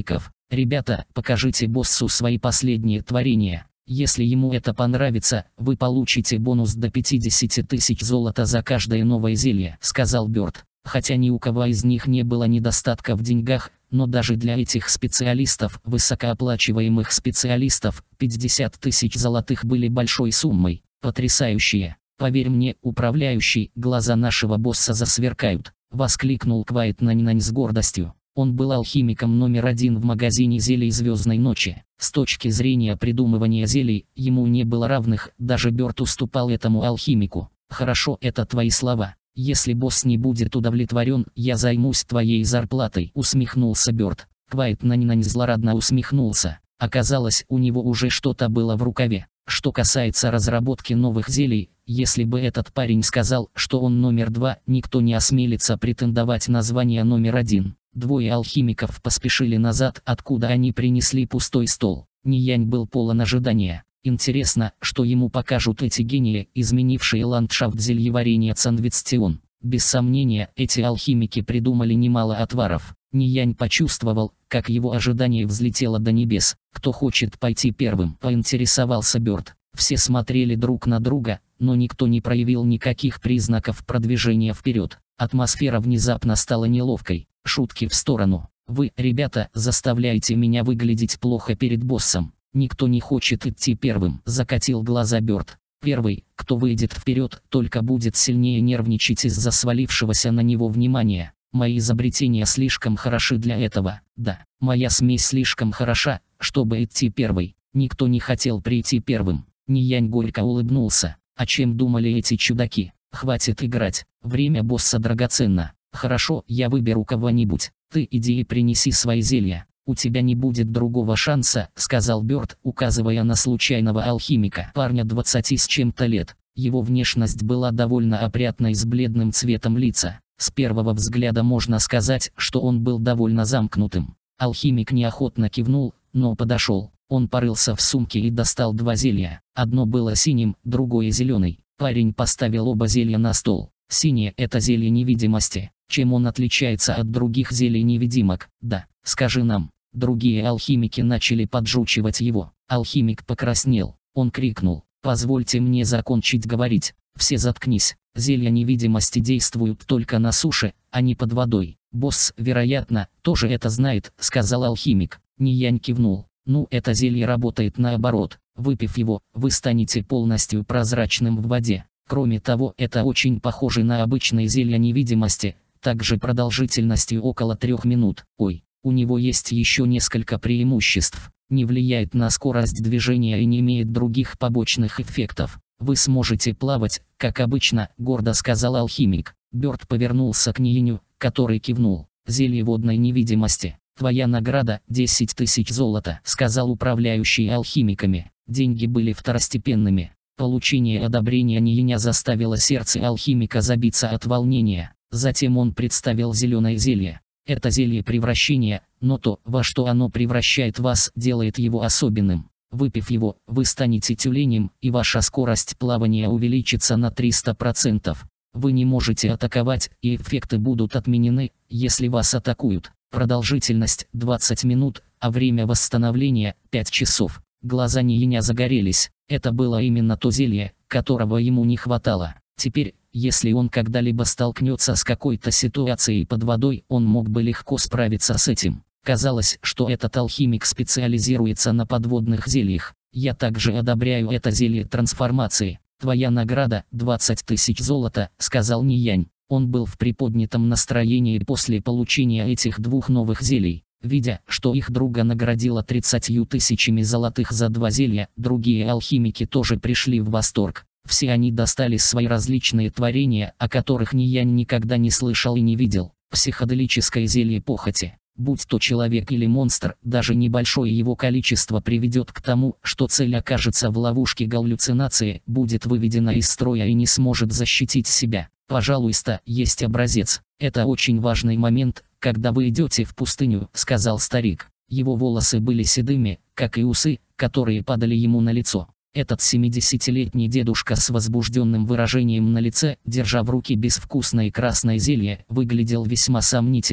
[SPEAKER 1] Ребята, покажите боссу свои последние творения. Если ему это понравится, вы получите бонус до 50 тысяч золота за каждое новое зелье», — сказал Бёрд. Хотя ни у кого из них не было недостатка в деньгах, но даже для этих специалистов, высокооплачиваемых специалистов, 50 тысяч золотых были большой суммой. «Потрясающие! Поверь мне, управляющий, глаза нашего босса засверкают», — воскликнул Квайт Нань с гордостью. Он был алхимиком номер 1 в магазине зелий Звездной Ночи. С точки зрения придумывания зелий, ему не было равных, даже Бёрд уступал этому алхимику. «Хорошо, это твои слова. Если босс не будет удовлетворен, я займусь твоей зарплатой», — усмехнулся Бёрд. Квайт Нань злорадно усмехнулся. Оказалось, у него уже что-то было в рукаве. Что касается разработки новых зелий, если бы этот парень сказал, что он номер 2, никто не осмелится претендовать на звание номер 1. Двое алхимиков поспешили назад, откуда они принесли пустой стол. Ниянь был полон ожидания. Интересно, что ему покажут эти гении, изменившие ландшафт зельеварения Цанвестион. Без сомнения, эти алхимики придумали немало отваров. Ниянь почувствовал, как его ожидание взлетело до небес. «Кто хочет пойти первым?» — поинтересовался Бёрд. Все смотрели друг на друга, но никто не проявил никаких признаков продвижения вперед. Атмосфера внезапно стала неловкой. Шутки в сторону. «Вы, ребята, заставляете меня выглядеть плохо перед боссом. Никто не хочет идти первым», — закатил глаза Бёрд. «Первый, кто выйдет вперед, только будет сильнее нервничать из-за свалившегося на него внимания. Мои изобретения слишком хороши для этого. Да, моя смесь слишком хороша, чтобы идти первой». Никто не хотел прийти первым. Ниянь горько улыбнулся. «О чем думали эти чудаки? Хватит играть. Время босса драгоценно. Хорошо, я выберу кого-нибудь. Ты иди и принеси свои зелья. У тебя не будет другого шанса», — сказал Бёрд, указывая на случайного алхимика. Парня 20 с чем-то лет. Его внешность была довольно опрятной с бледным цветом лица. С первого взгляда можно сказать, что он был довольно замкнутым. Алхимик неохотно кивнул, но подошел. Он порылся в сумке и достал 2 зелья. Одно было синим, другое зеленый. Парень поставил оба зелья на стол. «Синее — это зелье невидимости. Чем он отличается от других зелий невидимок? Да, скажи нам». Другие алхимики начали поджучивать его. Алхимик покраснел. Он крикнул: «Позвольте мне закончить говорить. Все заткнись. Зелья невидимости действуют только на суше, а не под водой. Босс, вероятно, тоже это знает», — сказал алхимик. Ниянь кивнул. «Ну, это зелье работает наоборот. Выпив его, вы станете полностью прозрачным в воде. Кроме того, это очень похоже на обычные зелья невидимости, также продолжительностью около 3 минут. Ой, у него есть еще несколько преимуществ. Не влияет на скорость движения и не имеет других побочных эффектов. Вы сможете плавать, как обычно», — гордо сказал алхимик. Бёрд повернулся к Нияню, который кивнул. «Зелье водной невидимости. Твоя награда — 10 тысяч золота», — сказал управляющий алхимиками. Деньги были второстепенными. Получение одобрения Ниеня заставило сердце алхимика забиться от волнения. Затем он представил зеленое зелье. Это зелье превращения, но то, во что оно превращает вас, делает его особенным. Выпив его, вы станете тюленем, и ваша скорость плавания увеличится на 300%. Вы не можете атаковать, и эффекты будут отменены, если вас атакуют. Продолжительность — 20 минут, а время восстановления — 5 часов. Глаза Ниеня загорелись. Это было именно то зелье, которого ему не хватало. Теперь, если он когда-либо столкнется с какой-то ситуацией под водой, он мог бы легко справиться с этим. Казалось, что этот алхимик специализируется на подводных зельях. «Я также одобряю это зелье трансформации. Твоя награда — 20 тысяч золота», — сказал Ниянь. Он был в приподнятом настроении после получения этих 2 новых зелий. Видя, что их друга наградило 30 тысячами золотых за 2 зелья, другие алхимики тоже пришли в восторг. Все они достали свои различные творения, о которых Ниянь никогда не слышал и не видел. Психоделическое зелье похоти. Будь то человек или монстр, даже небольшое его количество приведет к тому, что цель окажется в ловушке галлюцинации, будет выведена из строя и не сможет защитить себя. «Пожалуйста, есть образец. Это очень важный момент, когда вы идете в пустыню», — сказал старик. Его волосы были седыми, как и усы, которые падали ему на лицо. Этот 70-летний дедушка с возбужденным выражением на лице, держа в руке безвкусное красное зелье, выглядел весьма сомнительным.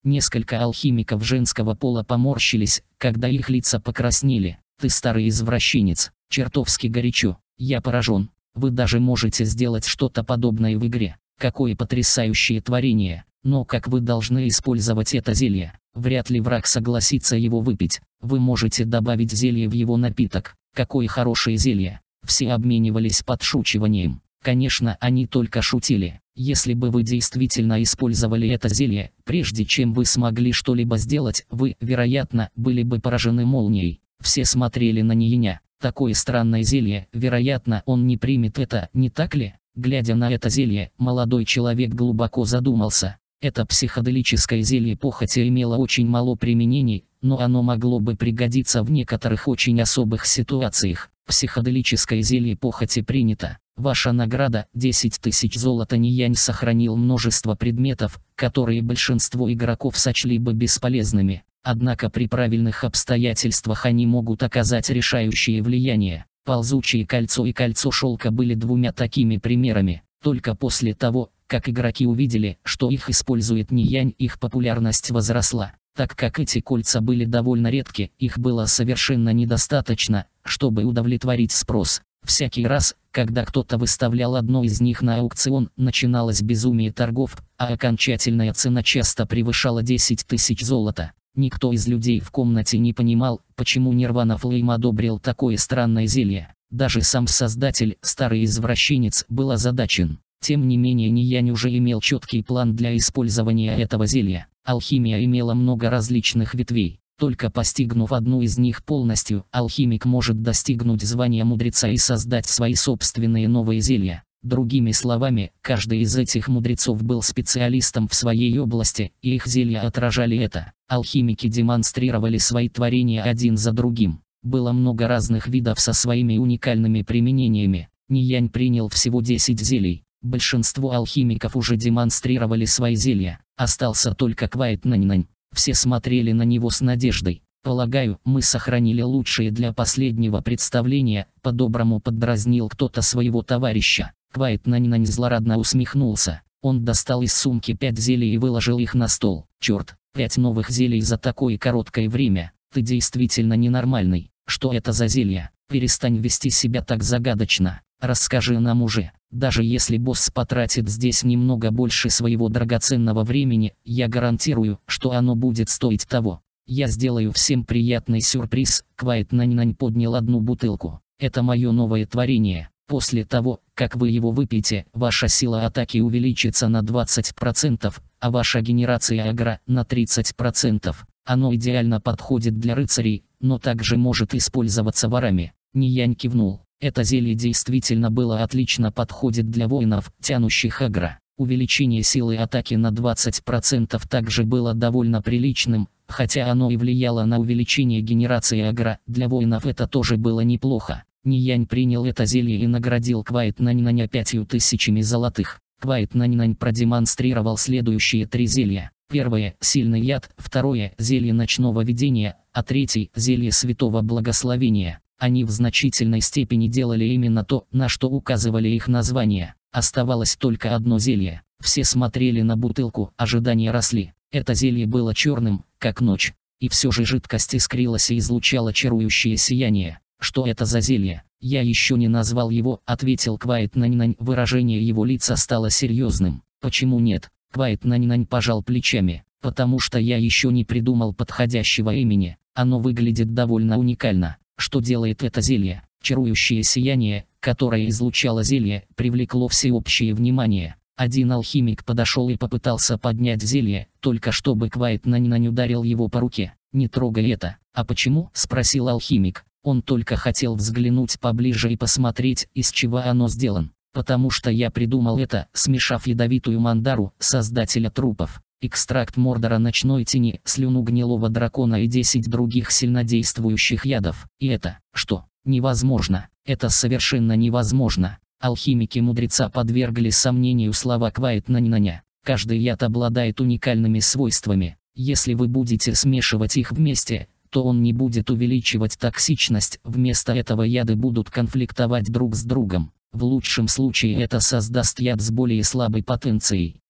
[SPEAKER 1] Несколько алхимиков женского пола поморщились, когда их лица покраснели. «Ты старый извращенец, чертовски горячо, я поражен. Вы даже можете сделать что-то подобное в игре. Какое потрясающее творение, но как вы должны использовать это зелье? Вряд ли враг согласится его выпить. Вы можете добавить зелье в его напиток. Какое хорошее зелье!» Все обменивались подшучиванием. Конечно, они только шутили. Если бы вы действительно использовали это зелье, прежде чем вы смогли что-либо сделать, вы, вероятно, были бы поражены молнией. Все смотрели на Нияня. Такое странное зелье, вероятно, он не примет это, не так ли? Глядя на это зелье, молодой человек глубоко задумался. Это психоделическое зелье похоти имело очень мало применений, но оно могло бы пригодиться в некоторых очень особых ситуациях. Психоделическое зелье похоти принято. Ваша награда – 10 тысяч золота. Ниянь сохранил множество предметов, которые большинство игроков сочли бы бесполезными. Однако при правильных обстоятельствах они могут оказать решающее влияние. Ползучее кольцо и кольцо шелка были двумя такими примерами. Только после того, как игроки увидели, что их использует Ниянь, их популярность возросла. Так как эти кольца были довольно редки, их было совершенно недостаточно, чтобы удовлетворить спрос. Всякий раз, когда кто-то выставлял одно из них на аукцион, начиналось безумие торгов, а окончательная цена часто превышала 10 тысяч золота. Никто из людей в комнате не понимал, почему Нирвана Флейм одобрил такое странное зелье. Даже сам создатель, старый извращенец, был озадачен. Тем не менее Ниянь уже имел четкий план для использования этого зелья. Алхимия имела много различных ветвей. Только постигнув одну из них полностью, алхимик может достигнуть звания мудреца и создать свои собственные новые зелья. Другими словами, каждый из этих мудрецов был специалистом в своей области, и их зелья отражали это. Алхимики демонстрировали свои творения один за другим. Было много разных видов со своими уникальными применениями. Ниянь принял всего 10 зелий. Большинство алхимиков уже демонстрировали свои зелья. Остался только Квайт Нань-Нань. Все смотрели на него с надеждой. «Полагаю, мы сохранили лучшее для последнего представления», — по-доброму поддразнил кто-то своего товарища. Квайт Нань-Нань злорадно усмехнулся. Он достал из сумки 5 зелий и выложил их на стол. «Черт, 5 новых зелий за такое короткое время. Ты действительно ненормальный. Что это за зелья? Перестань вести себя так загадочно. Расскажи нам уже. Даже если босс потратит здесь немного больше своего драгоценного времени, я гарантирую, что оно будет стоить того. Я сделаю всем приятный сюрприз». Квайт Нань-Нань поднял одну бутылку. «Это мое новое творение. После того, как вы его выпьете, ваша сила атаки увеличится на 20%, а ваша генерация агро на 30%. Оно идеально подходит для рыцарей, но также может использоваться ворами». Ниянь кивнул. Это зелье действительно было отлично подходит для воинов, тянущих агро. Увеличение силы атаки на 20% также было довольно приличным, хотя оно и влияло на увеличение генерации агро, для воинов это тоже было неплохо. Ниянь принял это зелье и наградил Квайт Нань-Наня 5000 золотых. Квайт Нань-Нань продемонстрировал следующие 3 зелья. Первое – сильный яд, второе – зелье ночного видения, а третье – зелье святого благословения. Они в значительной степени делали именно то, на что указывали их названия. Оставалось только одно зелье. Все смотрели на бутылку, ожидания росли. Это зелье было черным, как ночь. И все же жидкость искрилась и излучала чарующее сияние. «Что это за зелье? Я еще не назвал его», — ответил Квайт Нань-Нань. Выражение его лица стало серьезным. «Почему нет?» Квайт Нань-Нань пожал плечами. «Потому что я еще не придумал подходящего имени. Оно выглядит довольно уникально. Что делает это зелье?» Чарующее сияние, которое излучало зелье, привлекло всеобщее внимание. Один алхимик подошел и попытался поднять зелье, только чтобы Квайт Нань-Нань ударил его по руке. «Не трогай это». «А почему?» – спросил алхимик. Он только хотел взглянуть поближе и посмотреть, из чего оно сделано. «Потому что я придумал это, смешав ядовитую мандару, создателя трупов, экстракт мордора ночной тени, слюну гнилого дракона и 10 других сильнодействующих ядов. И это, что, невозможно? Это совершенно невозможно». Алхимики мудреца подвергли сомнению слова Квайт Нань-Наня. Каждый яд обладает уникальными свойствами. Если вы будете смешивать их вместе, то он не будет увеличивать токсичность, вместо этого яды будут конфликтовать друг с другом. В лучшем случае это создаст яд с более слабой потенцией.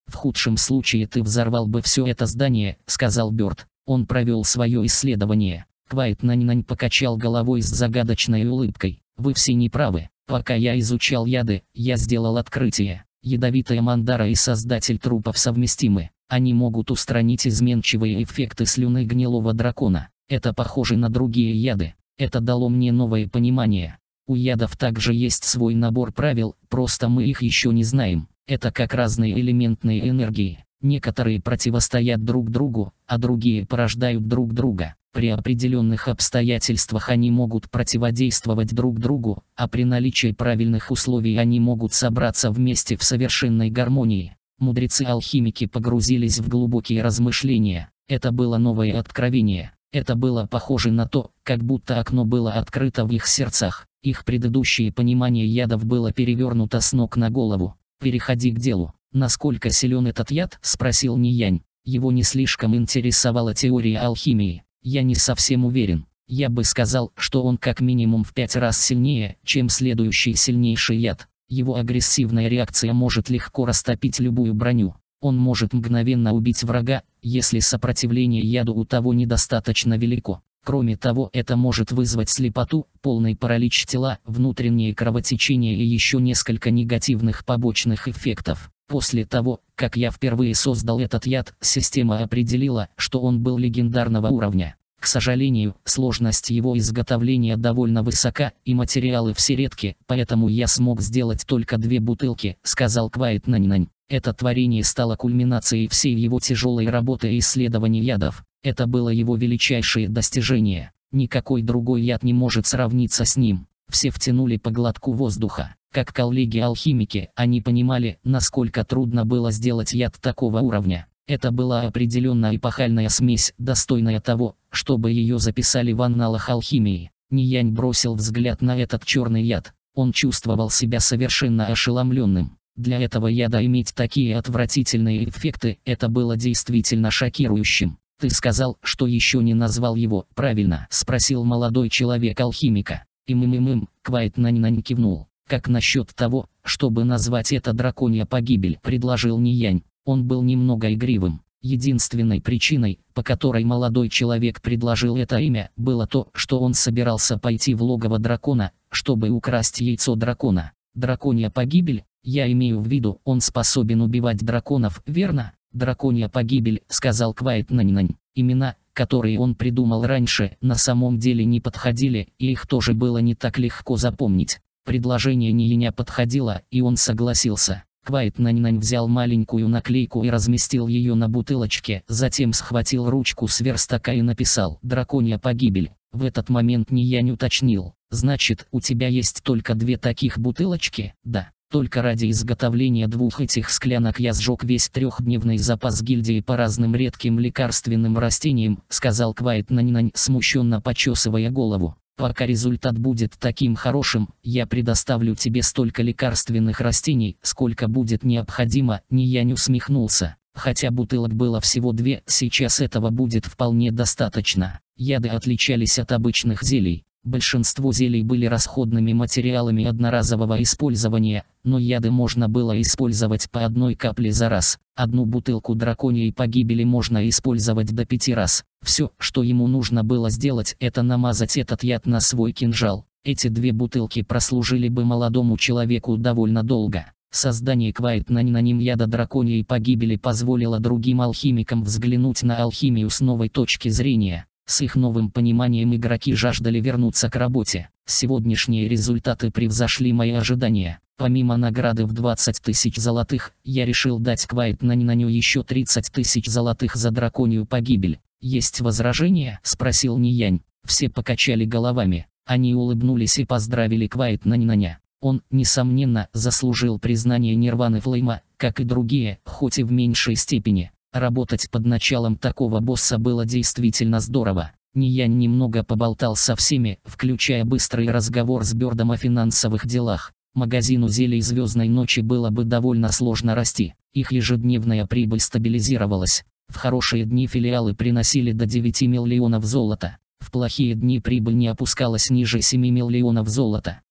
[SPEAKER 1] В худшем случае ты взорвал бы все это здание, сказал Бёрд. Он провел свое исследование. Квайт-Нань-Нань покачал головой с загадочной улыбкой. Вы все неправы. Пока я изучал яды, я сделал открытие. Ядовитая мандара и создатель трупов совместимы. Они могут устранить изменчивые эффекты слюны гнилого дракона. Это похоже на другие яды. Это дало мне новое понимание. У ядов также есть свой набор правил, просто мы их еще не знаем. Это как разные элементные энергии. Некоторые противостоят друг другу, а другие порождают друг друга. При определенных обстоятельствах они могут противодействовать друг другу, а при наличии правильных условий они могут собраться вместе в совершенной гармонии. Мудрецы-алхимики погрузились в глубокие размышления. Это было новое откровение. Это было похоже на то, как будто окно было открыто в их сердцах. Их предыдущее понимание ядов было перевернуто с ног на голову. «Переходи к делу. Насколько силен этот яд?» – спросил Ниянь. Его не слишком интересовала теория алхимии. «Я не совсем уверен. Я бы сказал, что он как минимум в 5 раз сильнее, чем следующий сильнейший яд. Его агрессивная реакция может легко растопить любую броню. Он может мгновенно убить врага, если сопротивление яду у того недостаточно велико. Кроме того, это может вызвать слепоту, полный паралич тела, внутреннее кровотечение и еще несколько негативных побочных эффектов. После того, как я впервые создал этот яд, система определила, что он был легендарного уровня. К сожалению, сложность его изготовления довольно высока, и материалы все редки, поэтому я смог сделать только 2 бутылки, сказал Квайт-Нань-Нань. Это творение стало кульминацией всей его тяжелой работы и исследований ядов. Это было его величайшее достижение. Никакой другой яд не может сравниться с ним. Все втянули по глотку воздуха. Как коллеги-алхимики, они понимали, насколько трудно было сделать яд такого уровня. Это была определенно эпохальная смесь, достойная того, чтобы ее записали в анналах алхимии. Ниянь бросил взгляд на этот черный яд. Он чувствовал себя совершенно ошеломленным. Для этого яда иметь такие отвратительные эффекты, это было действительно шокирующим. «Ты сказал, что еще не назвал его, правильно?» – спросил молодой человек алхимика. Квайт-Нань-Нань кивнул. «Как насчет того, чтобы назвать это драконья погибель?» – предложил Ниянь. Он был немного игривым. Единственной причиной, по которой молодой человек предложил это имя, было то, что он собирался пойти в логово дракона, чтобы украсть яйцо дракона. Драконья погибель? Я имею в виду, он способен убивать драконов, верно? Драконья погибель, сказал Квайт-Нань-Нань. Имена, которые он придумал раньше, на самом деле не подходили, и их тоже было не так легко запомнить. Предложение Ниеня подходило, и он согласился. Квайт-Нань-Нань взял маленькую наклейку и разместил ее на бутылочке, затем схватил ручку с верстака и написал «Драконья погибель». В этот момент Ниянь уточнил: «Значит, у тебя есть только 2 таких бутылочки?» «Да. Только ради изготовления 2 этих склянок я сжег весь 3-дневный запас гильдии по разным редким лекарственным растениям», сказал Квайт-Нань-Нань, смущенно почесывая голову. «Пока результат будет таким хорошим, я предоставлю тебе столько лекарственных растений, сколько будет необходимо». Ниянь усмехнулся. Хотя бутылок было всего 2, сейчас этого будет вполне достаточно. Яды отличались от обычных зелий. Большинство зелий были расходными материалами одноразового использования, но яды можно было использовать по 1 капле за раз. 1 бутылку драконьей погибели можно использовать до 5 раз. Все, что ему нужно было сделать, это намазать этот яд на свой кинжал. Эти 2 бутылки прослужили бы молодому человеку довольно долго. Создание Квайт-Нань-Нань яда драконьей погибели позволило другим алхимикам взглянуть на алхимию с новой точки зрения. С их новым пониманием игроки жаждали вернуться к работе. Сегодняшние результаты превзошли мои ожидания. Помимо награды в 20 000 золотых, я решил дать Квайт-Нань-Наню еще 30 000 золотых за драконью погибель. «Есть возражения?» – спросил Ниянь. Все покачали головами. Они улыбнулись и поздравили Квайт-Нань-Наня. Он, несомненно, заслужил признание Нирваны Флейма, как и другие, хоть и в меньшей степени. Работать под началом такого босса было действительно здорово. Ниянь немного поболтал со всеми, включая быстрый разговор с Бёрдом о финансовых делах. Магазину зелий Звездной Ночи было бы довольно сложно расти. Их ежедневная прибыль стабилизировалась. В хорошие дни филиалы приносили до 9 миллионов золота. В плохие дни прибыль не опускалась ниже 7 миллионов золота.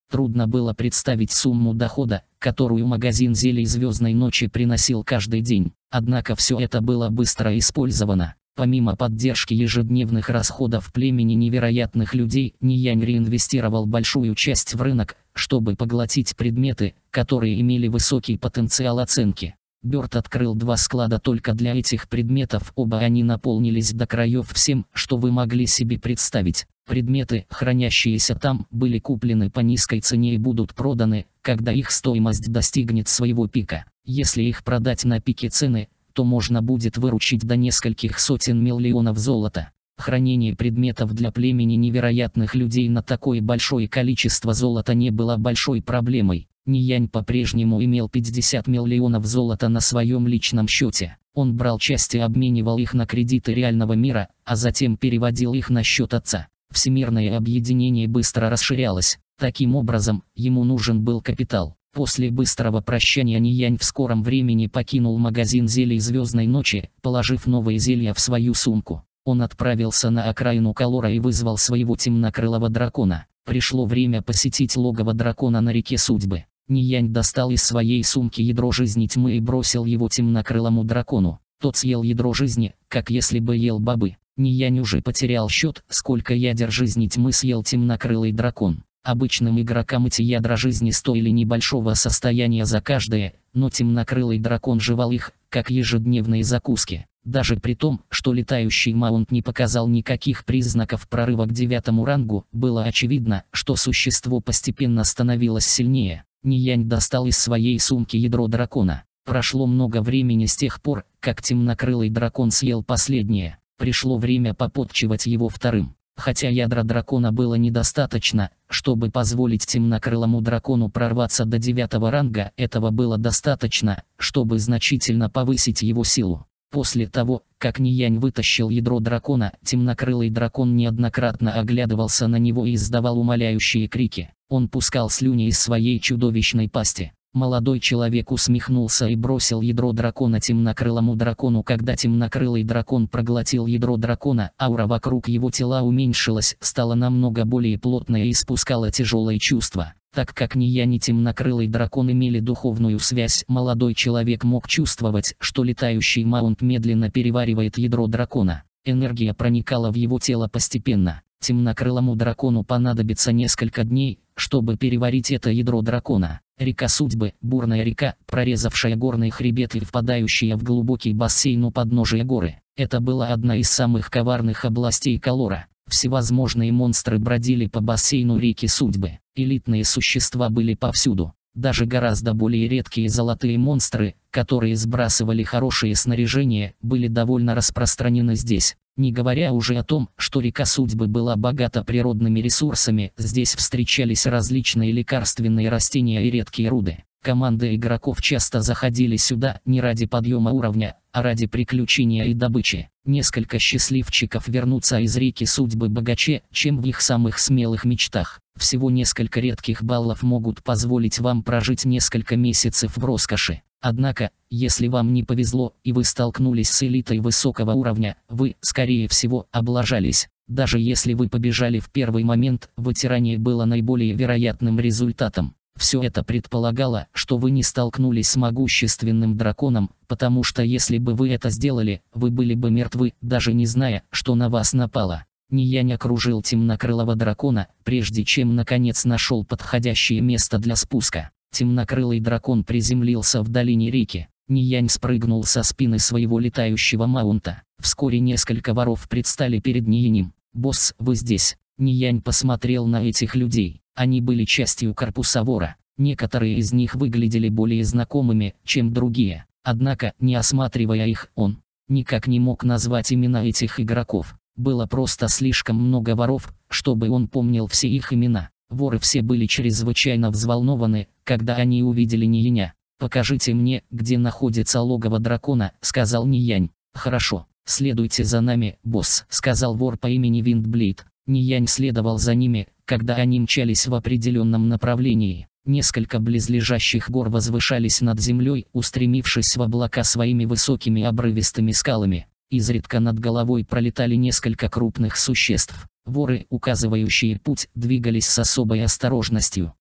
[SPEAKER 1] Трудно было представить сумму дохода, которую магазин зелий «Звездной ночи» приносил каждый день. Однако все это было быстро использовано. Помимо поддержки ежедневных расходов племени невероятных людей, Ниянь реинвестировал большую часть в рынок, чтобы поглотить предметы, которые имели высокий потенциал оценки. Бёрд открыл 2 склада только для этих предметов, оба они наполнились до краев всем, что вы могли себе представить. Предметы, хранящиеся там, были куплены по низкой цене и будут проданы, когда их стоимость достигнет своего пика. Если их продать на пике цены, то можно будет выручить до нескольких сотен миллионов золота. Хранение предметов для племени невероятных людей на такое большое количество золота не было большой проблемой. Ниянь по-прежнему имел 50 миллионов золота на своем личном счете. Он брал часть и обменивал их на кредиты реального мира, а затем переводил их на счет отца. Всемирное объединение быстро расширялось. Таким образом, ему нужен был капитал. После быстрого прощания Ниянь в скором времени покинул магазин зелий «Звездной ночи», положив новые зелья в свою сумку. Он отправился на окраину Колора и вызвал своего темнокрылого дракона. Пришло время посетить логово дракона на реке Судьбы. Ниянь достал из своей сумки ядро жизни тьмы и бросил его темнокрылому дракону. Тот съел ядро жизни, как если бы ел бобы. Ниянь уже потерял счет, сколько ядер жизни тьмы съел темнокрылый дракон. Обычным игрокам эти ядра жизни стоили небольшого состояния за каждое, но темнокрылый дракон жевал их, как ежедневные закуски. Даже при том, что летающий маунт не показал никаких признаков прорыва к 9-му рангу, было очевидно, что существо постепенно становилось сильнее. Ниянь достал из своей сумки ядро дракона. Прошло много времени с тех пор, как темнокрылый дракон съел последнее. Пришло время попотчевать его вторым. Хотя ядра дракона было недостаточно, чтобы позволить темнокрылому дракону прорваться до 9-го ранга, этого было достаточно, чтобы значительно повысить его силу. После того, как Ниянь вытащил ядро дракона, темнокрылый дракон неоднократно оглядывался на него и издавал умоляющие крики. Он пускал слюни из своей чудовищной пасти. Молодой человек усмехнулся и бросил ядро дракона темнокрылому дракону. Когда темнокрылый дракон проглотил ядро дракона, аура вокруг его тела уменьшилась, стала намного более плотной и испускала тяжелые чувства. Так как Ниянь и темнокрылый дракон имели духовную связь, молодой человек мог чувствовать, что летающий маунт медленно переваривает ядро дракона. Энергия проникала в его тело постепенно. Темнокрылому дракону понадобится несколько дней, чтобы переварить это ядро дракона. Река Судьбы, бурная река, прорезавшая горный хребет и впадающая в глубокий бассейн у подножия горы. Это была одна из самых коварных областей Колора. Всевозможные монстры бродили по бассейну реки Судьбы. Элитные существа были повсюду. Даже гораздо более редкие золотые монстры, которые сбрасывали хорошее снаряжение, были довольно распространены здесь. Не говоря уже о том, что река Судьбы была богата природными ресурсами, здесь встречались различные лекарственные растения и редкие руды. Команды игроков часто заходили сюда не ради подъема уровня, а ради приключения и добычи. Несколько счастливчиков вернутся из реки Судьбы богаче, чем в их самых смелых мечтах. Всего несколько редких баллов могут позволить вам прожить несколько месяцев в роскоши. Однако, если вам не повезло и вы столкнулись с элитой высокого уровня, вы, скорее всего, облажались. Даже если вы побежали в первый момент, вытирание было наиболее вероятным результатом. Все это предполагало, что вы не столкнулись с могущественным драконом, потому что если бы вы это сделали, вы были бы мертвы, даже не зная, что на вас напало. Ниянь окружил темнокрылого дракона, прежде чем наконец нашел подходящее место для спуска. Темнокрылый дракон приземлился в долине реки. Ниянь спрыгнул со спины своего летающего маунта. Вскоре несколько воров предстали перед Ниянем. «Босс, вы здесь?» Ниянь посмотрел на этих людей. Они были частью корпуса вора. Некоторые из них выглядели более знакомыми, чем другие. Однако, не осматривая их, он никак не мог назвать имена этих игроков. Было просто слишком много воров, чтобы он помнил все их имена. Воры все были чрезвычайно взволнованы, когда они увидели Ниyaня. «Покажите мне, где находится логово дракона», — сказал Ниянь. «Хорошо, следуйте за нами, босс», — сказал вор по имени Виндблейд. Ниянь следовал за ними, когда они мчались в определенном направлении. Несколько близлежащих гор возвышались над землей, устремившись в облака своими высокими обрывистыми скалами. Изредка над головой пролетали несколько крупных существ. Воры, указывающие путь, двигались с особой осторожностью.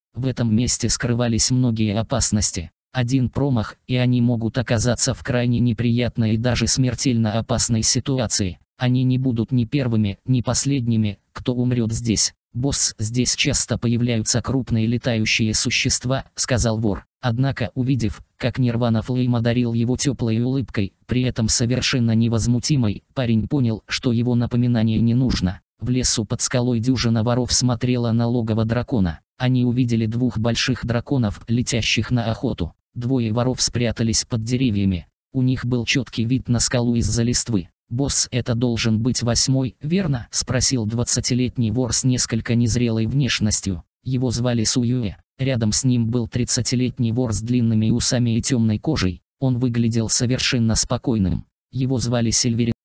[SPEAKER 1] В этом месте скрывались многие опасности. Один промах, и они могут оказаться в крайне неприятной и даже смертельно опасной ситуации. Они не будут ни первыми, ни последними, кто умрет здесь. «Босс, здесь часто появляются крупные летающие существа», — сказал вор. Однако, увидев, как Нирвана Флейм одарил его теплой улыбкой, при этом совершенно невозмутимой, парень понял, что его напоминание не нужно. В лесу под скалой дюжина воров смотрела на логово дракона. Они увидели двух больших драконов, летящих на охоту. Двое воров спрятались под деревьями. У них был четкий вид на скалу из-за листвы. «Босс, это должен быть 8-й, верно?» — спросил 20-летний вор с несколько незрелой внешностью. Его звали Суюэ. Рядом с ним был 30-летний вор с длинными усами и темной кожей. Он выглядел совершенно спокойным. Его звали Сильверин.